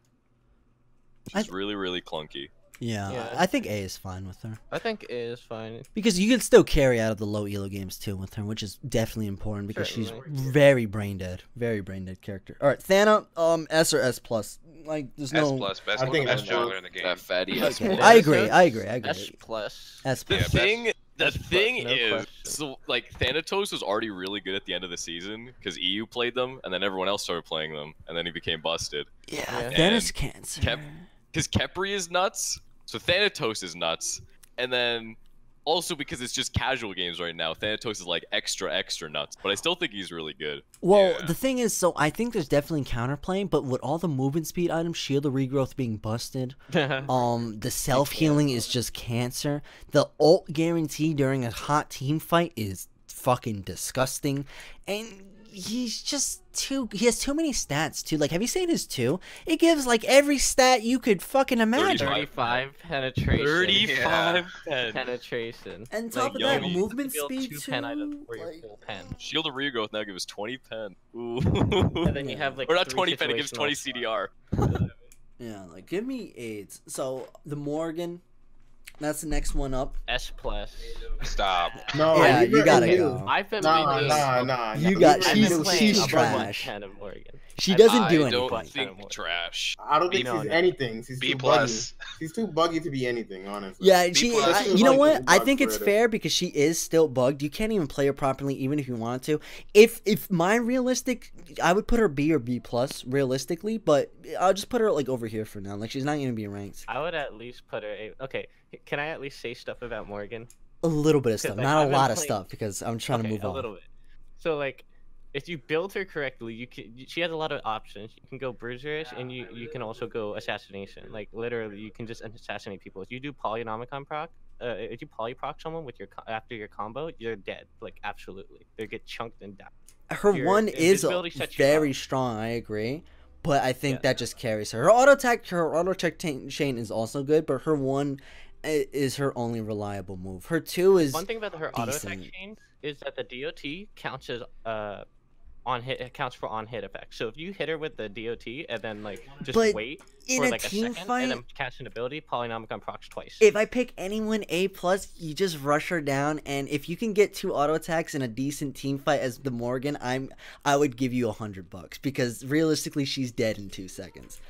She's really, really clunky. Yeah, Yeah. I think A is fine with her. I think A is fine. Because you can still carry out of the low elo games too with her, which is definitely important because she's Certainly. very brain dead character. All right, Thana, S or S plus? Like, there's S no. plus, best, I think best S jungler plus. in the game. That fatty ass. Okay, Yeah, I so agree. I agree. S plus. S The Yeah, plus. thing, the S plus, thing no is, question. so like Thanatos was already really good at the end of the season because EU played them, and then everyone else started playing them, and then he became busted. Yeah, Yeah. Thana's And cancer. Because Khepri is nuts, so Thanatos is nuts, and then also because it's just casual games right now, Thanatos is like extra nuts. But I still think he's really good. Well, Yeah. the thing is, so I think there's definitely counterplaying, but with all the movement speed items, shield of regrowth being busted, the self healing is just cancer. The ult guarantee during a hot team fight is fucking disgusting, and he's just he has too many stats too. Like, have you seen his 2? It gives like every stat you could fucking imagine. 35 penetration. 35 pen. penetration. And top of Like, that, yummy. movement Build speed 2 too. pen items for your like- full pen. Shield of regrowth now gives 20 pen. Ooh. And then you have like or not 3 20 pen, it gives 20 situational. CDR. Yeah, like, give me AIDS. So the Morgan, that's the next one up. S plus. Stop. No, Yeah, leave you her gotta in go. middle. I've been Nah, playing nah. You leave got- her in I've she's- been middle. playing she's above trash. 110 of Morgan. She doesn't I do don't anything. But- think trash. I don't think No, she's no. anything. She's B too plus. buggy. She's too buggy to be anything, honestly. Yeah, B she. plus. You know Like, what? I bug think it's for it. fair because she is still bugged. You can't even play her properly, even if you wanted to. If mine realistic, I would put her B or B plus realistically, but I'll just put her like over here for now. Like, she's not gonna be ranked. I would at least put her. Okay, can I at least say stuff about Morgan? A little bit of 'Cause, stuff, like, not I've a been lot of playing- stuff because I'm trying to Okay, move a on. little bit. So like, if you build her correctly, you can. She has a lot of options. You can go bruiserish, and you can also go assassination. Like literally, you can just assassinate people. If you do Polynomicon proc, if you polyproc someone with your after your combo, you're dead. Like absolutely, they get chunked and die. Her Your one is invisibility sets you very up. strong. I agree, but I think Yeah. that just carries her. Her auto attack chain is also good, but her one is her only reliable move. Her 2 is One thing about her auto attack decent. chain is that the DOT counts as on hit, it counts for on hit effect. So if you hit her with the DOT and then like just But wait in for a like a team second fight, and then catch an ability, Polynomicon procs twice. if I pick anyone A+, you just rush her down, and if you can get 2 auto attacks in a decent team fight as the Morgan, I would give you $100 because realistically she's dead in 2 seconds.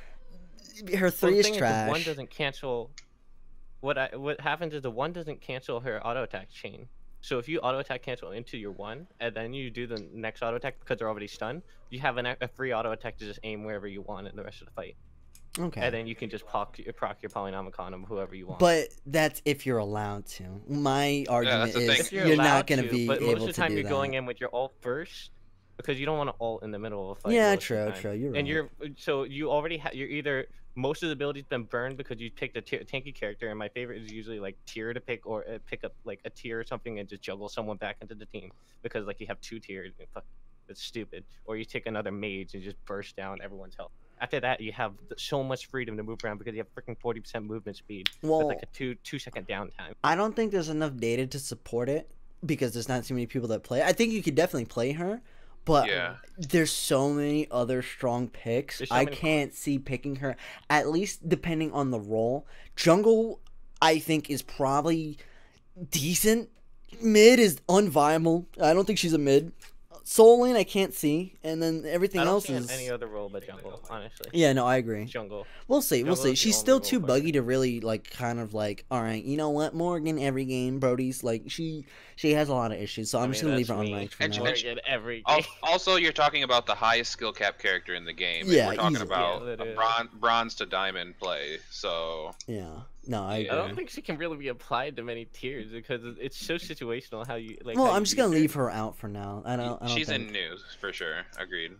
Her Well, 3 the is thing trash. the one doesn't cancel. What happens is the one doesn't cancel her auto attack chain. So if you auto attack cancel into your one, and then you do the next auto attack because they're already stunned, you have a free auto attack to just aim wherever you want in the rest of the fight. Okay. And then you can just proc your Polynomicon of whoever you want. But that's if you're allowed to. My argument that's the thing. is If you're, allowed not going to, be but able most of the time to do you're that. going in with your ult first because you don't want to ult in the middle of a fight. Yeah, most of the true, time. you're And right. so you already you're either most of the abilities been burned because you picked a tanky character, and my favorite is usually like tier to pick or pick up like a tier or something and just juggle someone back into the team because like you have 2 tiers. And fuck, it's stupid. Or you take another mage and just burst down everyone's health. After that, you have so much freedom to move around because you have freaking 40% movement speed Well, with like a 2-second downtime. I don't think there's enough data to support it because there's not too many people that play. I think you could definitely play her, but Yeah. there's so many other strong picks. There's so I many- can't see picking her, at least depending on the role. Jungle, I think, is probably decent. Mid is unviable. I don't think she's a mid. Soul lane, I can't see. And then everything I don't else see is... any other role but jungle, honestly. Yeah, no, I agree. Jungle. We'll see. We'll Jungle see. is the She's only still role too for buggy to really like, kind of like, all right, you know what, Morgan every game, Brody's like she has a lot of issues, so I'm just gonna leave her unranked for And now. she- every Al- game. Also, you're talking about the highest skill cap character in the game. and Yeah, we're talking easily. about Yeah, a literally. bronze to diamond play. So Yeah, no, I Yeah. I agree. don't think she can really be applied to many tiers because it's so situational how you like. Well, how I'm you just use gonna her. leave her out for now. I don't she's think... in news for sure. Agreed.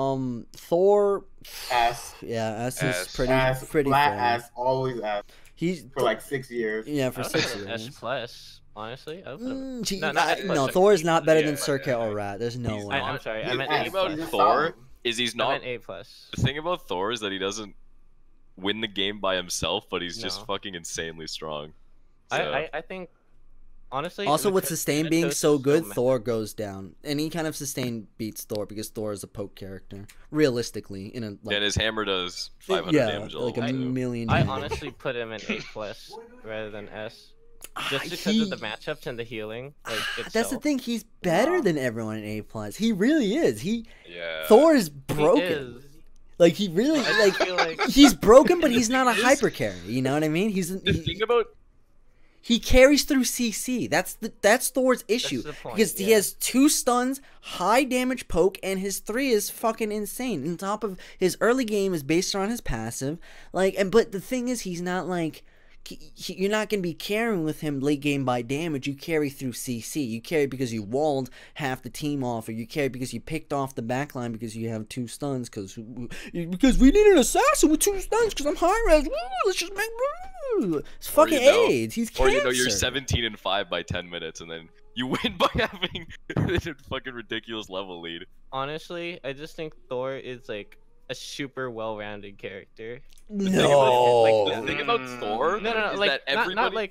Thor. Ass. Yeah, S is Ass. pretty Ass. pretty Flat fair. ass. Always ass. He's For like 6 years. yeah I for would 6 put an years. S plus, honestly. I would put him. No, not S plus, no, like, Thor is not better than yeah, Circuit yeah. or Rat. There's no way. I'm sorry. I He's meant ass. A thing about He's plus. a Thor solid. is he's I not. meant A plus. The thing about Thor is that he doesn't win the game by himself, but he's just No. fucking insanely strong. So, I think honestly. Also, with because sustain being Thanatos so is good, meta. Thor goes down. Any kind of sustain beats Thor because Thor is a poke character. Realistically, in a like, and his hammer does 500 yeah, damage. like a all, too. million. I damage. honestly put him in A plus rather than S, just because He- of the matchups and the healing. Like That's the itself. thing. He's better than everyone in A plus. He really is. Yeah. Thor is He broken. is. Like he really I like feel like he's broken, but The he's not a thing is- hyper carry. You know what I mean? The thing about He carries through CC. That's Thor's issue the point, because he yeah. has 2 stuns, high damage poke, and his 3 is fucking insane. On top of his early game is based on his passive, but the thing is, he's not like. You're not going to be carrying with him late game by damage. You carry through CC. You carry because you walled half the team off, or you carry because you picked off the backline because you have 2 stuns. Because we need an assassin with 2 stuns. Because I'm high res. Woo, let's just make. Woo. It's Or fucking you know- AIDS. He's or cancer. you're 17-5 by 10 minutes, and then you win by having a fucking ridiculous level lead. honestly, I just think Thor is like a super well-rounded character. No. The thing about Thor No, is like that everybody.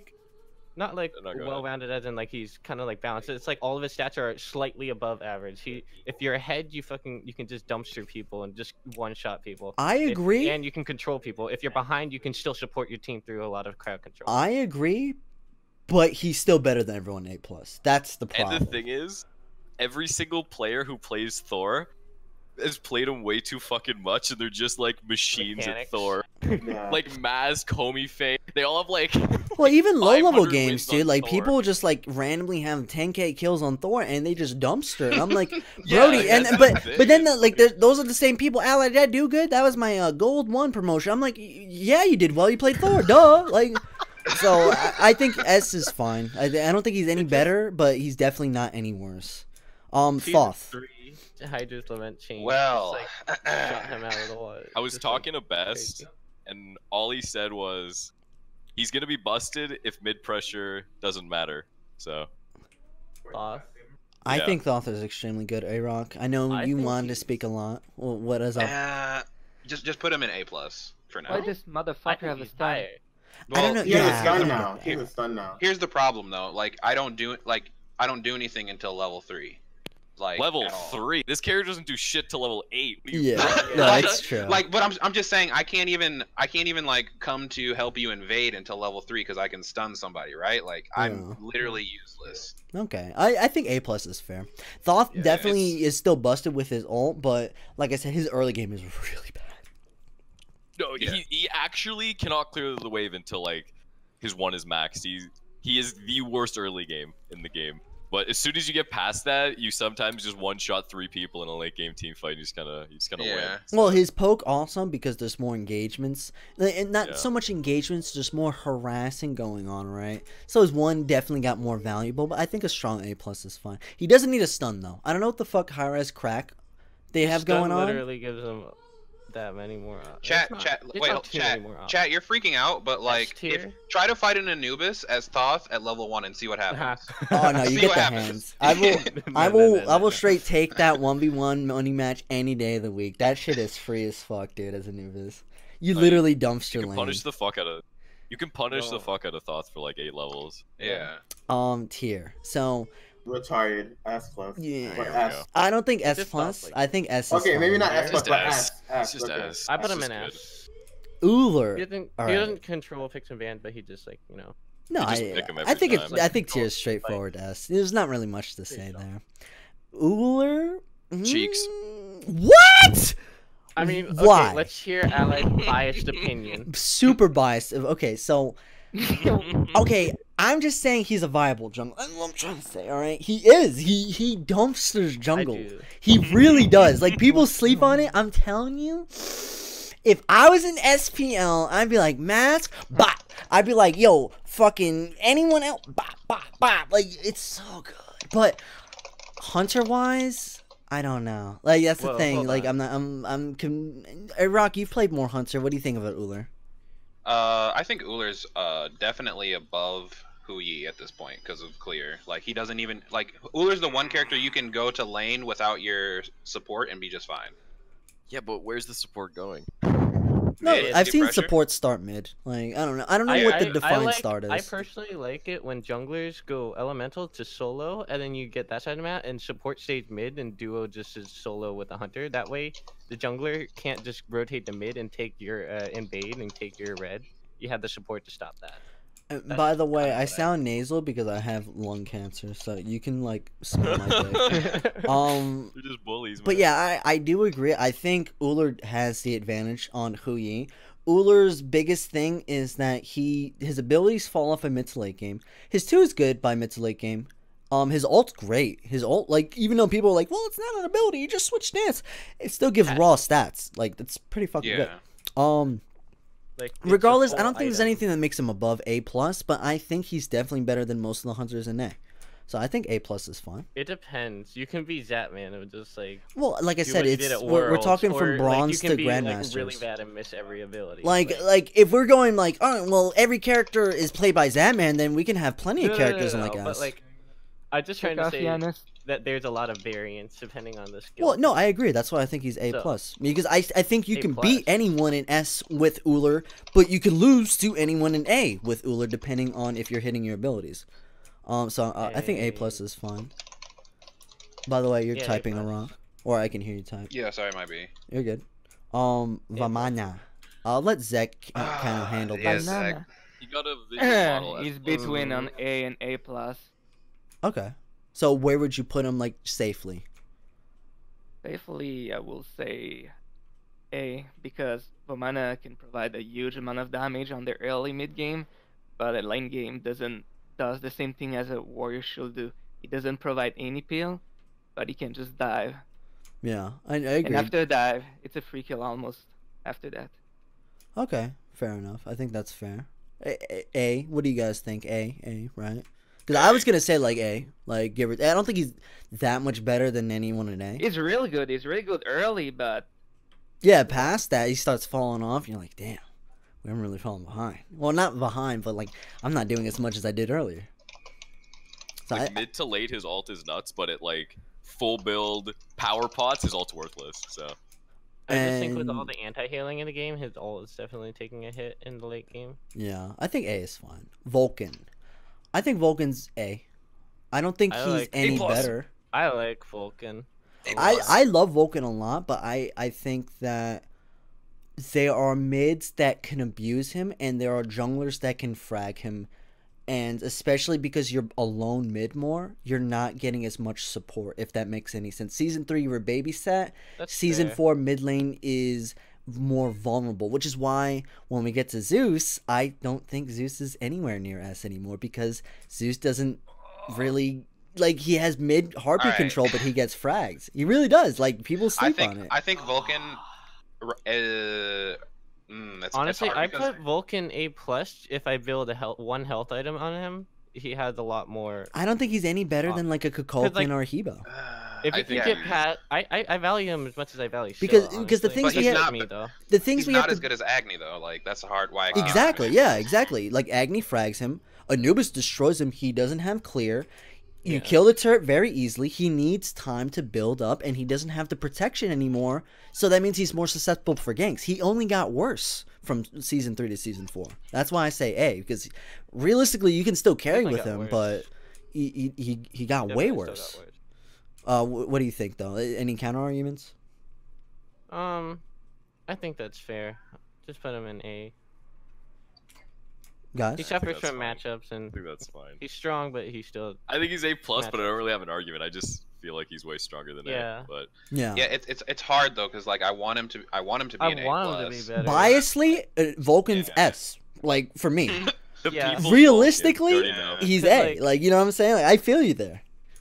not like No, go ahead. well-rounded as in like he's kind of like balanced. It's like all of his stats are slightly above average. If you're ahead, you can just dumpster people and just one-shot people. I agree. And you can control people. If you're behind, you can still support your team through a lot of crowd control. I agree, but he's still better than everyone A plus. That's the problem. And the thing is, every single player who plays Thor has played him way too fucking much, and they're just like machines Mechanics. at Thor. Yeah. Like Maz, Comey, Faye, they all have like. Well, even low level 500 games, wins dude. on Like Thor. people just like randomly have 10k kills on Thor, and they just dumpster. And I'm like, Yeah, Brody, like, and that's but the thing. but then those are the same people. Allied, did I do good? That was my gold 1 promotion. I'm like, yeah, you did well. You played Thor, duh. Like, so I think S is fine. I don't think he's any better, but he's definitely not any worse. Thoth. 3 Hydra's Lament chain. Well, just, like, shot him out of the water. I was Just, like, talking to Best, crazy. and all he said was, he's gonna be busted if mid pressure doesn't matter. So Thoth. I Yeah. think Thoth is extremely good. A-Rock. I know I you think wanted to he's- speak a lot. Well, what is up? just put him in A plus for now. Why does I motherfucker think have a he's stun? higher. I don't know. He has Yeah. a stun now. He's a stun now. Here's the problem though. Like I don't do anything until level 3. Like Level at all. 3. This character doesn't do shit to level 8. What are you Yeah, fucking- no, it's true. Like, but I'm just saying I can't even like come to help you invade until level 3 because I can stun somebody, right? Like I'm Yeah. literally useless. Okay, I think A plus is fair. Thoth Yeah, definitely is still busted with his ult, but like I said, his early game is really bad. No, Yeah. he actually cannot clear the wave until like his 1 is maxed. He is the worst early game in the game. But as soon as you get past that, you sometimes just one-shot 3 people in a late game team fight. And you just kind of win. Yeah. Well, his poke awesome because there's more engagements, and not Yeah. so much engagements, just more harassing going on, right? So his 1 definitely got more valuable, but I think a strong A plus is fine. He doesn't need a stun though. I don't know what the fuck high-res crack they have Stun going on. literally gives him that many more. Chat, it's chat, it's wait, not too many more chat. You're freaking out, but like, if, tier? try to fight an Anubis as Thoth at level 1 and see what happens. Oh no, you See get what the happens. hands. I will, I No, will, no, no, I will no. straight take that 1v1 money match any day of the week. That shit is free as fuck, dude. As a Anubis, you No, literally You dumpster can lane. punish the fuck out of. You can punish the No. fuck out of Thoth for like 8 levels. Yeah. Tier. So Retarded S plus. Yeah. Or There we S. go. I don't think S just plus. like- I think S. Okay, is maybe fine. not S It's plus, just but S. S. It's just okay. S. I put It's him in just good. S. Uller. He doesn't. All He right. doesn't control fix and ban, but he just like No, You just I, pick 'em I every think it's. time. I think Like, tier is straightforward S. There's not really much to say there. Uller. Cheeks. What? I mean, Why? okay, let's hear Allied's biased opinion. Super biased. Okay, so okay, I'm just saying he's a viable jungle. That's what I'm trying to say. All right, he is. He dumpsters jungle. do. He really does. Like people sleep on it. I'm telling you. If I was in SPL, I'd be like mask, bop. I'd be like, yo, fucking anyone else, bop, bop, bop. Like it's so good. But hunter wise, I don't know. Like that's the Well, thing. hold Like on. Hey, Rock, you've played more hunter. What do you think about Uller? I think Uller's definitely above Hu Yi at this point because of clear. Like he doesn't even like Uller's the one character you can go to lane without your support and be just fine. Yeah, but where's the support going? No, Mid, I've get seen pressure. support start mid. Like I don't know. I don't know what the defined start is. I personally like it when junglers go elemental to solo, and then you get that side of the map, and support stays mid, and duo just is solo with the hunter. That way, the jungler can't just rotate to mid and take your invade and take your red. You have the support to stop that. By the way, kinda I what I- sound nasal because I have lung cancer, so you can like smell my dick. They're just bullies. But man. yeah, I do agree. I think Uller has the advantage on Hu Yi. Uller's biggest thing is that his abilities fall off in mid to late game. His 2 is good by mid to late game. His ult's great. His ult, like, even though people are like, well, it's not an ability, you just switch stance. It still gives raw stats. Like, that's pretty fucking Yeah. good. Like, it's a Regardless, I full don't think there's item. anything that makes him above A plus, but I think he's definitely better than most of the hunters in A. So I think A plus is fine. It depends. You can be Zatman and just like. Well, like I do said, what you it's did at we're Worlds, talking or, from like, bronze you can to be, grandmasters. Like, really bad and miss every ability. Like if we're going like, oh well, every character is played by Zatman, then we can have plenty of characters in like but us. like, I'm just trying to say Cassianus. that there's a lot of variance depending on the skill. Well, no, I agree. That's why I think he's A So- plus because I think you A can plus. beat anyone in S with Uller, but you can lose to anyone in A with Uller depending on if you're hitting your abilities. So I think A plus is fine. By the way, you're Yeah, A typing plus. wrong, or I can hear you type. Yeah, sorry, might be. You're good. Vamana. I'll let Zek kind of handle yeah, this. Zek. Banana. You got a visual model. He's between an A and A plus. Okay. So where would you put him like safely? Safely, I will say A because Vomana can provide a huge amount of damage on the early mid game, but a lane game does the same thing as a warrior should do. He doesn't provide any peel, but he can just dive. Yeah, I agree. And after dive, it's a free kill almost after that. Okay, fair enough. I think that's fair. A, what do you guys think? A, right? Because I was gonna say like A, like give it. I don't think he's that much better than anyone in A. He's really good. He's really good early, but Yeah, past that he starts falling off. You're like, damn, I'm really falling behind. Well, not behind, but like I'm not doing as much as I did earlier. So Like mid to late, his ult is nuts, but at like full build power pots, his ult's worthless. So I just think with all and- the anti-healing in the game, his ult is definitely taking a hit in the late game. yeah, I think A is fine. Vulcan, I think Vulcan's A. I don't think I he's like- any A+. better. I like Vulcan. I love Vulcan a lot, but I think that there are mids that can abuse him, and there are junglers that can frag him. And especially because you're alone mid more, you're not getting as much support, if that makes any sense. Season 3, you were babysat. That's Season fair. 4, mid lane is more vulnerable, which is why when we get to Zeus, I don't think Zeus is anywhere near S anymore, because Zeus doesn't really... Like, he has mid heartbeat Alright. control, but he gets frags. He really does. Like, people sleep on it. I think Vulcan. Honestly, it's I hard because- put Vulcan A+ if I build a one health item on him. He has a lot more. I don't think he's any better than, like, a Kukulkan like, or a Hebo. If I you can think get he's- past, I value him as much as I value Because- Shill, because the honestly. things But we he's have- not- me though. The things He's we not have as to... good as Agni though. Like that's hard. Why? I can't Exactly, understand. yeah, exactly. Like, Agni frags him. Anubis destroys him. He doesn't have clear. You Yeah. kill the turret very easily. He needs time to build up, and he doesn't have the protection anymore. So that means he's more susceptible for ganks. He only got worse from Season 3 to Season 4. That's why I say A, because realistically, you can still carry Definitely with got him, worse. but he got way Definitely still worse. got worse. What do you think, though? Any counter arguments? I think that's fair. Just put him in A. Guys? He suffers that's from fine. matchups, and I think that's fine. he's strong, but he's still. I think he's A+, but I Matchup. don't really have an argument. I just feel like he's way stronger than Yeah. A. But Yeah. Yeah, it's hard though because like I want him to be I an want him to be A+. better. Biasly, Vulcan's Yeah. S. Like, for me. the Yeah. people Realistically, you already know. he's Cause, A. Like, you know what I'm saying? Like, I feel you there.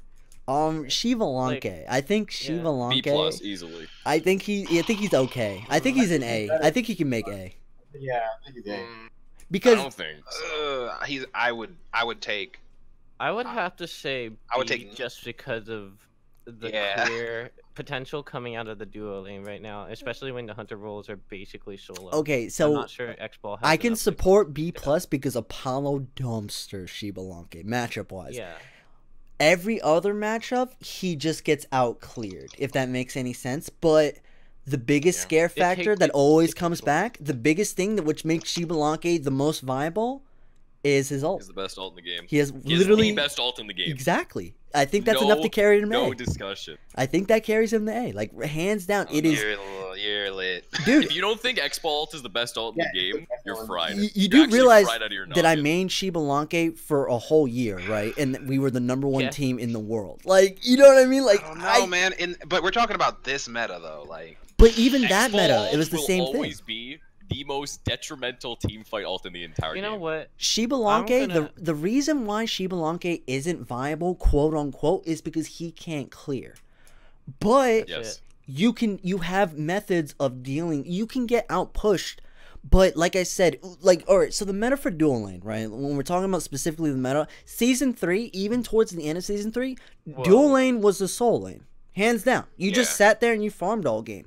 Shiva Like, Lanke. I think Shiva B+ Lanke. easily. I think he's okay. I think he's an A. I think he can make A. Yeah, I think he's A. I Because don't think so. I would take. I would have to say I would B take- just because of the Yeah. clear potential coming out of the duo lane right now, especially when the hunter roles are basically solo. okay, I'm so not sure X-Ball has I can enough to- support B+ because Apollo dumpster Shiva Lanke matchup wise. Yeah. Every other matchup, he just gets out cleared, if that makes any sense. But the biggest Yeah. scare factor takes- that always it comes takes- back, the biggest thing that which makes Shiba Lanke the most viable, is his ult. He's the best ult in the game. He has He has literally the best ult in the game. exactly. I think that's enough to carry him to No A. discussion. I think that carries him to A. Like, hands down, it is, You're lit. dude. If you don't think X-Ball ult is the best ult in the game, you're fried. You You're do actually realize fried out of your that I noggin. mained Shiba Lanke for a whole year, right? And we were the number one Yeah. team in the world. Like, you know what I mean? Like, I don't know, man. But we're talking about this meta though. Like, but even that X-Ball meta, it was the will same thing. always be the most detrimental team fight ult in the entire You game. know what? Shiba I'm Lanke, gonna- the reason why Shiba Lanke isn't viable, quote unquote, is because he can't clear. But Yes. you have methods of dealing. You can get out pushed, but like I said, like, all right. So the meta for dual lane, right? When we're talking about specifically the meta, season 3, even towards the end of season 3, dual lane was the soul lane, hands down. You just Yeah. sat there and you farmed all game.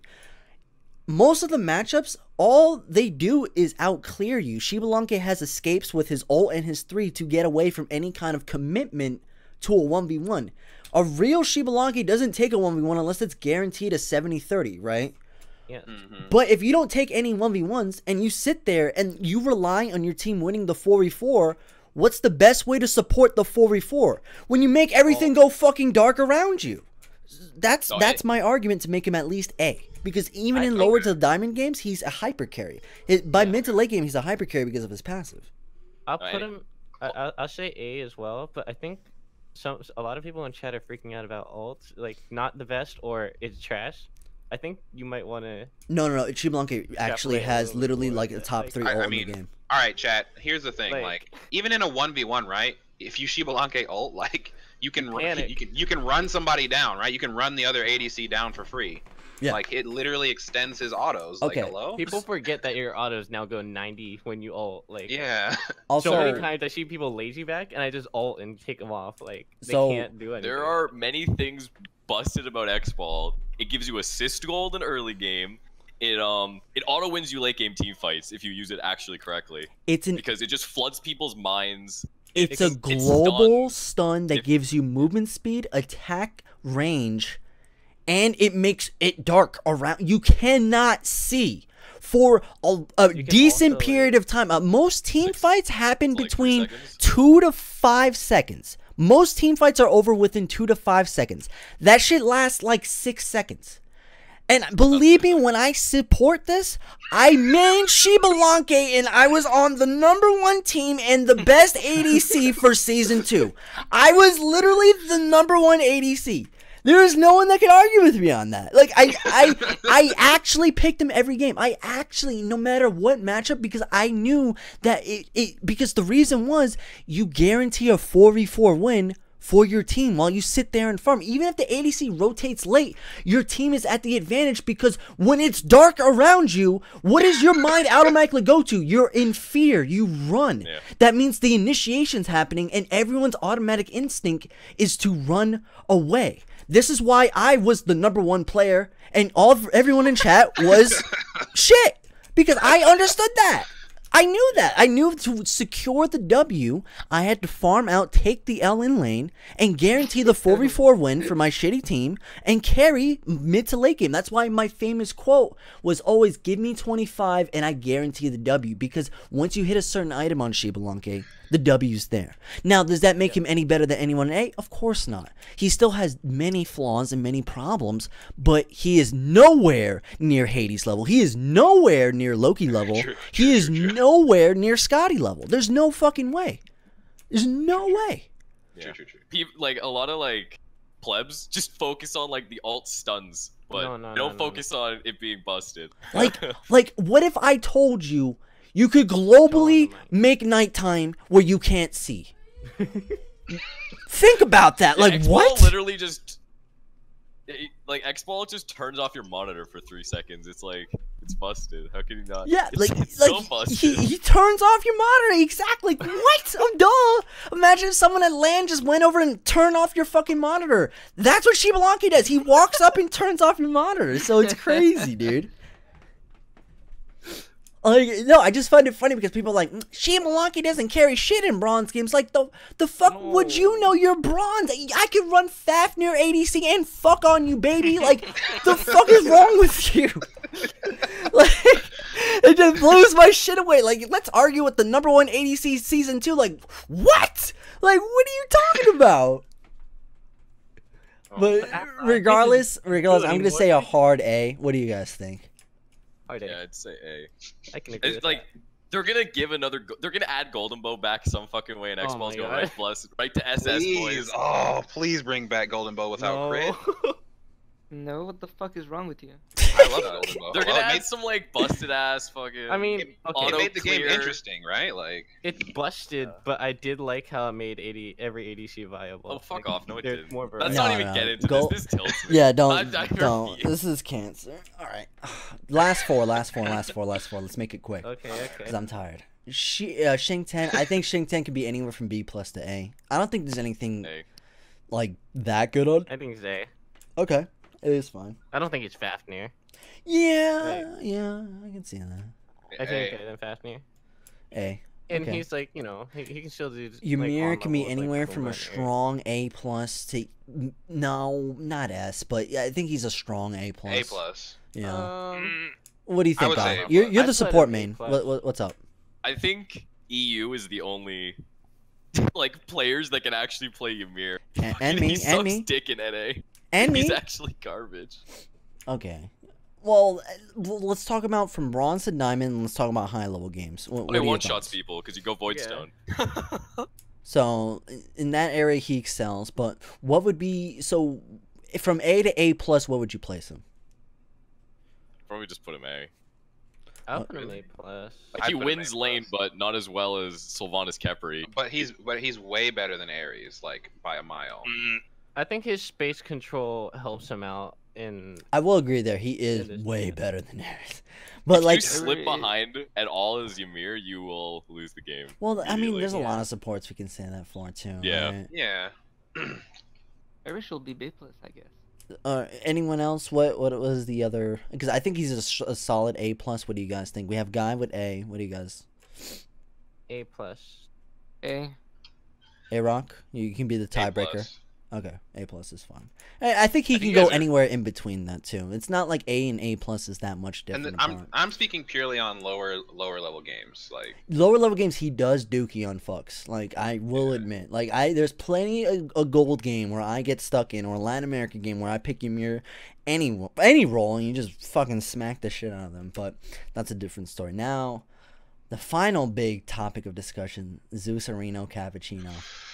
Most of the matchups, all they do is out clear you. Shiba Lanke has escapes with his ult and his 3 to get away from any kind of commitment to a 1v1. A real Shiba Lanke doesn't take a 1v1 unless it's guaranteed a 70-30, right? Yeah. But if you don't take any 1v1s and you sit there and you rely on your team winning the 4v4, what's the best way to support the 4v4? When you make everything go fucking dark around you. That's No, my argument to make him at least A. Because even I in think- lower to diamond games, he's a hyper carry. By mid to late game, he's a hyper carry because of his passive. I'll Right. put him. I'll say A as well, but I think a lot of people in chat are freaking out about ults, like not the best or it's trash. I think you might want to. No. Shiba Lanke actually Extrapolate a has little literally bit like more a of it. top Like, 3 I ult in mean, the game. all right, chat. Here's the thing. Like- Like, even in a 1v1, right? If you Shiba Lanke ult, like you can Panic. you can run somebody down, right? You can run the other ADC down for free. Yeah. Like it literally extends his autos. Okay. Like hello. People forget that your autos now go 90 when you ult. Like, Yeah. Also, so many times I see people lazy back and I just ult and take them off. Like, they So, can't do anything. There are many things busted about X-Ball. It gives you assist gold in early game. It auto wins you late game team fights if you use it actually correctly it's an because it just floods people's minds. It's a It's global stun that If- gives you movement speed, attack range, and it makes it dark around. You cannot see for a can decent also, period of time. Most team fights happen it's like 3 between seconds. 2 to 5 seconds. Most team fights are over within 2 to 5 seconds. That shit lasts like 6 seconds. And believe me, when I support this, I main Shibalanke and I was on the #1 team and the best ADC for Season 2. I was literally the #1 ADC. There is no one that can argue with me on that. Like, I actually picked him every game. I actually, no matter what matchup, because I knew that because the reason was you guarantee a 4v4 win for your team while you sit there and farm. Even if the ADC rotates late, your team is at the advantage because when it's dark around you, what does your mind automatically go to? You're in fear. You run. Yeah. That means the initiation's happening and everyone's automatic instinct is to run away. This is why I was the #1 player and everyone in chat was shit, because I understood that. I knew that. I knew to secure the W, I had to farm out, take the L in lane, and guarantee the 4v4 win for my shitty team, and carry mid to late game. That's why my famous quote was always, give me 25 and I guarantee the W, because once you hit a certain item on Shibalanke, the W's there. Now, does that make him any better than anyone in A? Of course not. He still has many flaws and many problems, but he is nowhere near Hades level. He is nowhere near Loki level. He is nowhere near Scotty level. There's no fucking way. There's no way. Yeah. People, like, a lot of, like, plebs just focus on, like, the alt stuns, but don't focus on it being busted. Like, what if I told you you could globally make nighttime where you can't see? Think about that. Like, what? Literally just, like, X-Ball just turns off your monitor for 3 seconds. It's like, it's busted. How can you not? Yeah, it's so busted. He turns off your monitor. Exactly. What? I'm duh. Imagine if someone at LAN just went over and turned off your fucking monitor. That's what Shibalanke does. He walks up and turns off your monitor. So it's crazy, dude. Like, no, I just find it funny because people are like, Shibalanke doesn't carry shit in bronze games. Like, the fuck would you know you're bronze? I could run Fafnir ADC and fuck on you, baby. Like, the fuck is wrong with you? Like, it just blows my shit away. Like, let's argue with the #1 ADC Season 2. Like, what? Like, what are you talking about? But regardless, I'm going to say a hard A. What do you guys think? Yeah, I'd say A. I can agree. It's like they're gonna give another. They're gonna add Golden Bow back some fucking way, and X-Ball's go right to SS boys. Oh, please bring back Golden Bow without crit. No, what the fuck is wrong with you? I love Golden Bow. They're gonna add some like busted ass fucking. I mean, it made the game interesting, right? Like it busted, but I did like how it made every ADC viable. Oh, fuck off! No, it didn't. More Let's not even get into this. This tilts me. Yeah, don't. This is cancer. All right, last four. Let's make it quick. Okay. Because I'm tired. Shing 10. I think Shing 10 could be anywhere from B+ to A. I don't think there's anything like that good on. I think it's A. Okay. It is fine. I don't think it's Fafnir. Yeah, I can see that. I think better than Fafnir. A. And he's like, you know, he can still do. Ymir like, can be anywhere from a strong A+ to not S, but I think he's a strong A+. A+. Yeah. What do you think, Bob? A+. You're the support main. What's up? I think EU is the only like players that can actually play Ymir. And me. He sucks dick in NA. And he's actually garbage. Okay. Well, let's talk about from bronze to diamond, and let's talk about high level games. What one-shots people because you go Voidstone. So in that area he excels, but what would be from A to A+? What would you place him? Probably just put him A. I'll put him A+. Like, he wins lane, but not as well as Sylvanas Khepri. But he's way better than Ares, like by a mile. I think his space control helps him out in. I will agree there. He is way better than Ares. But if like, you slip behind at all as Ymir, you will lose the game. Well, I mean, there's a lot of supports we can say that for too. Yeah. Right? Yeah. Ares will be B+, I guess. Anyone else? What was the other? Because I think he's a solid A+. What do you guys think? We have Guy with A. What do you guys? A+. A. A-Rock? You can be the tiebreaker. Okay, A plus is fine. I think he I can think go you guys are- anywhere in between that too. It's not like A and A plus is that much And different. then apart. I'm speaking purely on lower level games. Like Lower level games, he does dookie on fucks. Like I will admit, like there's plenty of a gold game where I get stuck in, or a Latin American game where I pick Ymir any role and you just fucking smack the shit out of them. But that's a different story. Now, the final big topic of discussion: Zeus Areno Cappuccino.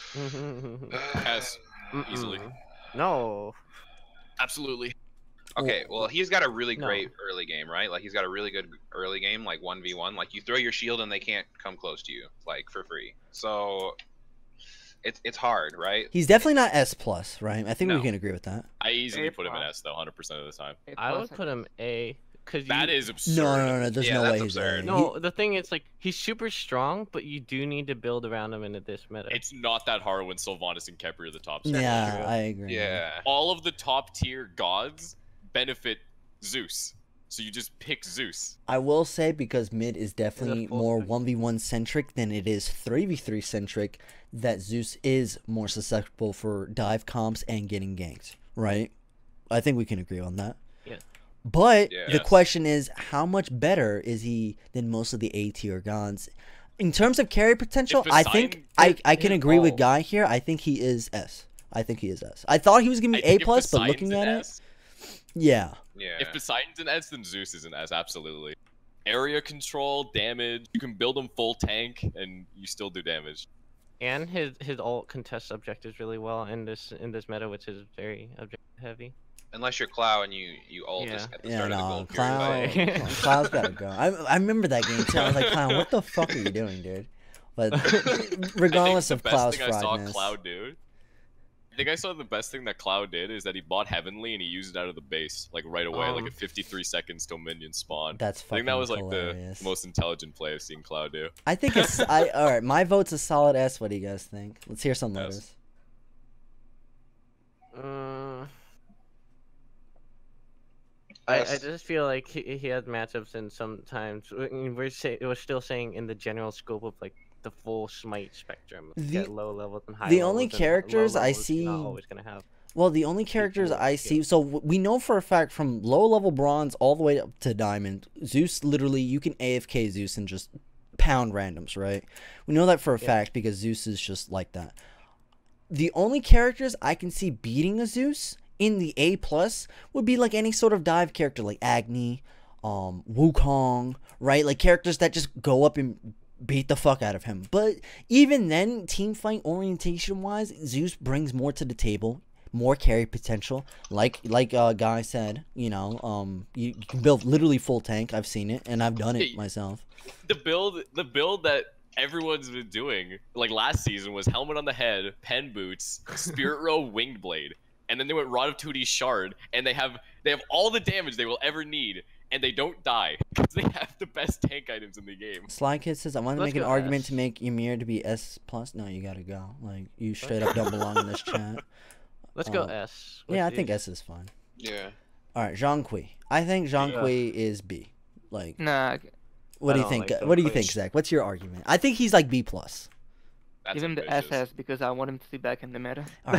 Yes, easily. No. Absolutely. okay, well he's got a really No. great early game, right? Like he's got a really good early game, like 1v1. Like you throw your shield and they can't come close to you, like for free. So it's hard, right? He's definitely not S plus, right? I think we No. can agree with that. I easily A put him in plus. S though, 100% of the time. A I plus, would put him A. Cause That you, is absurd. No. There's Yeah, no that's way he's absurd. A. No, the thing is, like, he's super strong, but you do need to build around him into this meta. It's not that hard when Sylvanas and Khepri are the top. Yeah, true. I agree. Yeah. All of the top tier gods benefit Zeus, so you just pick Zeus. I will say, because mid is definitely full more switch. 1v1 centric than it is 3v3 centric, that Zeus is more susceptible for dive comps and getting ganked, right? I think we can agree on that. Yeah. But Yeah. the Yes. question is, how much better is he than most of the A tier gods? In terms of carry potential, If I think Poseidon I can his agree with ult- Guy here. I think he is S. I think he is S. I thought he was gonna I be think A if plus, but Poseidon's looking an at S, it, yeah. Yeah. if Poseidon's an S, then Zeus is an S, absolutely. Area control, damage, you can build him full tank, and you still do damage. And his ult contests objectives really well in this meta, which is very objective heavy. Unless you're Clow and you ult Yeah. at the Yeah, start of the no, gold Clown, period. fight. Clown's gotta go. I remember that game too. I was like, Clown, what the fuck are you doing, dude? But regardless I of think the Cloud's best thing I saw friedness, Cloud do, I think I saw the best thing that Cloud did is that he bought Heavenly and he used it out of the base, like right away, like at 53 seconds till minions spawn. that's I fucking think that was like hilarious. the most intelligent play I've seen Cloud do. I think it's all right. My vote's a solid S. What do you guys think? Let's hear some letters. I S. just feel like he had matchups, and sometimes we're still saying in the general scope of like the full smite spectrum. The- At low levels and high the levels, only and low characters I levels, you're not see- always gonna have. Well, the only characters Equal I see, so we know for a fact from low level bronze all the way up to diamond, Zeus literally, you can AFK Zeus and just pound randoms, right? We know that for a Yeah. fact because Zeus is just like that. The only characters I can see beating a Zeus in the A plus would be like any sort of dive character, like Agni, Wukong, right? Like characters that just go up and beat the fuck out of him. But even then, team fight orientation wise, Zeus brings more to the table, more carry potential. Like Guy said, you can build literally full tank. I've seen it and I've done it Yeah, myself. The build that everyone's been doing, like last season, was helmet on the head, pen boots, spirit row, winged blade, and then they went Rod of 2D shard, and they have all the damage they will ever need, and they don't die because they have the best tank items in the game. Sly Kid says, I want to Let's make an go argument S. to make Ymir to be S plus. No, you gotta go. Like you straight up don't belong in this chat. Let's go Um, S. Yeah, I with think these. S is fine. Yeah. All right, Jean Kui. I think Jean Yeah. Kui is B. Like, Nah, what do you don't think? like What do you Jean think, Kui. Zach? What's your argument? I think he's like B plus. That's give him the ambitious. SS because I want him to be back in the meta. All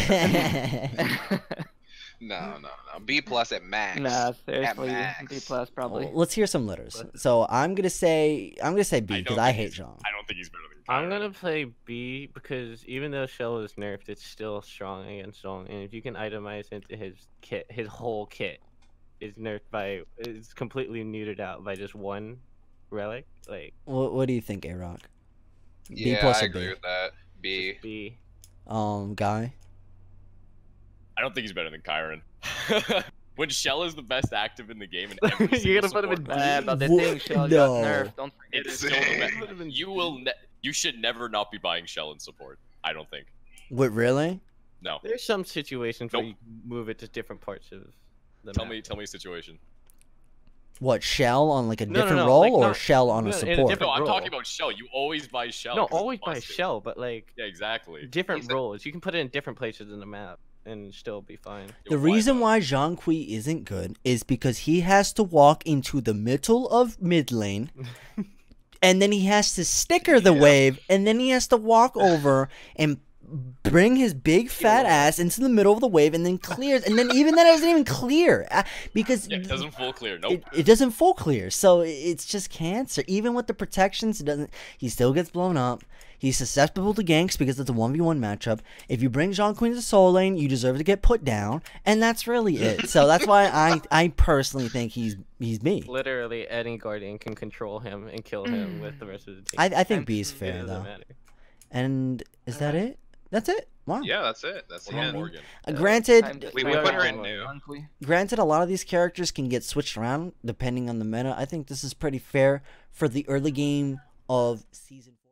right. No. B plus at max. Nah, seriously, max. B plus probably. Well, let's hear some letters. So I'm gonna say B because don't I think hate he's- Jean. I don't think he's better than I'm Kyron. gonna play B because even though Shell is nerfed, it's still strong against Zone, and if you can itemize into his kit, his whole kit is is completely neutered out by just one relic. Like What do you think, A-Rock? B Yeah, plus I or B? agree with that. B. B. Guy. I don't think he's better than Kyron. When Shell is the best active in the game, and every You're single gonna put him in support Nah, but the Wha- thing, Shell no. got nerfed. Don't forget It's it. still the best. You should never not be buying Shell in support. I don't think. What really? No. There's some situations where Nope. you move it to different parts of the Tell map. me a situation. What, Shell on like a No, no, different no, role like, or no, Shell on no, a in a support? different No, I'm role. talking about Shell. You always buy Shell. No, 'cause it's always by busted. Shell, but like Yeah, exactly. different He's a- roles. You can put it in different places in the map and still be fine. The Why reason not? why Jean Kui isn't good is because he has to walk into the middle of mid lane, and then he has to sticker the Yeah. wave, and then he has to walk over and bring his big fat ass into the middle of the wave and then clears, and then even then it doesn't even clear because Yeah, it doesn't full clear. Nope. it doesn't full clear. So it's just cancer. Even with the protections, it doesn't. He still gets blown up. He's susceptible to ganks because it's a 1v1 matchup. If you bring Jean Queen to solo lane, you deserve to get put down, and that's really it. So that's why I personally think he's B. Literally, any Guardian can control him and kill him with the rest of the team. I think B is It fair doesn't though. matter. And is that it? That's it. Wow. Yeah, that's it. That's the Well, end. Morgan. Granted, We put her in new. granted, a lot of these characters can get switched around depending on the meta. I think this is pretty fair for the early game of season.